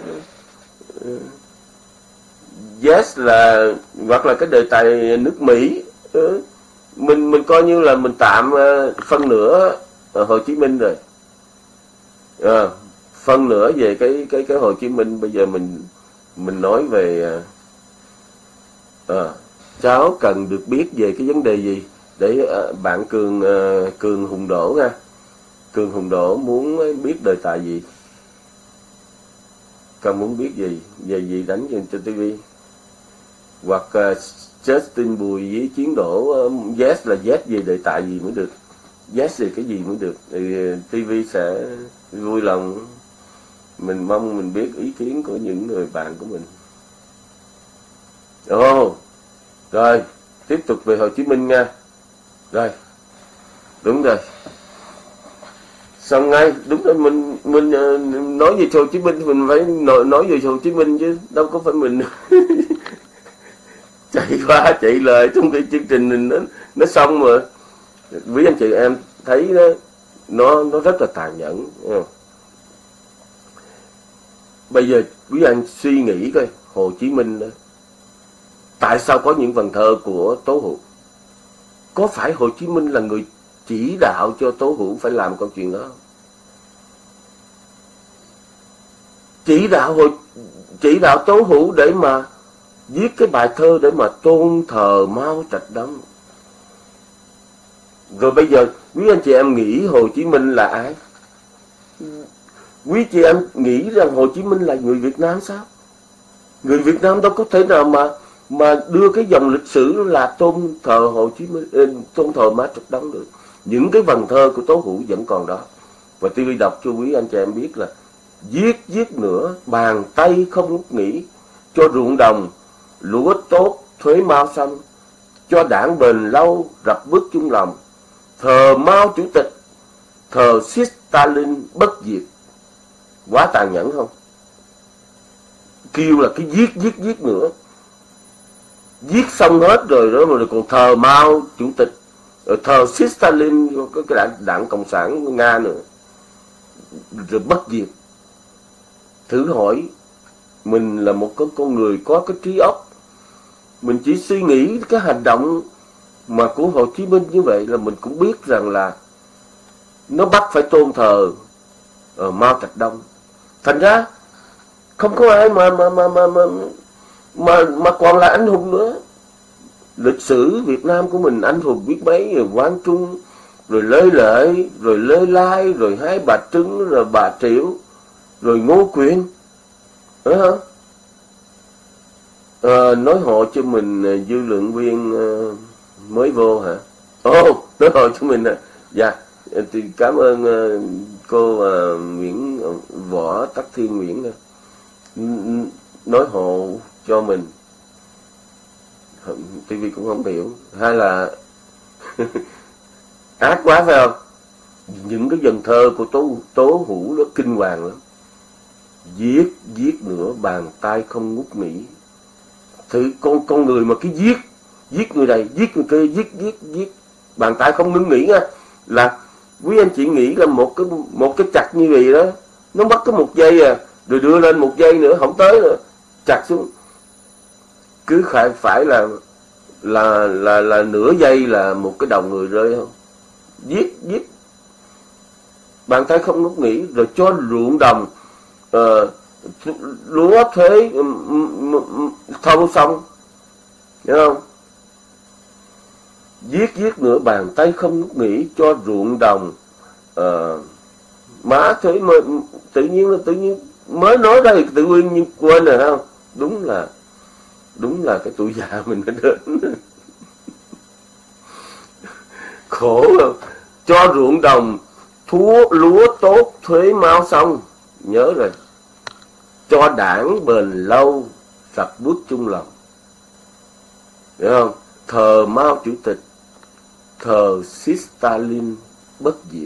Yes là hoặc là cái đề tài nước Mỹ, mình mình coi như là mình tạm phân nửa Hồ Chí Minh rồi. À, phân nửa về cái cái cái Hồ Chí Minh. Bây giờ mình mình nói về à, cháu cần được biết về cái vấn đề gì để à, bạn Cường à, Cường Hùng Đỗ nha. Cường Hùng Đỗ muốn biết đề tài gì? Con muốn biết gì? Về gì đánh trên ti vi? Hoặc uh, Justin Bùi với Chiến Đỗ uh, yes là yes về đề tài gì mới được? Yes về cái gì mới được? Thì uh, ti vi sẽ vui lòng. Mình mong mình biết ý kiến của những người bạn của mình. Ồ, oh, rồi, tiếp tục về Hồ Chí Minh nha. Rồi, đúng rồi. Xong ngay, đúng rồi, mình mình uh, nói về Hồ Chí Minh mình phải nói, nói về Hồ Chí Minh chứ đâu có phải mình chạy qua chạy lời trong cái chương trình mình nó nó xong mà. Quý anh chị em thấy nó nó nó rất là tàn nhẫn. Bây giờ quý anh suy nghĩ coi, Hồ Chí Minh đó, tại sao có những vần thơ của Tố Hữu? Có phải Hồ Chí Minh là người chỉ đạo cho Tố Hữu phải làm câu chuyện đó không? Chỉ đạo Hồ, chỉ đạo Tố Hữu để mà viết cái bài thơ để mà tôn thờ Mao Trạch Đông. Rồi bây giờ quý anh chị em nghĩ Hồ Chí Minh là ai? Quý chị em nghĩ rằng Hồ Chí Minh là người Việt Nam sao? Người Việt Nam đâu có thể nào mà mà đưa cái dòng lịch sử là tôn thờ Hồ Chí Minh, tôn thờ Mao Trạch Đông được. Những cái vần thơ của Tố Hữu vẫn còn đó. Và ti vi đọc cho quý anh chị em biết là viết viết nữa, bàn tay không ngút nghỉ, cho ruộng đồng lúa tốt thuế Mao xanh, cho đảng bền lâu rập bước chung lòng, thờ Mao Chủ tịch, thờ Stalin bất diệt. Quá tàn nhẫn không? Kêu là cái viết viết viết nữa, viết xong hết rồi đó mà còn thờ Mao Chủ tịch, rồi thờ Stalin, cái đảng, đảng Cộng sản Nga nữa, rồi bất diệt. Thử hỏi mình là một con người có cái trí óc, mình chỉ suy nghĩ cái hành động mà của Hồ Chí Minh như vậy là mình cũng biết rằng là nó bắt phải tôn thờ ở Mao Trạch Đông. Thành ra không có ai mà mà mà mà mà mà, mà còn là anh hùng nữa. Lịch sử Việt Nam của mình anh hùng biết mấy, rồi Quang Trung, rồi Lê Lợi, rồi Lê Lai, rồi Hai Bà Trưng, rồi bà Triệu, rồi Ngô Quyền, phải không? À, nói họ cho mình dư luận viên uh, mới vô hả? Ồ, oh, nói họ cho mình à. Dạ, thì cảm ơn uh, cô uh, Nguyễn uh, Võ Tắc Thiên Nguyễn uh, nói hộ cho mình. ti vi cũng không hiểu, hay là ác quá phải không? Những cái dần thơ của Tố, Tố Hữu nó kinh hoàng lắm. Viết, viết nữa, bàn tay không ngút nghỉ. Thì con con người mà cứ viết, viết người này, viết người kia, viết, viết, viết, bàn tay không ngưng nghỉ nha. Là quý anh chị nghĩ là một cái một cái chặt như vậy đó, nó bắt có một giây à, rồi đưa lên một giây nữa, không tới nữa, chặt xuống. Cứ phải phải là là là là nửa giây là một cái đầu người rơi không? Viết, viết, bàn tay không ngút nghỉ, rồi cho ruộng đồng uh, lúa thuế thâu xong, hiểu không? Viết viết nữa, bàn tay không ngút nghỉ, cho ruộng đồng uh, má thuế mà tự nhiên là tự nhiên mới nói ra thì tự nhiên như quên rồi không? Đúng là đúng là cái tuổi già mình đã đến. Khổ không? Cho ruộng đồng thúa lúa tốt thuế mau xong, nhớ rồi. Cho đảng bền lâu sạch bút chung lòng, hiểu không? Thờ Mao Chủ tịch, thờ Stalin bất diệt.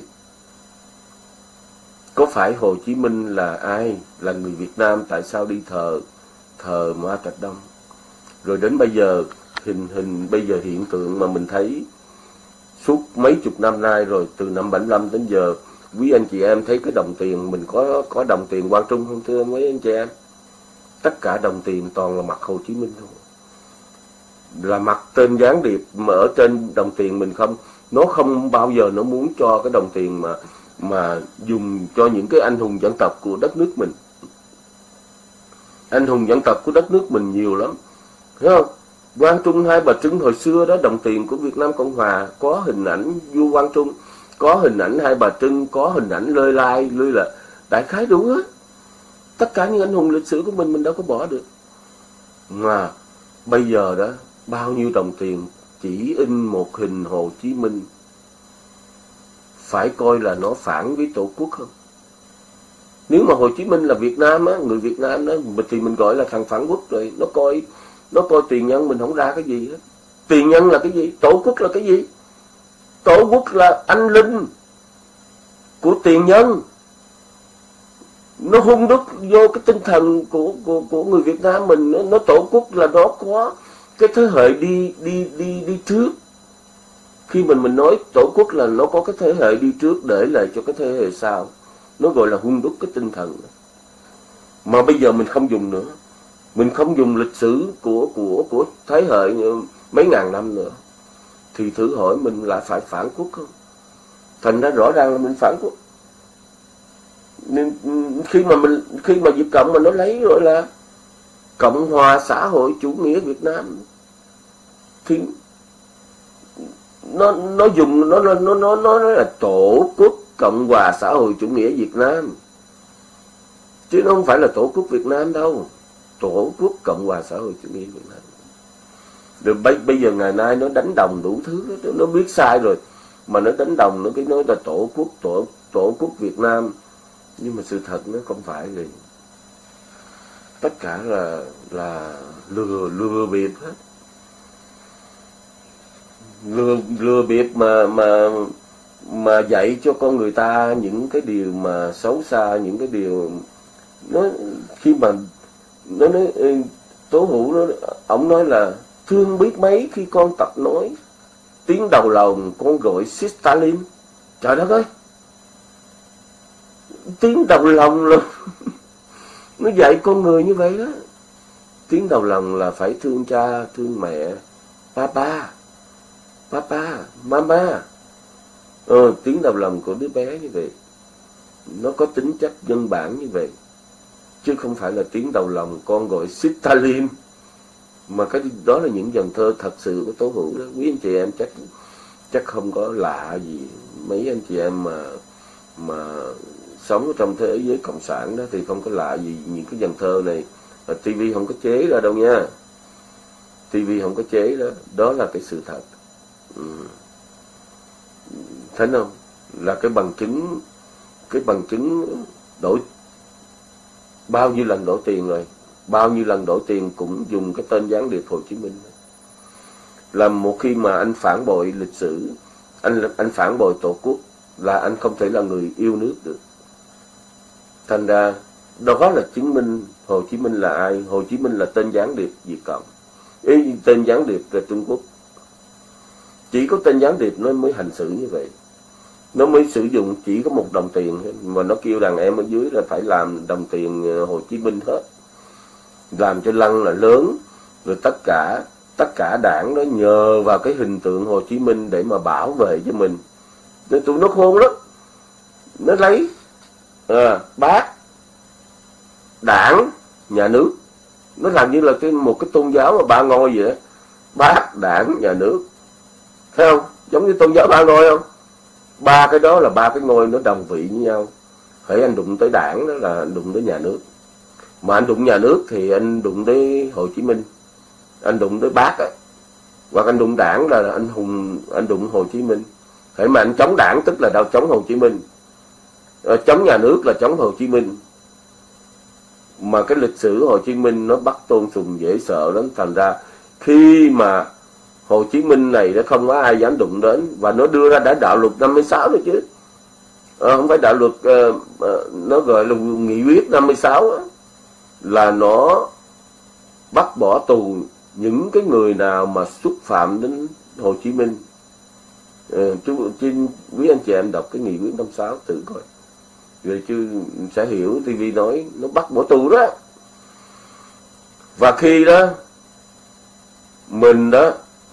Có phải Hồ Chí Minh là ai? Là người Việt Nam, tại sao đi thờ thờ Mao Trạch Đông? Rồi đến bây giờ hình hình bây giờ hiện tượng mà mình thấy suốt mấy chục năm nay rồi, từ năm bảy mươi lăm đến giờ, quý anh chị em thấy cái đồng tiền mình có có đồng tiền Quang Trung không thưa mấy anh chị em? Tất cả đồng tiền toàn là mặt Hồ Chí Minh thôi, là mặt tên gián điệp mà ở trên đồng tiền mình không. Nó không bao giờ nó muốn cho cái đồng tiền mà mà dùng cho những cái anh hùng dân tộc của đất nước mình. Anh hùng dân tộc của đất nước mình nhiều lắm, thấy không? Quang Trung Hai Bà Trưng hồi xưa đó, đồng tiền của Việt Nam Cộng Hòa có hình ảnh vua Quang Trung, có hình ảnh Hai Bà Trưng, có hình ảnh Lê Lai, Lê là đại khái đủ hết. Tất cả những anh hùng lịch sử của mình mình đâu có bỏ được. Mà bây giờ đó, bao nhiêu đồng tiền chỉ in một hình Hồ Chí Minh, phải coi là nó phản với Tổ quốc không? Nếu mà Hồ Chí Minh là Việt Nam á, người Việt Nam đó, thì mình gọi là thằng phản quốc rồi. Nó coi nó coi tiền nhân mình không ra cái gì hết. Tiền nhân là cái gì? Tổ quốc là cái gì? Tổ quốc là anh linh của tiền nhân. Nó hung đúc vô cái tinh thần của của của người Việt Nam mình. Nó, nó Tổ quốc là nó có cái thế hệ đi đi đi đi trước. Khi mình mình nói Tổ quốc là nó có cái thế hệ đi trước để lại cho cái thế hệ sau. Nó gọi là hung đúc cái tinh thần. Mà bây giờ mình không dùng nữa. Mình không dùng lịch sử của của của thế hệ mấy ngàn năm nữa, thì thử hỏi mình lại phải phản quốc không? Thành ra rõ ràng là mình phản quốc. Nên khi mà mình khi mà Việt Cộng mà nó lấy gọi là Cộng hòa xã hội chủ nghĩa Việt Nam, thì nó nó dùng nó nó nó nó nói là Tổ quốc Cộng hòa xã hội chủ nghĩa Việt Nam, chứ nó không phải là Tổ quốc Việt Nam đâu. Tổ quốc Cộng hòa xã hội chủ nghĩa Việt Nam. Rồi bây, bây giờ ngày nay nó đánh đồng đủ thứ, nó, nó biết sai rồi mà nó đánh đồng, nó cái nói là Tổ quốc tổ Tổ quốc Việt Nam, nhưng mà sự thật nó không phải gì. Tất cả là là lừa lừa bịp hết. Lừa lừa bịp mà mà mà dạy cho con người ta những cái điều mà xấu xa, những cái điều nó khi mà nó nói Tố Hữu nó ổng nói là thương biết mấy khi con tập nói tiếng đầu lòng con gọi Stalin. Trời đất ơi, tiếng đầu lòng là nó dạy con người như vậy đó. Tiếng đầu lòng là phải thương cha, thương mẹ, papa, papa, mama. Ờ, tiếng đầu lòng của đứa bé như vậy, nó có tính chất nhân bản như vậy, chứ không phải là tiếng đầu lòng con gọi Stalin. Mà cái đó là những dòng thơ thật sự của Tố Hữu đó. Quý anh chị em chắc chắc không có lạ gì. Mấy anh chị em mà mà sống ở trong thế giới cộng sản đó thì không có lạ gì những cái dòng thơ này. ti vi không có chế ra đâu nha. ti vi không có chế đó. Đó là cái sự thật. Ừ. Thấy không? Là cái bằng chứng, cái bằng chứng đổi bao nhiêu lần đổi tiền rồi, bao nhiêu lần đổi tiền cũng dùng cái tên gián điệp Hồ Chí Minh. Là một khi mà anh phản bội lịch sử, anh anh phản bội Tổ quốc, là anh không thể là người yêu nước được. Thành ra đó là chứng minh Hồ Chí Minh là ai. Hồ Chí Minh là tên gián điệp Việt Cộng, ý, tên gián điệp là Trung Quốc. Chỉ có tên gián điệp nó mới hành xử như vậy, nó mới sử dụng chỉ có một đồng tiền mà nó kêu đàn em ở dưới là phải làm đồng tiền Hồ Chí Minh hết, làm cho lăng là lớn. Rồi tất cả tất cả đảng đó nhờ vào cái hình tượng Hồ Chí Minh để mà bảo vệ cho mình. Nên tụi nó khôn lắm, nó lấy à, bác, đảng, nhà nước, nó làm như là cái một cái tôn giáo mà ba ngôi vậy đó. Bác, đảng, nhà nước, thấy không? Giống như tôn giáo ba ngôi không? Ba cái đó là ba cái ngôi nó đồng vị với nhau. hễ anh đụng tới đảng đó là anh đụng tới nhà nước. Mà anh đụng nhà nước thì anh đụng tới Hồ Chí Minh, anh đụng tới Bác á, hoặc anh đụng đảng là anh hùng, anh đụng Hồ Chí Minh. Hễ mà anh chống đảng tức là đâu chống Hồ Chí Minh, chống nhà nước là chống Hồ Chí Minh. Mà cái lịch sử Hồ Chí Minh nó bắt Tôn Sùng dễ sợ lắm, thành ra khi mà Hồ Chí Minh này nó không có ai dám đụng đến, và nó đưa ra đã đạo luật năm mươi sáu rồi chứ, à, không phải đạo luật, à, à, nó gọi là nghị quyết năm mươi sáu á, là nó bắt bỏ tù những cái người nào mà xúc phạm đến Hồ Chí Minh. À, chú xin quý anh chị em đọc cái nghị quyết năm mươi sáu tự coi rồi chứ sẽ hiểu. ti vi nói nó bắt bỏ tù đó. Và khi đó mình đó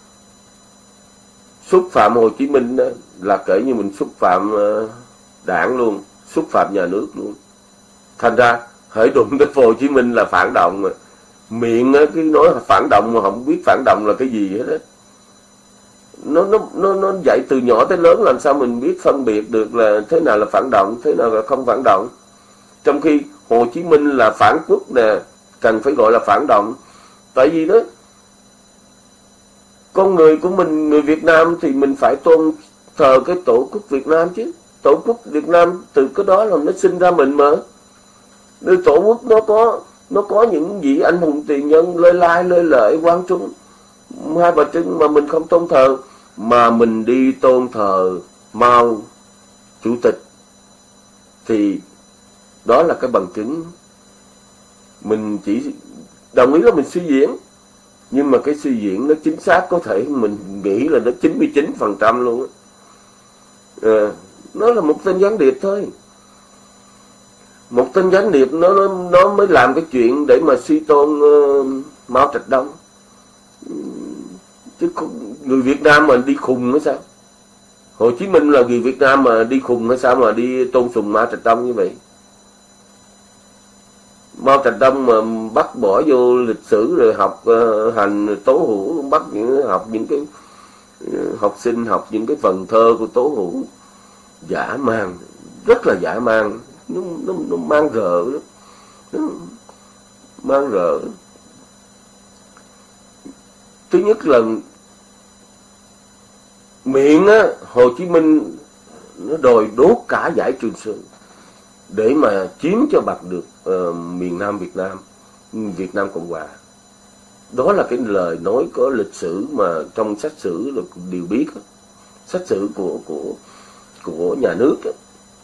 xúc phạm Hồ Chí Minh đó, là kể như mình xúc phạm đảng luôn, xúc phạm nhà nước luôn. Thành ra hễ đụng tới Hồ Chí Minh là phản động, mà miệng cứ nói phản động mà không biết phản động là cái gì hết á. Nó nó nó nó dạy từ nhỏ tới lớn, làm sao mình biết phân biệt được là thế nào là phản động, thế nào là không phản động. Trong khi Hồ Chí Minh là phản quốc nè, cần phải gọi là phản động. Tại vì đó, con người của mình, người Việt Nam thì mình phải tôn thờ cái tổ quốc Việt Nam chứ. Tổ quốc Việt Nam từ cái đó là nó sinh ra mình mà. Nơi tổ quốc nó có nó có những vị anh hùng tiền nhân, Lê Lai, Lê Lợi, Quang Trung, Hai Bà Trưng mà mình không tôn thờ, mà mình đi tôn thờ Mao Chủ tịch, thì đó là cái bằng chứng. Mình chỉ đồng ý là mình suy diễn, nhưng mà cái suy diễn nó chính xác có thể mình nghĩ là nó chín mươi chín phần trăm luôn á. À, nó là một tên gián điệp thôi. Một tên gián điệp nó nó, nó mới làm cái chuyện để mà suy tôn uh, Mao Trạch Đông. Chứ không, người Việt Nam mà đi khùng hay sao? Hồ Chí Minh là người Việt Nam mà đi khùng hay sao mà đi tôn sùng Mao Trạch Đông như vậy? Mao Trạch Đông mà bắt bỏ vô lịch sử rồi học uh, hành Tố Hữu, bắt những học những cái uh, học sinh học những cái phần thơ của Tố Hữu, dã man, rất là dã man, nó nó, nó mang rợ, nó mang rợ. Thứ nhất là miệng á, Hồ Chí Minh nó đòi đốt cả dải Trường Sơn để mà chiếm cho bằng được uh, miền Nam Việt Nam, Việt Nam Cộng Hòa. Đó là cái lời nói có lịch sử mà trong sách sử là đều biết đó. Sách sử của của của nhà nước đó.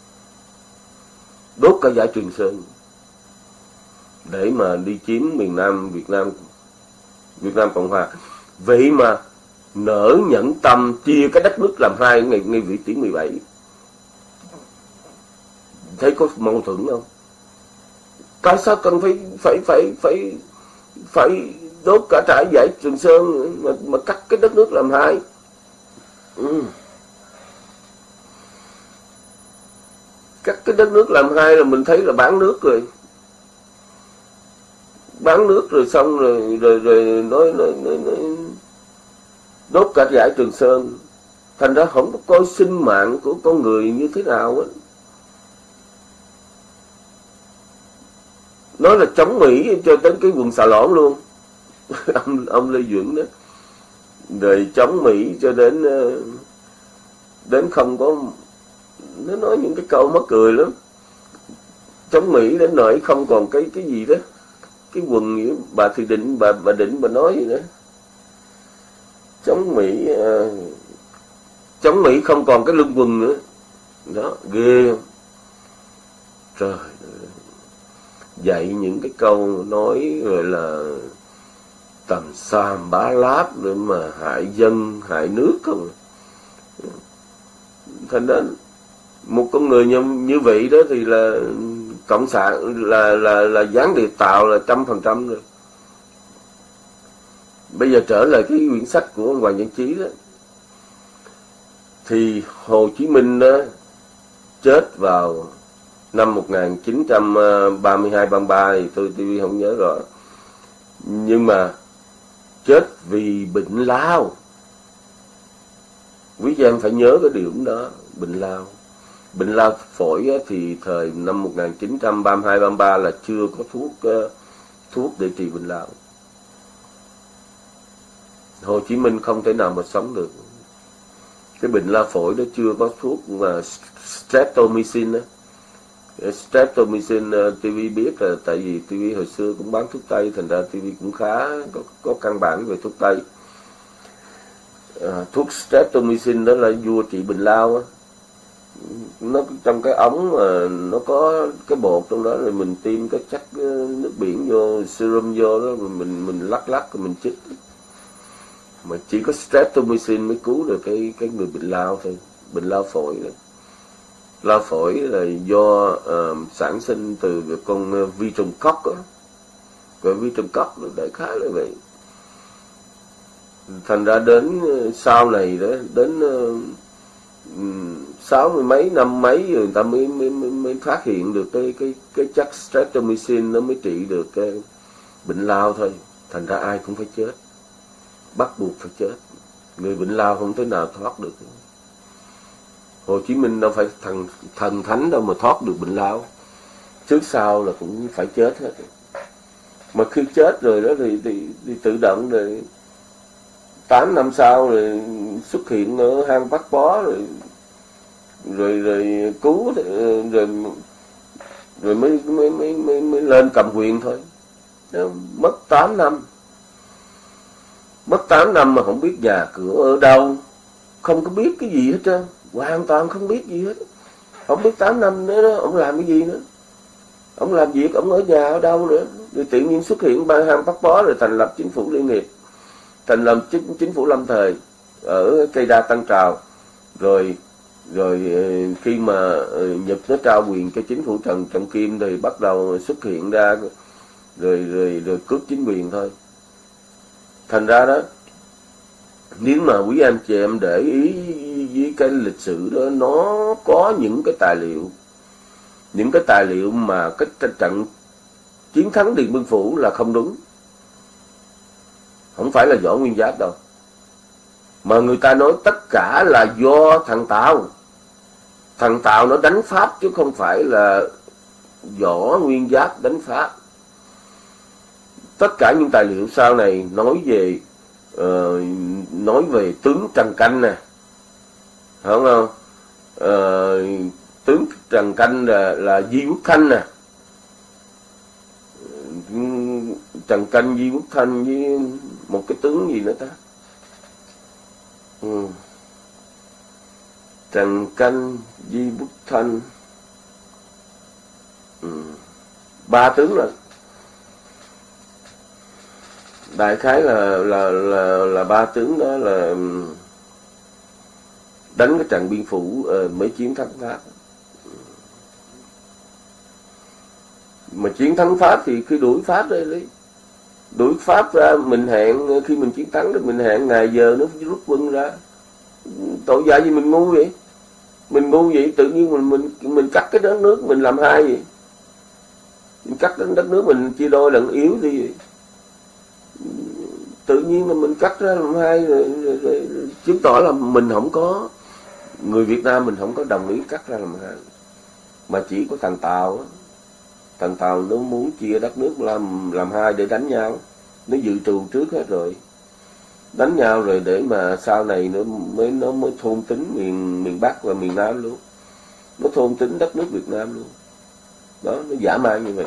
Đốt cả dải Trường Sơn để mà đi chiếm miền Nam Việt Nam, Việt Nam Cộng Hòa. Vậy mà nỡ nhẫn tâm chia cái đất nước làm hai ngày ngày Vĩ Tuyến mười bảy. Thấy có mâu thuẫn không? Tại sao cần phải phải phải phải phải đốt cả trải dải Trường Sơn mà mà cắt cái đất nước làm hai? Ừ. Cắt cái đất nước làm hai là mình thấy là bán nước rồi. Bán nước rồi xong rồi rồi rồi nói nói nói, nói đốt cả dải Trường Sơn. Thành ra không có coi sinh mạng của con người như thế nào á. Nói là chống Mỹ cho đến cái quần xà lõn luôn. ông, ông Lê Duẩn đó. Rồi chống Mỹ cho đến đến không có, nó nói những cái câu mắc cười lắm. Chống Mỹ đến nỗi không còn cái cái gì đó, cái quần gì đó, bà thì định bà bà định bà nói gì nữa. Chống Mỹ uh, chống Mỹ không còn cái lưng quần nữa. Đó, ghê không? Trời ơi. Dạy những cái câu nói gọi là tầm xàm bá láp để mà hại dân, hại nước không. Thành ra một con người như, như vậy đó thì là cộng sản, là là là gián điệp tạo là trăm phần trăm rồi. Bây giờ trở lại cái quyển sách của ông Hoàng Văn Chí đó, thì Hồ Chí Minh đó chết vào năm một nghìn chín trăm ba mươi hai ba mươi ba thì tôi tôi không nhớ rõ, nhưng mà chết vì bệnh lao. Quý vị em phải nhớ cái điều đó, bệnh lao. Bệnh lao phổi á, thì thời năm một nghìn chín trăm ba mươi hai ba mươi ba là chưa có thuốc uh, thuốc để trị bệnh lao. Hồ Chí Minh không thể nào mà sống được. Cái bệnh lao phổi đó chưa có thuốc mà streptomycin á. Streptomycin uh, ti vi biết là tại vì ti vi hồi xưa cũng bán thuốc Tây, thành ra ti vi cũng khá có, có căn bản về thuốc Tây. Uh, thuốc streptomycin đó là vua trị bệnh lao á. Nó trong cái ống mà nó có cái bột trong đó, rồi mình tiêm cái chất nước biển vô, serum vô đó, rồi mình mình lắc lắc rồi mình chích. Mà chỉ có streptomycin mới cứu được cái cái người bệnh lao thôi, bệnh lao phổi đó. Lao phổi là do uh, sản sinh từ cái con uh, vi trùng cóc á, cái vi trùng cóc nó đại khái là vậy. Thành ra đến uh, sau này đó, đến uh, sáu mươi mấy năm mấy rồi người ta mới mới mới, mới phát hiện được cái cái cái chất streptomycin nó mới trị được cái bệnh lao thôi. Thành ra ai cũng phải chết, bắt buộc phải chết. Người bệnh lao không thể nào thoát được. Hồ Chí Minh đâu phải thần thần thánh đâu mà thoát được bệnh lao, trước sau là cũng phải chết hết. Mà khi chết rồi đó thì thì, thì tự động rồi tám năm sau rồi xuất hiện ở hang Bắc Bó rồi rồi rồi cứu rồi rồi mới mới mới mới, mới lên cầm quyền thôi. Mất tám năm. Mất tám năm mà không biết nhà cửa ở đâu, không có biết cái gì hết trơn, hoàn toàn không biết gì hết. Không biết tám năm nữa đó, ông làm cái gì nữa. Ông làm việc, ông ở nhà ở đâu nữa. Rồi tự nhiên xuất hiện ba hang Bắc Bó rồi thành lập chính phủ liên hiệp, thành lập chính, chính phủ lâm thời ở Cây Đa Tân Trào. Rồi rồi khi mà Nhật nó trao quyền cho chính phủ Trần Trọng Kim thì bắt đầu xuất hiện ra rồi rồi rồi cướp chính quyền thôi. Thành ra đó, nếu mà quý anh chị em để ý với cái lịch sử đó, nó có những cái tài liệu, những cái tài liệu mà cái trận chiến thắng Điện Biên Phủ là không đúng. Không phải là Võ Nguyên Giáp đâu. Mà người ta nói tất cả là do thằng Tào. Thằng Tào nó đánh Pháp chứ không phải là Võ Nguyên Giáp đánh Pháp. Tất cả những tài liệu sau này nói về uh, nói về tướng Trần Canh nè, không không? Uh, tướng Trần Canh là là Di Quốc Thanh nè, Trần Canh Di Quốc Thanh với một cái tướng gì nữa ta? Ừ. Trần Canh, Di Quốc Thanh, ừ. ba tướng là đại khái là là là là ba tướng đó là đánh cái trận Biên Phủ uh, mới chiến thắng Pháp. Mà chiến thắng Pháp thì khi đuổi Pháp đây đấy, đuổi Pháp ra mình hẹn, khi mình chiến thắng thì mình hẹn ngày giờ nó rút quân ra. Tội dại gì mình ngu vậy? Mình ngu vậy tự nhiên mình mình mình cắt cái đất nước mình làm hai vậy. Mình cắt cái đất nước mình chia đôi lần yếu đi vậy. Tự nhiên là mình cắt ra làm hai rồi, rồi, rồi, rồi chứng tỏ là mình không có, người Việt Nam mình không có đồng ý cắt ra làm hai, mà chỉ có thằng Tàu á. Thằng Tàu nó muốn chia đất nước làm làm hai để đánh nhau, nó dự trù trước hết rồi, đánh nhau rồi để mà sau này nó mới nó mới thôn tính miền miền Bắc và miền Nam luôn, nó thôn tính đất nước Việt Nam luôn. Đó, nó dã man như vậy,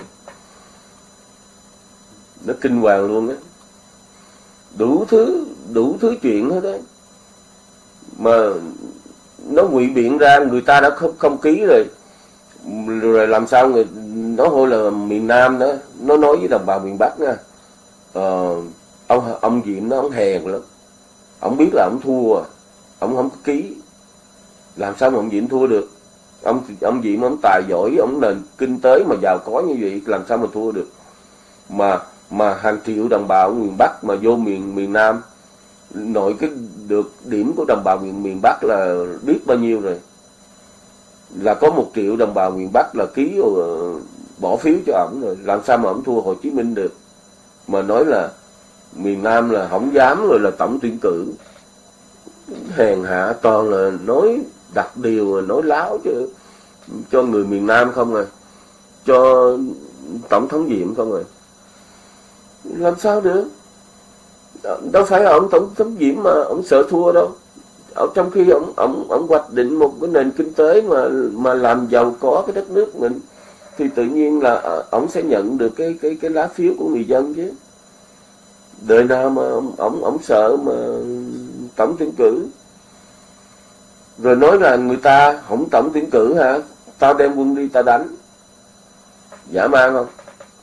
nó kinh hoàng luôn á. Đủ thứ đủ thứ chuyện hết đấy, mà nó ngụy biện ra, người ta đã không, không ký rồi rồi làm sao người nó hồi là miền Nam đó, nó nói với đồng bào miền Bắc nha. Ờ, ông ông Diệm nó ông hèn lắm, ông biết là ông thua, ông không có ký, làm sao mà ông Diệm thua được? Ông ông Diệm ông tài giỏi, ông nền kinh tế mà giàu có như vậy, làm sao mà thua được? Mà mà hàng triệu đồng bào ở miền Bắc mà vô miền miền Nam, nội cái được điểm của đồng bào miền miền Bắc là biết bao nhiêu rồi, là có một triệu đồng bào miền Bắc là ký bỏ phiếu cho ổng rồi, làm sao mà ổng thua Hồ Chí Minh được? Mà nói là miền Nam là không dám rồi là tổng tuyển cử, hèn hạ, toàn là nói đặt điều, nói láo chứ cho người miền Nam không à, cho tổng thống Diệm không à. Làm sao được? Đâu phải là ông tổng thống Diệm mà ông sợ thua đâu. Ở trong khi ông ông ông hoạch định một cái nền kinh tế mà mà làm giàu có cái đất nước mình, thì tự nhiên là ông sẽ nhận được cái cái cái lá phiếu của người dân chứ. Đời nào mà ông ông, ông sợ mà tổng tuyển cử. Rồi nói là người ta không tổng tuyển cử hả? Tao đem quân đi ta đánh. Dã man không?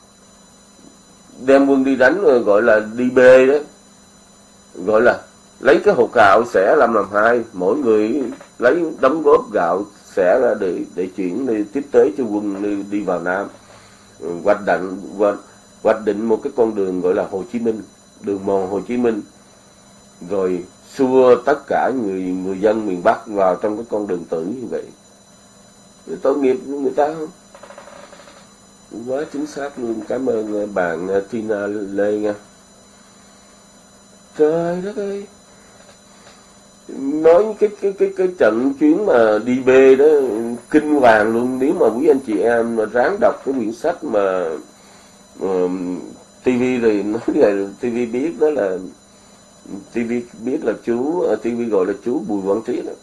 Đem quân đi đánh rồi gọi là đi bê đó. Gọi là lấy cái hột gạo xẻ làm làm hai, mỗi người lấy đóng góp gạo xẻ ra để để chuyển đi tiếp tế cho quân đi, đi vào Nam. Hoạch định hoạch, hoạch định một cái con đường gọi là Hồ Chí Minh, đường mòn Hồ Chí Minh, rồi xua tất cả người người dân miền Bắc vào trong cái con đường tử như vậy. Tội nghiệp người ta không? Quá chính xác luôn. Cảm ơn bạn Tina Lê nha. Trời đất ơi, nói cái cái cái cái trận chuyến mà đi bê đó kinh hoàng luôn. Nếu mà quý anh chị em mà ráng đọc cái quyển sách mà uh, ti vi thì nói là ti vi biết đó là ti vi biết là chú ti vi gọi là chú Bùi Quang Triết đó.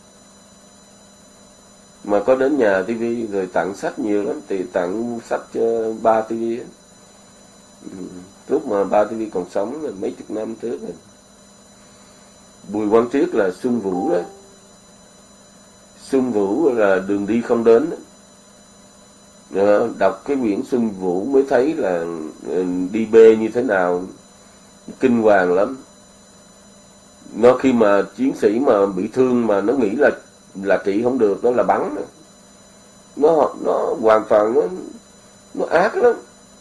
Mà có đến nhà ti vi rồi tặng sách nhiều lắm, thì tặng sách cho ba ti vi á. Lúc mà ba ti vi còn sống là mấy chục năm trước rồi. Bùi Quang Triết là Xuân Vũ đó. Xuân Vũ là đường đi không đến đó. Đọc cái quyển Xuân Vũ mới thấy là đi bê như thế nào, kinh hoàng lắm. Nó khi mà chiến sĩ mà bị thương mà nó nghĩ là là trị không được, nó là bắn. Nó nó hoàn toàn nó nó ác lắm.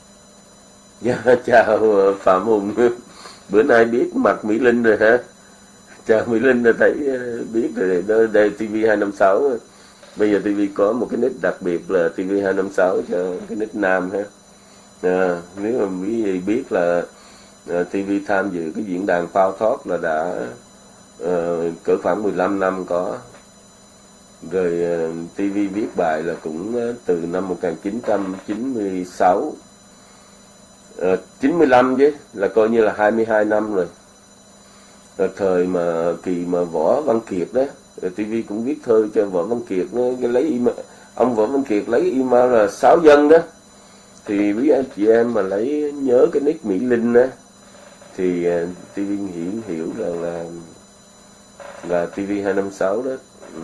Dạ, chào Phạm Hùng. Bữa nay biết mặt Mỹ Linh rồi hả? Chào Mỹ Linh, đã thấy biết rồi. Đây, đây ti vi hai năm sáu. Bây giờ ti vi có một cái nick đặc biệt là ti vi hai năm sáu cho cái nick nam ha. À, nếu mà quý vị biết là à, ti vi tham dự cái diễn đàn Power Talk là đã uh, cỡ khoảng mười lăm năm có. Rồi uh, ti vi viết bài là cũng uh, từ năm một nghìn chín trăm chín mươi sáu. Uh, chín mươi lăm chứ, là coi như là hai mươi hai năm rồi. Rồi thời mà kỳ mà Võ Văn Kiệt đó, rồi ti vi cũng viết thơ cho Võ Văn Kiệt, nó lấy email, ông Võ Văn Kiệt lấy email là Sáu Dân đó. Thì quý anh chị em mà lấy nhớ cái nick Mỹ Linh đó, thì uh, ti vi hiểu hiểu rằng là là ti vi hai năm sáu đó. Ừ.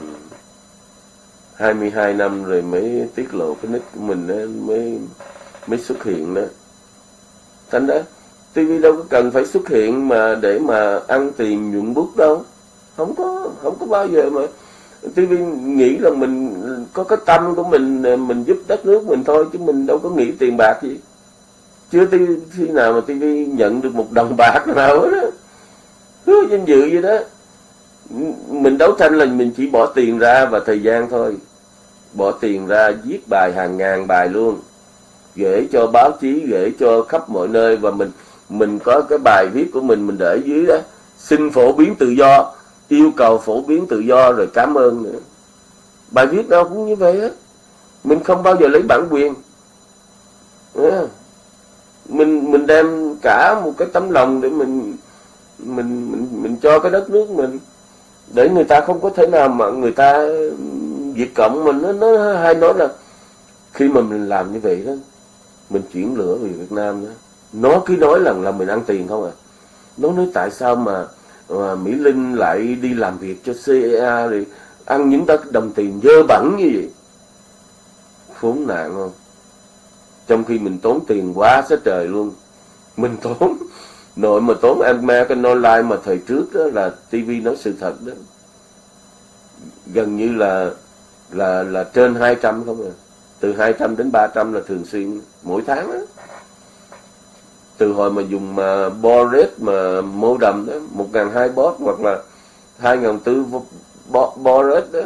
hai mươi hai năm rồi mới tiết lộ cái nick của mình đó, mới mới xuất hiện đó. Thành đó ti vi đâu có cần phải xuất hiện mà để mà ăn tiền nhuận bút đâu. Không có không có bao giờ mà ti vi nghĩ là mình có cái tâm của mình, mình giúp đất nước mình thôi, chứ mình đâu có nghĩ tiền bạc gì. Chưa ti khi nào mà ti vi nhận được một đồng bạc nào hết đó. Hứa danh dự vậy đó. Mình đấu tranh là mình chỉ bỏ tiền ra và thời gian thôi. Bỏ tiền ra viết bài hàng ngàn bài luôn, gửi cho báo chí, gửi cho khắp mọi nơi, và mình mình có cái bài viết của mình mình để dưới đó, xin phổ biến tự do, yêu cầu phổ biến tự do, rồi cảm ơn nữa. Bài viết nào cũng như vậy hết. Mình không bao giờ lấy bản quyền. À, mình mình đem cả một cái tấm lòng để mình mình mình mình cho cái đất nước mình, để người ta không có thể nào mà người ta Việt Cộng mình nó nó hay nói là khi mà mình làm như vậy đó, mình chuyển lửa về Việt Nam đó, nó cứ nói rằng là mình ăn tiền không à. Nó nói tại sao mà, mà Mỹ Linh lại đi làm việc cho xê e a rồi ăn những đất đồng tiền dơ bẩn như vậy. Khốn nạn không? Trong khi mình tốn tiền quá sát trời luôn. Mình tốn nội mà tốn American Online mà thời trước đó là ti vi nói sự thật đó, gần như là là là trên hai trăm không à. Từ hai trăm đến ba trăm là thường xuyên mỗi tháng đó. Từ hồi mà dùng mà Bored mà mô đầm đó, một nghìn hai bot hoặc là hai nghìn tư Bored đó,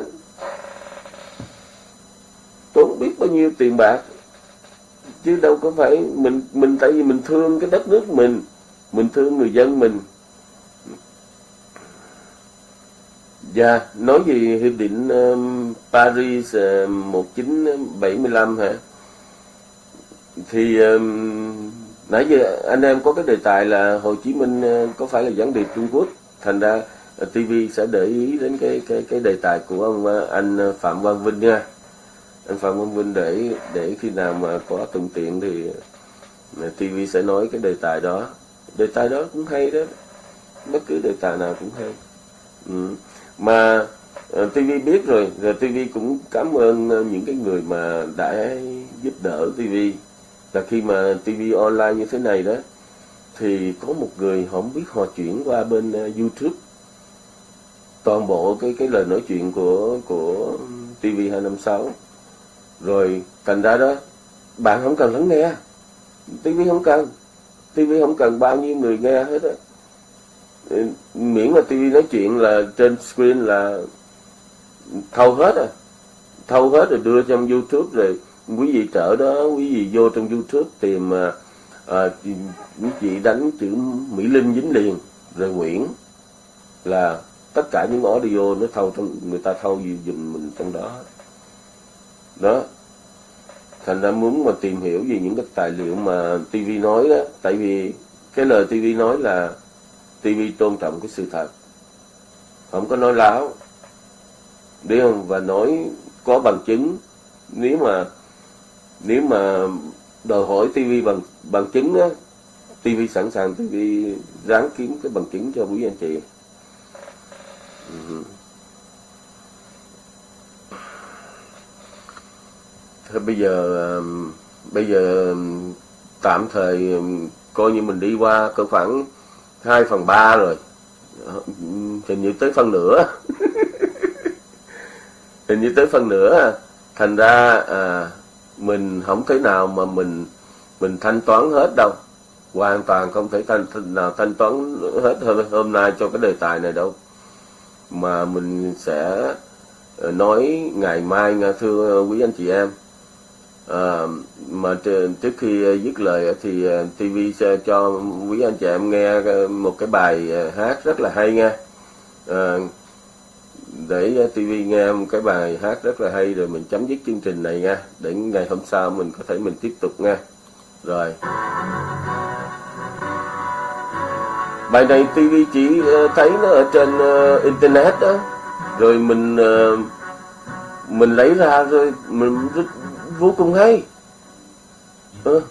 tốn biết bao nhiêu tiền bạc. Chứ đâu có phải mình mình tại vì mình thương cái đất nước mình, mình thương người dân mình. Dạ, nói về hiệp định um, Paris uh, một nghìn chín trăm bảy mươi lăm hả? Thì um, nãy giờ anh em có cái đề tài là Hồ Chí Minh uh, có phải là gián điệp Trung Quốc, thành ra uh, ti vi sẽ để ý đến cái cái cái đề tài của ông uh, anh uh, Phạm Quang Vinh nha. Anh Phạm Quang Vinh để để khi nào mà có thuận tiện thì uh, ti vi sẽ nói cái đề tài đó. Đề tài đó cũng hay đó, bất cứ đề tài nào cũng hay. Ừ. Mà uh, ti vi biết rồi, rồi ti vi cũng cảm ơn uh, những cái người mà đã giúp đỡ ti vi. Là khi mà ti vi online như thế này đó, thì có một người họ không biết họ chuyển qua bên uh, YouTube toàn bộ cái cái lời nói chuyện của của ti vi hai năm sáu. Rồi thành ra đó, bạn không cần lắng nghe, ti vi không cần, ti vi không cần bao nhiêu người nghe hết á. Miễn là ti vi nói chuyện là trên screen là thâu hết à, thâu hết rồi đưa trong YouTube, rồi quý vị trở đó, quý vị vô trong YouTube tìm à, à, quý vị đánh chữ Mỹ Linh dính liền rồi Nguyễn là tất cả những audio nó thâu trong, người ta thâu gì dùm mình trong đó đó. Thành ra muốn mà tìm hiểu về những cái tài liệu mà ti vi nói đó, tại vì cái lời ti vi nói là ti vi tôn trọng cái sự thật, không có nói láo, biết không? Và nói có bằng chứng. Nếu mà nếu mà đòi hỏi ti vi bằng bằng chứng á, ti vi sẵn sàng, ti vi ráng kiếm cái bằng chứng cho quý anh chị. Ừ. Thôi bây giờ bây giờ tạm thời coi như mình đi qua cỡ khoảng hai phần ba rồi, hình như tới phân nửa hình như tới phân nửa thành ra à, mình không thể nào mà mình mình thanh toán hết đâu, hoàn toàn không thể thanh, thanh nào thanh toán hết hôm, hôm nay cho cái đề tài này đâu, mà mình sẽ nói ngày mai nha, thưa quý anh chị em. À, mà trước khi dứt lời thì ti vi sẽ cho quý anh chị em nghe một cái bài hát rất là hay nha. À, để ti vi nghe một cái bài hát rất là hay rồi mình chấm dứt chương trình này nha, để ngày hôm sau mình có thể mình tiếp tục nha. Rồi, bài này ti vi chỉ thấy nó ở trên uh, internet đó, rồi mình uh, mình lấy ra rồi mình rất vô cùng hay. Ừ.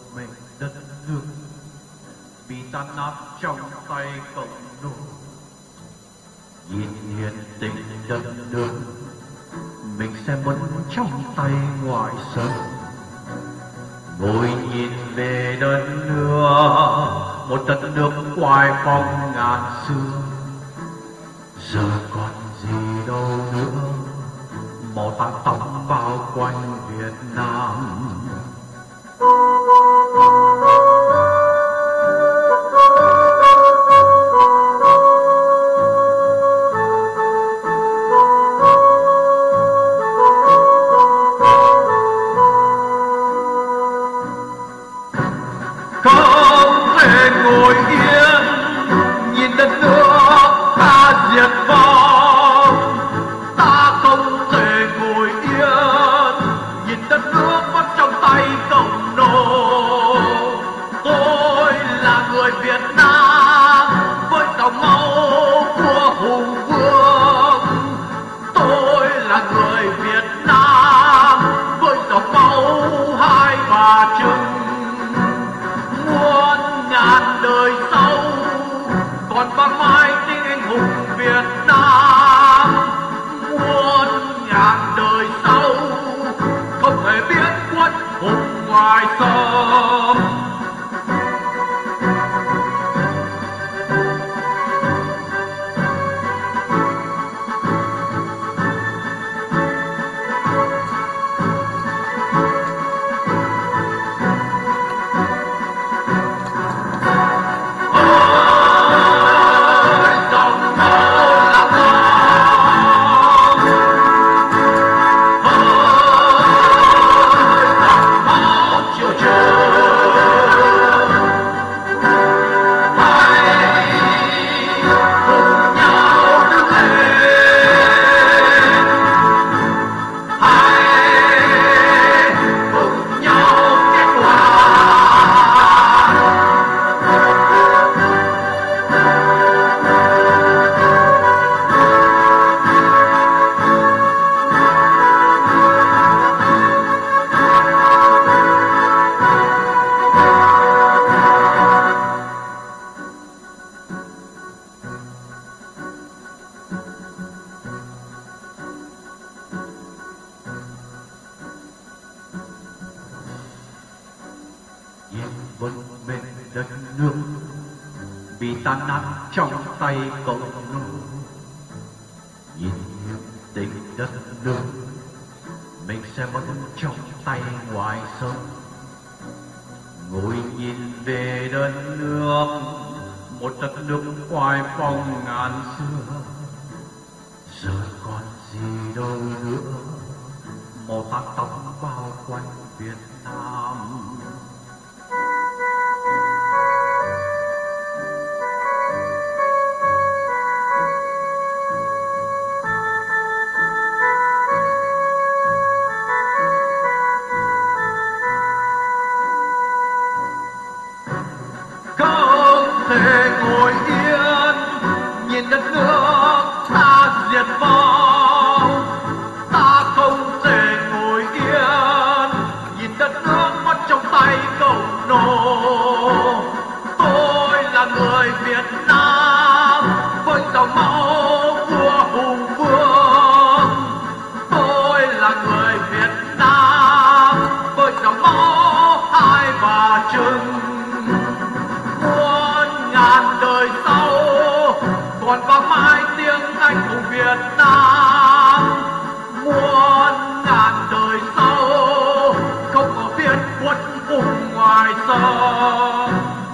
Bị tan nát trong tay cộng nô, nhìn hiền tình đất nước, mình sẽ mất trong tay ngoại xâm. Ngồi nhìn về đất nước, một đất nước hoài phong ngàn xưa, giờ còn gì đâu nữa, màu tang tóc bao quanh Việt Nam. Không thể ngồi yên nhìn đất nước ta diệt vong, ta không thể ngồi yên nhìn đất nước mất trong tay cộng nô. Tôi là người Việt Nam với dòng máu của hùng vương, tôi là người Việt Nam với dòng máu hai bà trưng. Muôn ngàn đời sau còn vang mãi tiếng anh hùng Việt Nam, muôn ngàn đời sau không hề biết quân hùng ngoài xâm. Hãy subscribe cho kênh Ghiền Mì Gõ để không bỏ lỡ nước bị tan nát trong tay cộng nô. Nhìn những tình đất nước mình sẽ mất trong tay ngoài sông. Ngồi nhìn về đất nước, một đất nước oai phong ngàn xưa, giờ còn gì đâu nữa, màu tóc tóc bao quanh Việt Nam. Không thể ngồi yên nhìn đất nước ta diệt vong, ta không thể ngồi yên nhìn đất nước mất trong tay cộng nô. Tôi là người Việt Nam với dòng máu vua hùng vương. Tôi là người Việt Nam với dòng máu hai bà trưng. Muôn ngàn đời sau còn vang mãi tiếng anh hùng Việt Nam. Muôn ngàn đời sau không có biết quân hùng ngoài sông.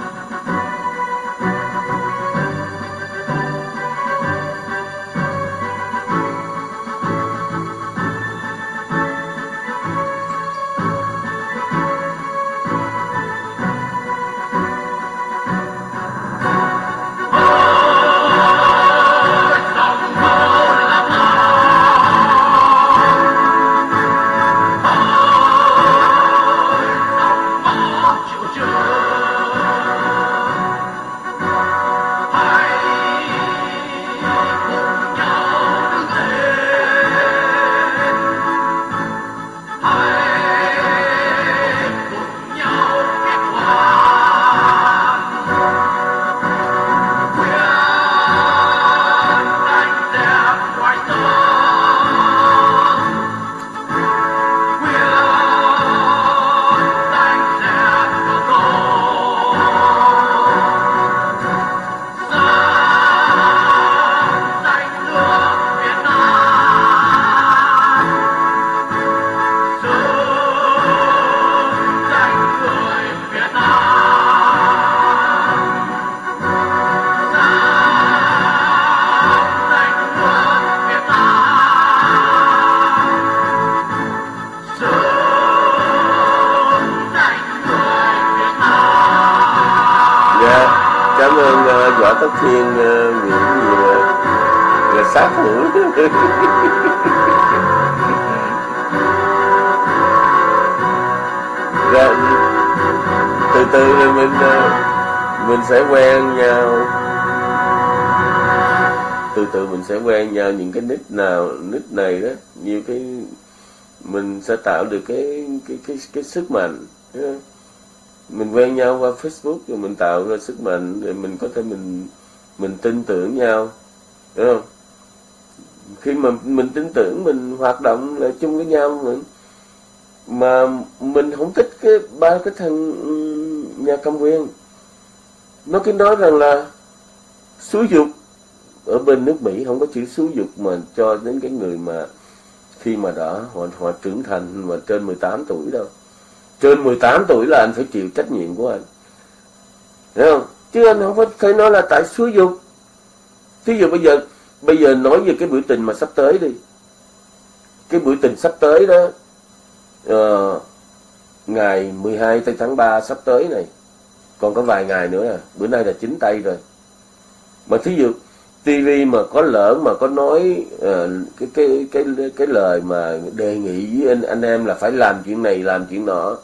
Cảm ơn uh, Võ Tắc Thiên uh, những gì mà là sát hữu. Rồi từ từ thì mình uh, mình sẽ quen nhau, từ từ mình sẽ quen nhau những cái nick nào nick này đó, nhiều cái mình sẽ tạo được cái cái cái cái sức mạnh. Mình quen nhau qua Facebook rồi mình tạo ra sức mạnh để mình có thể mình mình tin tưởng nhau, đúng không? Khi mà mình tin tưởng mình hoạt động lại chung với nhau, mình mà mình không thích cái ba cái thằng nhà cầm quyền, nó cứ nói rằng là xúi dục. Ở bên nước Mỹ không có chữ xúi dục mà cho đến cái người mà khi mà đã họ họ trưởng thành mà trên mười tám tuổi đâu. Trên mười tám tuổi là anh phải chịu trách nhiệm của anh, hiểu không? Chứ anh không phải nói là tại xúi dục. Thí dụ bây giờ bây giờ nói về cái biểu tình mà sắp tới đi, cái biểu tình sắp tới đó, uh, ngày mười hai tháng ba sắp tới này, còn có vài ngày nữa à, bữa nay là chín tây rồi. Mà thí dụ ti vi mà có lỡ mà có nói uh, cái cái cái cái lời mà đề nghị với anh, anh em là phải làm chuyện này làm chuyện nọ,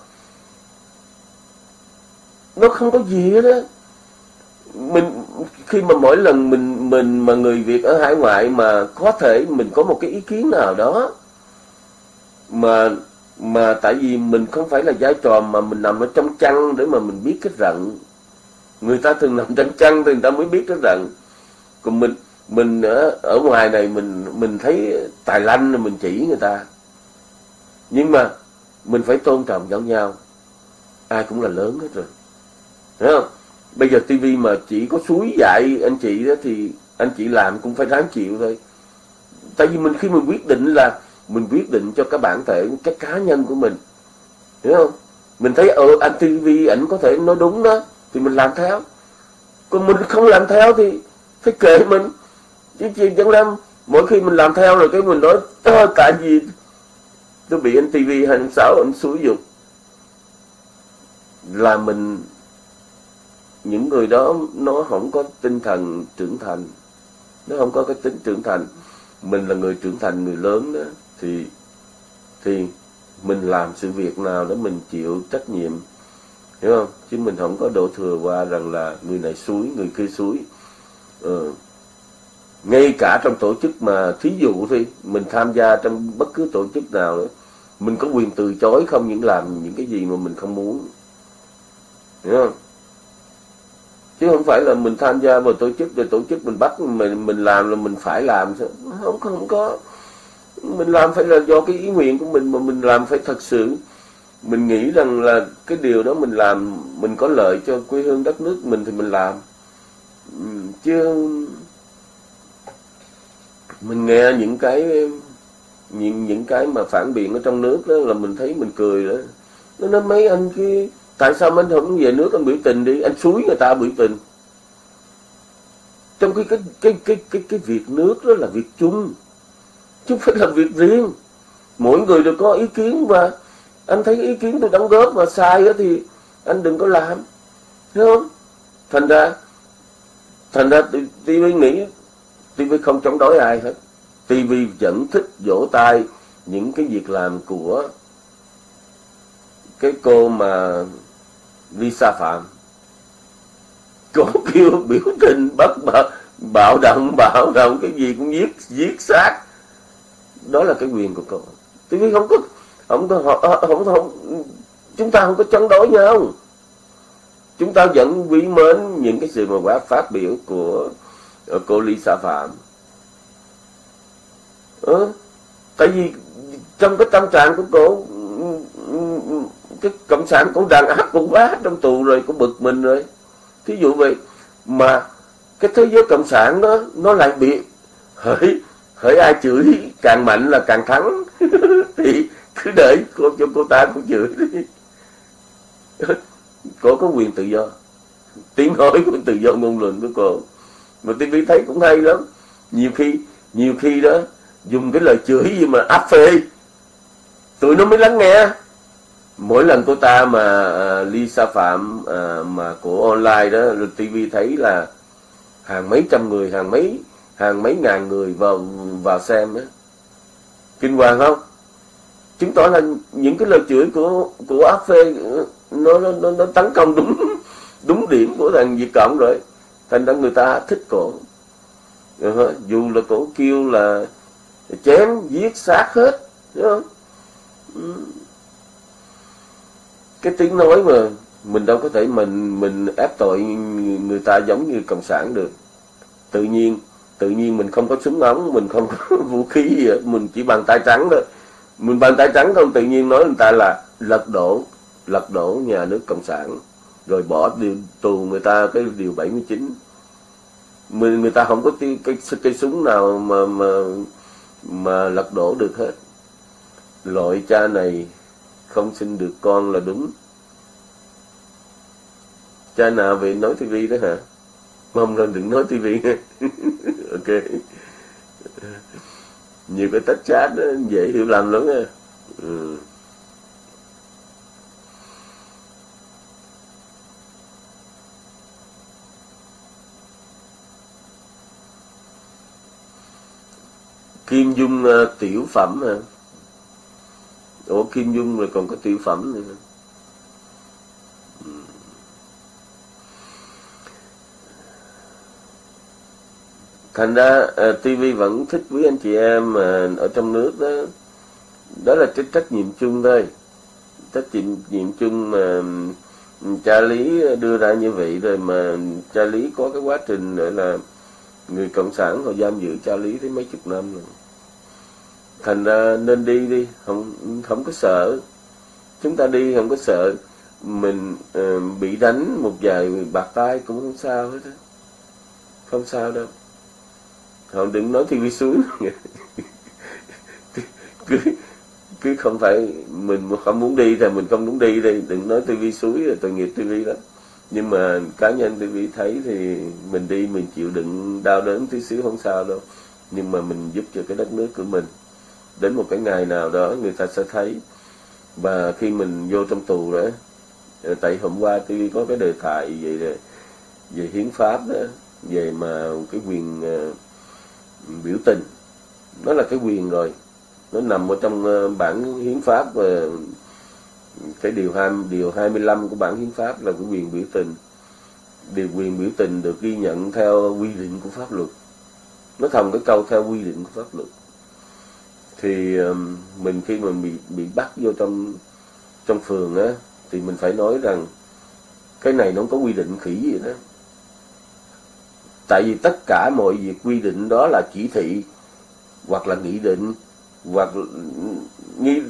nó không có gì hết á. Mình khi mà mỗi lần mình mình mà người Việt ở hải ngoại mà có thể mình có một cái ý kiến nào đó mà mà tại vì mình không phải là vai trò mà mình nằm ở trong chăn để mà mình biết cái rận. Người ta thường nằm trong chăn thì người ta mới biết cái rận. Còn mình mình ở, ở ngoài này mình mình thấy tài lanh rồi mình chỉ người ta. Nhưng mà mình phải tôn trọng lẫn nhau. Ai cũng là lớn hết rồi, hiểu không? Bây giờ tivi mà chỉ có suối dạy anh chị đó thì anh chị làm cũng phải ráng chịu thôi. Tại vì mình khi mình quyết định là mình quyết định cho các bản thể, cái cá nhân của mình, hiểu không? Mình thấy ở anh tivi ảnh có thể nói đúng đó thì mình làm theo, còn mình không làm theo thì phải kệ mình. Chứ chị chẳng lẽ mỗi khi mình làm theo rồi cái mình nói tại vì tôi bị anh tivi hai sáu anh xúi dục, là mình, những người đó nó không có tinh thần trưởng thành, nó không có cái tính trưởng thành. Mình là người trưởng thành, người lớn đó, thì thì mình làm sự việc nào đó mình chịu trách nhiệm, hiểu không? Chứ mình không có đổ thừa qua rằng là người này xúi, người kia xúi. Ừ. Ngay cả trong tổ chức mà thí dụ thì mình tham gia trong bất cứ tổ chức nào nữa, mình có quyền từ chối không những làm những cái gì mà mình không muốn, hiểu không? Chứ không phải là mình tham gia vào tổ chức rồi tổ chức mình bắt mình mình làm là mình phải làm. Không không có. Mình làm phải là do cái ý nguyện của mình, mà mình làm phải thật sự mình nghĩ rằng là cái điều đó mình làm mình có lợi cho quê hương đất nước mình thì mình làm. Chứ mình nghe những cái những những cái mà phản biện ở trong nước đó là mình thấy mình cười đó. Nó nói mấy anh kia tại sao anh không về nước anh biểu tình đi, anh xúi người ta biểu tình. Trong khi cái cái cái cái cái việc nước đó là việc chung, chứ không phải là việc riêng. Mỗi người đều có ý kiến, và anh thấy ý kiến tôi đóng góp mà sai đó thì anh đừng có làm, hiểu không? Thành ra thành ra ti vi nghĩ ti vi không chống đối ai hết. ti vi vẫn thích vỗ tay những cái việc làm của cái cô mà Lisa Phạm. Cô kêu biểu tình bất bạo, bạo động, bạo động cái gì cũng giết giết sát. Đó là cái quyền của cô. ti vi không có không có không, không, không chúng ta không có chống đối nhau. Chúng ta vẫn quý mến những cái sự mà quá phát biểu của cô Lisa Phạm. Ừ, tại vì trong cái tâm trạng của cô, cái cộng sản cũng đàn áp cũng quá trong tù rồi, cũng bực mình rồi. Thí dụ vậy mà cái thế giới cộng sản đó nó lại bị hỡi hỡi ai chửi càng mạnh là càng thắng. Thì cứ đợi cô cho cô ta cũng chửi đi. Cô có quyền tự do, tiếng nói của tự do ngôn luận của cô. Mà ti vi thấy cũng hay lắm. Nhiều khi nhiều khi đó dùng cái lời chửi gì mà áp phê, tụi nó mới lắng nghe. Mỗi lần cô ta mà uh, Lisa Phạm uh, mà của online đó, rồi ti vi thấy là hàng mấy trăm người, hàng mấy hàng mấy ngàn người vào vào xem đó. Kinh hoàng không? Chứng tỏ là những cái lời chửi của của áp phê nó nó nó, nó tấn công đúng đúng điểm của thằng Việt Cộng rồi. Thành ra người ta thích cổ. Rồi, dù là cổ kêu là chém giết sát hết, đúng không? Ừ. Cái tiếng nói mà mình đâu có thể mình mình ép tội người ta giống như cộng sản được. Tự nhiên tự nhiên mình không có súng ống, mình không có vũ khí gì hết, mình chỉ bàn tay trắng thôi. Mình bàn tay trắng không, tự nhiên nói người ta là lật đổ lật đổ nhà nước cộng sản, rồi bỏ điều tù người ta cái điều bảy mươi chín. Mình người ta không có cái cái, cái súng nào mà mà mà lật đổ được hết. Loại cha này không sinh được con là đúng. Cha nào về nói ti vi đó hả? Mong rằng đừng nói ti vi. Ok. Nhiều cái tách chat đó dễ hiểu lầm lắm nha. Ừ. Kim Dung uh, tiểu phẩm hả? Ủa Kim Dung rồi còn có tiểu phẩm nữa. Ừ. Thành ra uh, ti vi vẫn thích quý anh chị em mà ở trong nước đó. Đó là cái trách nhiệm chung thôi. Trách nhiệm chung mà cha Lý đưa ra như vậy rồi, mà cha Lý có cái quá trình nữa là người cộng sản họ giam giữ cha Lý tới mấy chục năm rồi. Thành ra nên đi đi, không không có sợ. Chúng ta đi không có sợ. mình uh, bị đánh một vài bạt tay cũng không sao hết á, không sao đâu. Họ đừng nói tivi suối cứ cứ không phải mình không muốn đi thì mình không muốn đi đi, đừng nói tivi suối là tội nghiệp tivi lắm. Nhưng mà cá nhân tivi thấy thì mình đi mình chịu đựng đau đớn tí xíu không sao đâu, nhưng mà mình giúp cho cái đất nước của mình. Đến một cái ngày nào đó người ta sẽ thấy. Và khi mình vô trong tù đó, tại hôm qua tivi có cái đề tài về về hiến pháp đó, về mà cái quyền uh, biểu tình, nó là cái quyền rồi, nó nằm ở trong uh, bản hiến pháp, và cái điều hai điều hai mươi lăm của bản hiến pháp là cái quyền biểu tình. Điều quyền biểu tình được ghi nhận theo quy định của pháp luật, nó thầm cái câu theo quy định của pháp luật. Thì uh, mình khi mà bị bị bắt vô trong trong phường á, thì mình phải nói rằng cái này nó không có quy định khỉ gì đó. Tại vì tất cả mọi việc quy định đó là chỉ thị hoặc là nghị định hoặc như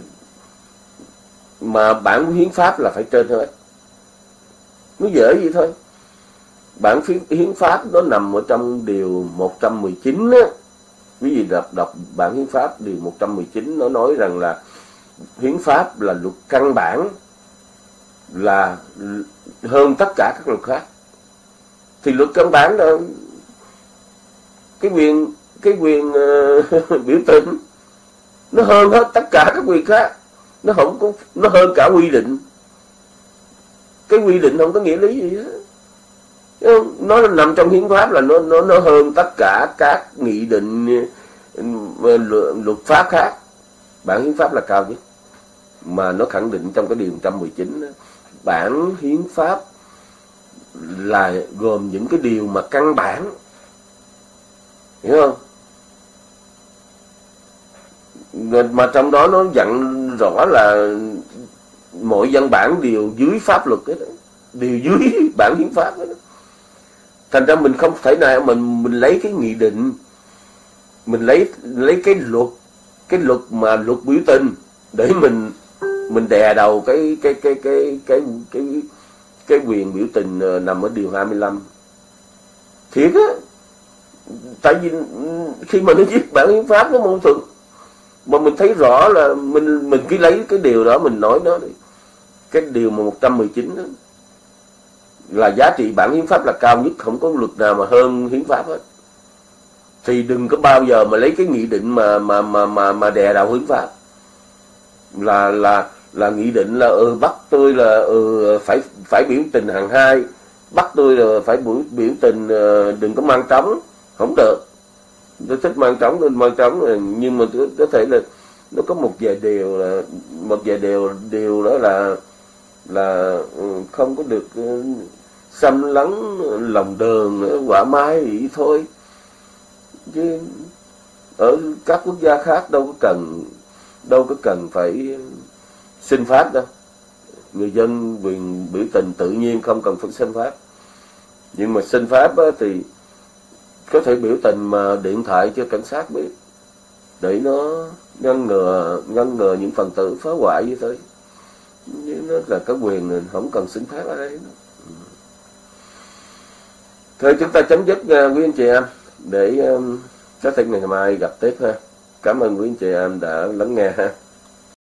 mà bản hiến pháp là phải trên hết. Nó dễ vậy thôi. Bản hiến pháp nó nằm ở trong điều một trăm mười chín á. Quý vị đọc đọc bản hiến pháp điều một trăm mười chín, nó nói rằng là hiến pháp là luật căn bản, là hơn tất cả các luật khác. Thì luật căn bản là cái quyền cái quyền uh, biểu tình nó hơn hết tất cả các quyền khác, nó không có, nó hơn cả quy định. Cái quy định không có nghĩa lý gì hết, nó nằm trong hiến pháp là nó nó nó hơn tất cả các nghị định luật pháp khác. Bản hiến pháp là cao nhất, mà nó khẳng định trong cái điều một trăm mười chín đó, bản hiến pháp là gồm những cái điều mà căn bản, hiểu không? Mà trong đó nó dặn rõ là mọi văn bản đều dưới pháp luật ấy, đều dưới bản hiến pháp ấy. Thành ra mình không thể nào mình mình lấy cái nghị định, mình lấy lấy cái luật, cái luật mà luật biểu tình để mình mình đè đầu cái cái cái cái cái cái cái quyền biểu tình nằm ở điều hai mươi lăm. Thiệt á. Tại vì khi mà nó viết bản hiến pháp nó mâu thuẫn, mà mình thấy rõ là mình mình cứ lấy cái điều đó mình nói nó đi. Cái điều mà một trăm mười chín đó là giá trị bản hiến pháp là cao nhất, không có luật nào mà hơn hiến pháp hết. Thì đừng có bao giờ mà lấy cái nghị định mà mà mà mà mà đè đầu hiến pháp. Là là là nghị định là ừ bắt tôi là ừ phải phải biểu tình hàng hai, bắt tôi là phải biểu biểu tình đừng có mang trống, không được. Tôi thích mang trống nên mang trống, nhưng mà tôi có thể là nó có một vài điều là một vài điều điều đó là là không có được xâm lấn lòng đường quả mái vậy thôi. Chứ ở các quốc gia khác đâu có cần đâu có cần phải xin pháp đâu. Người dân quyền biểu tình tự nhiên không cần phải xin pháp. Nhưng mà xin pháp á, thì có thể biểu tình mà điện thoại cho cảnh sát biết để nó ngăn ngừa ngăn ngừa những phần tử phá hoại như thế. Nó là cái quyền mình không cần xin pháp ở đây. Thôi chúng ta chấm dứt uh, quý anh chị em để um, có thể ngày mai gặp tiếp ha. Cảm ơn quý anh chị em đã lắng nghe ha.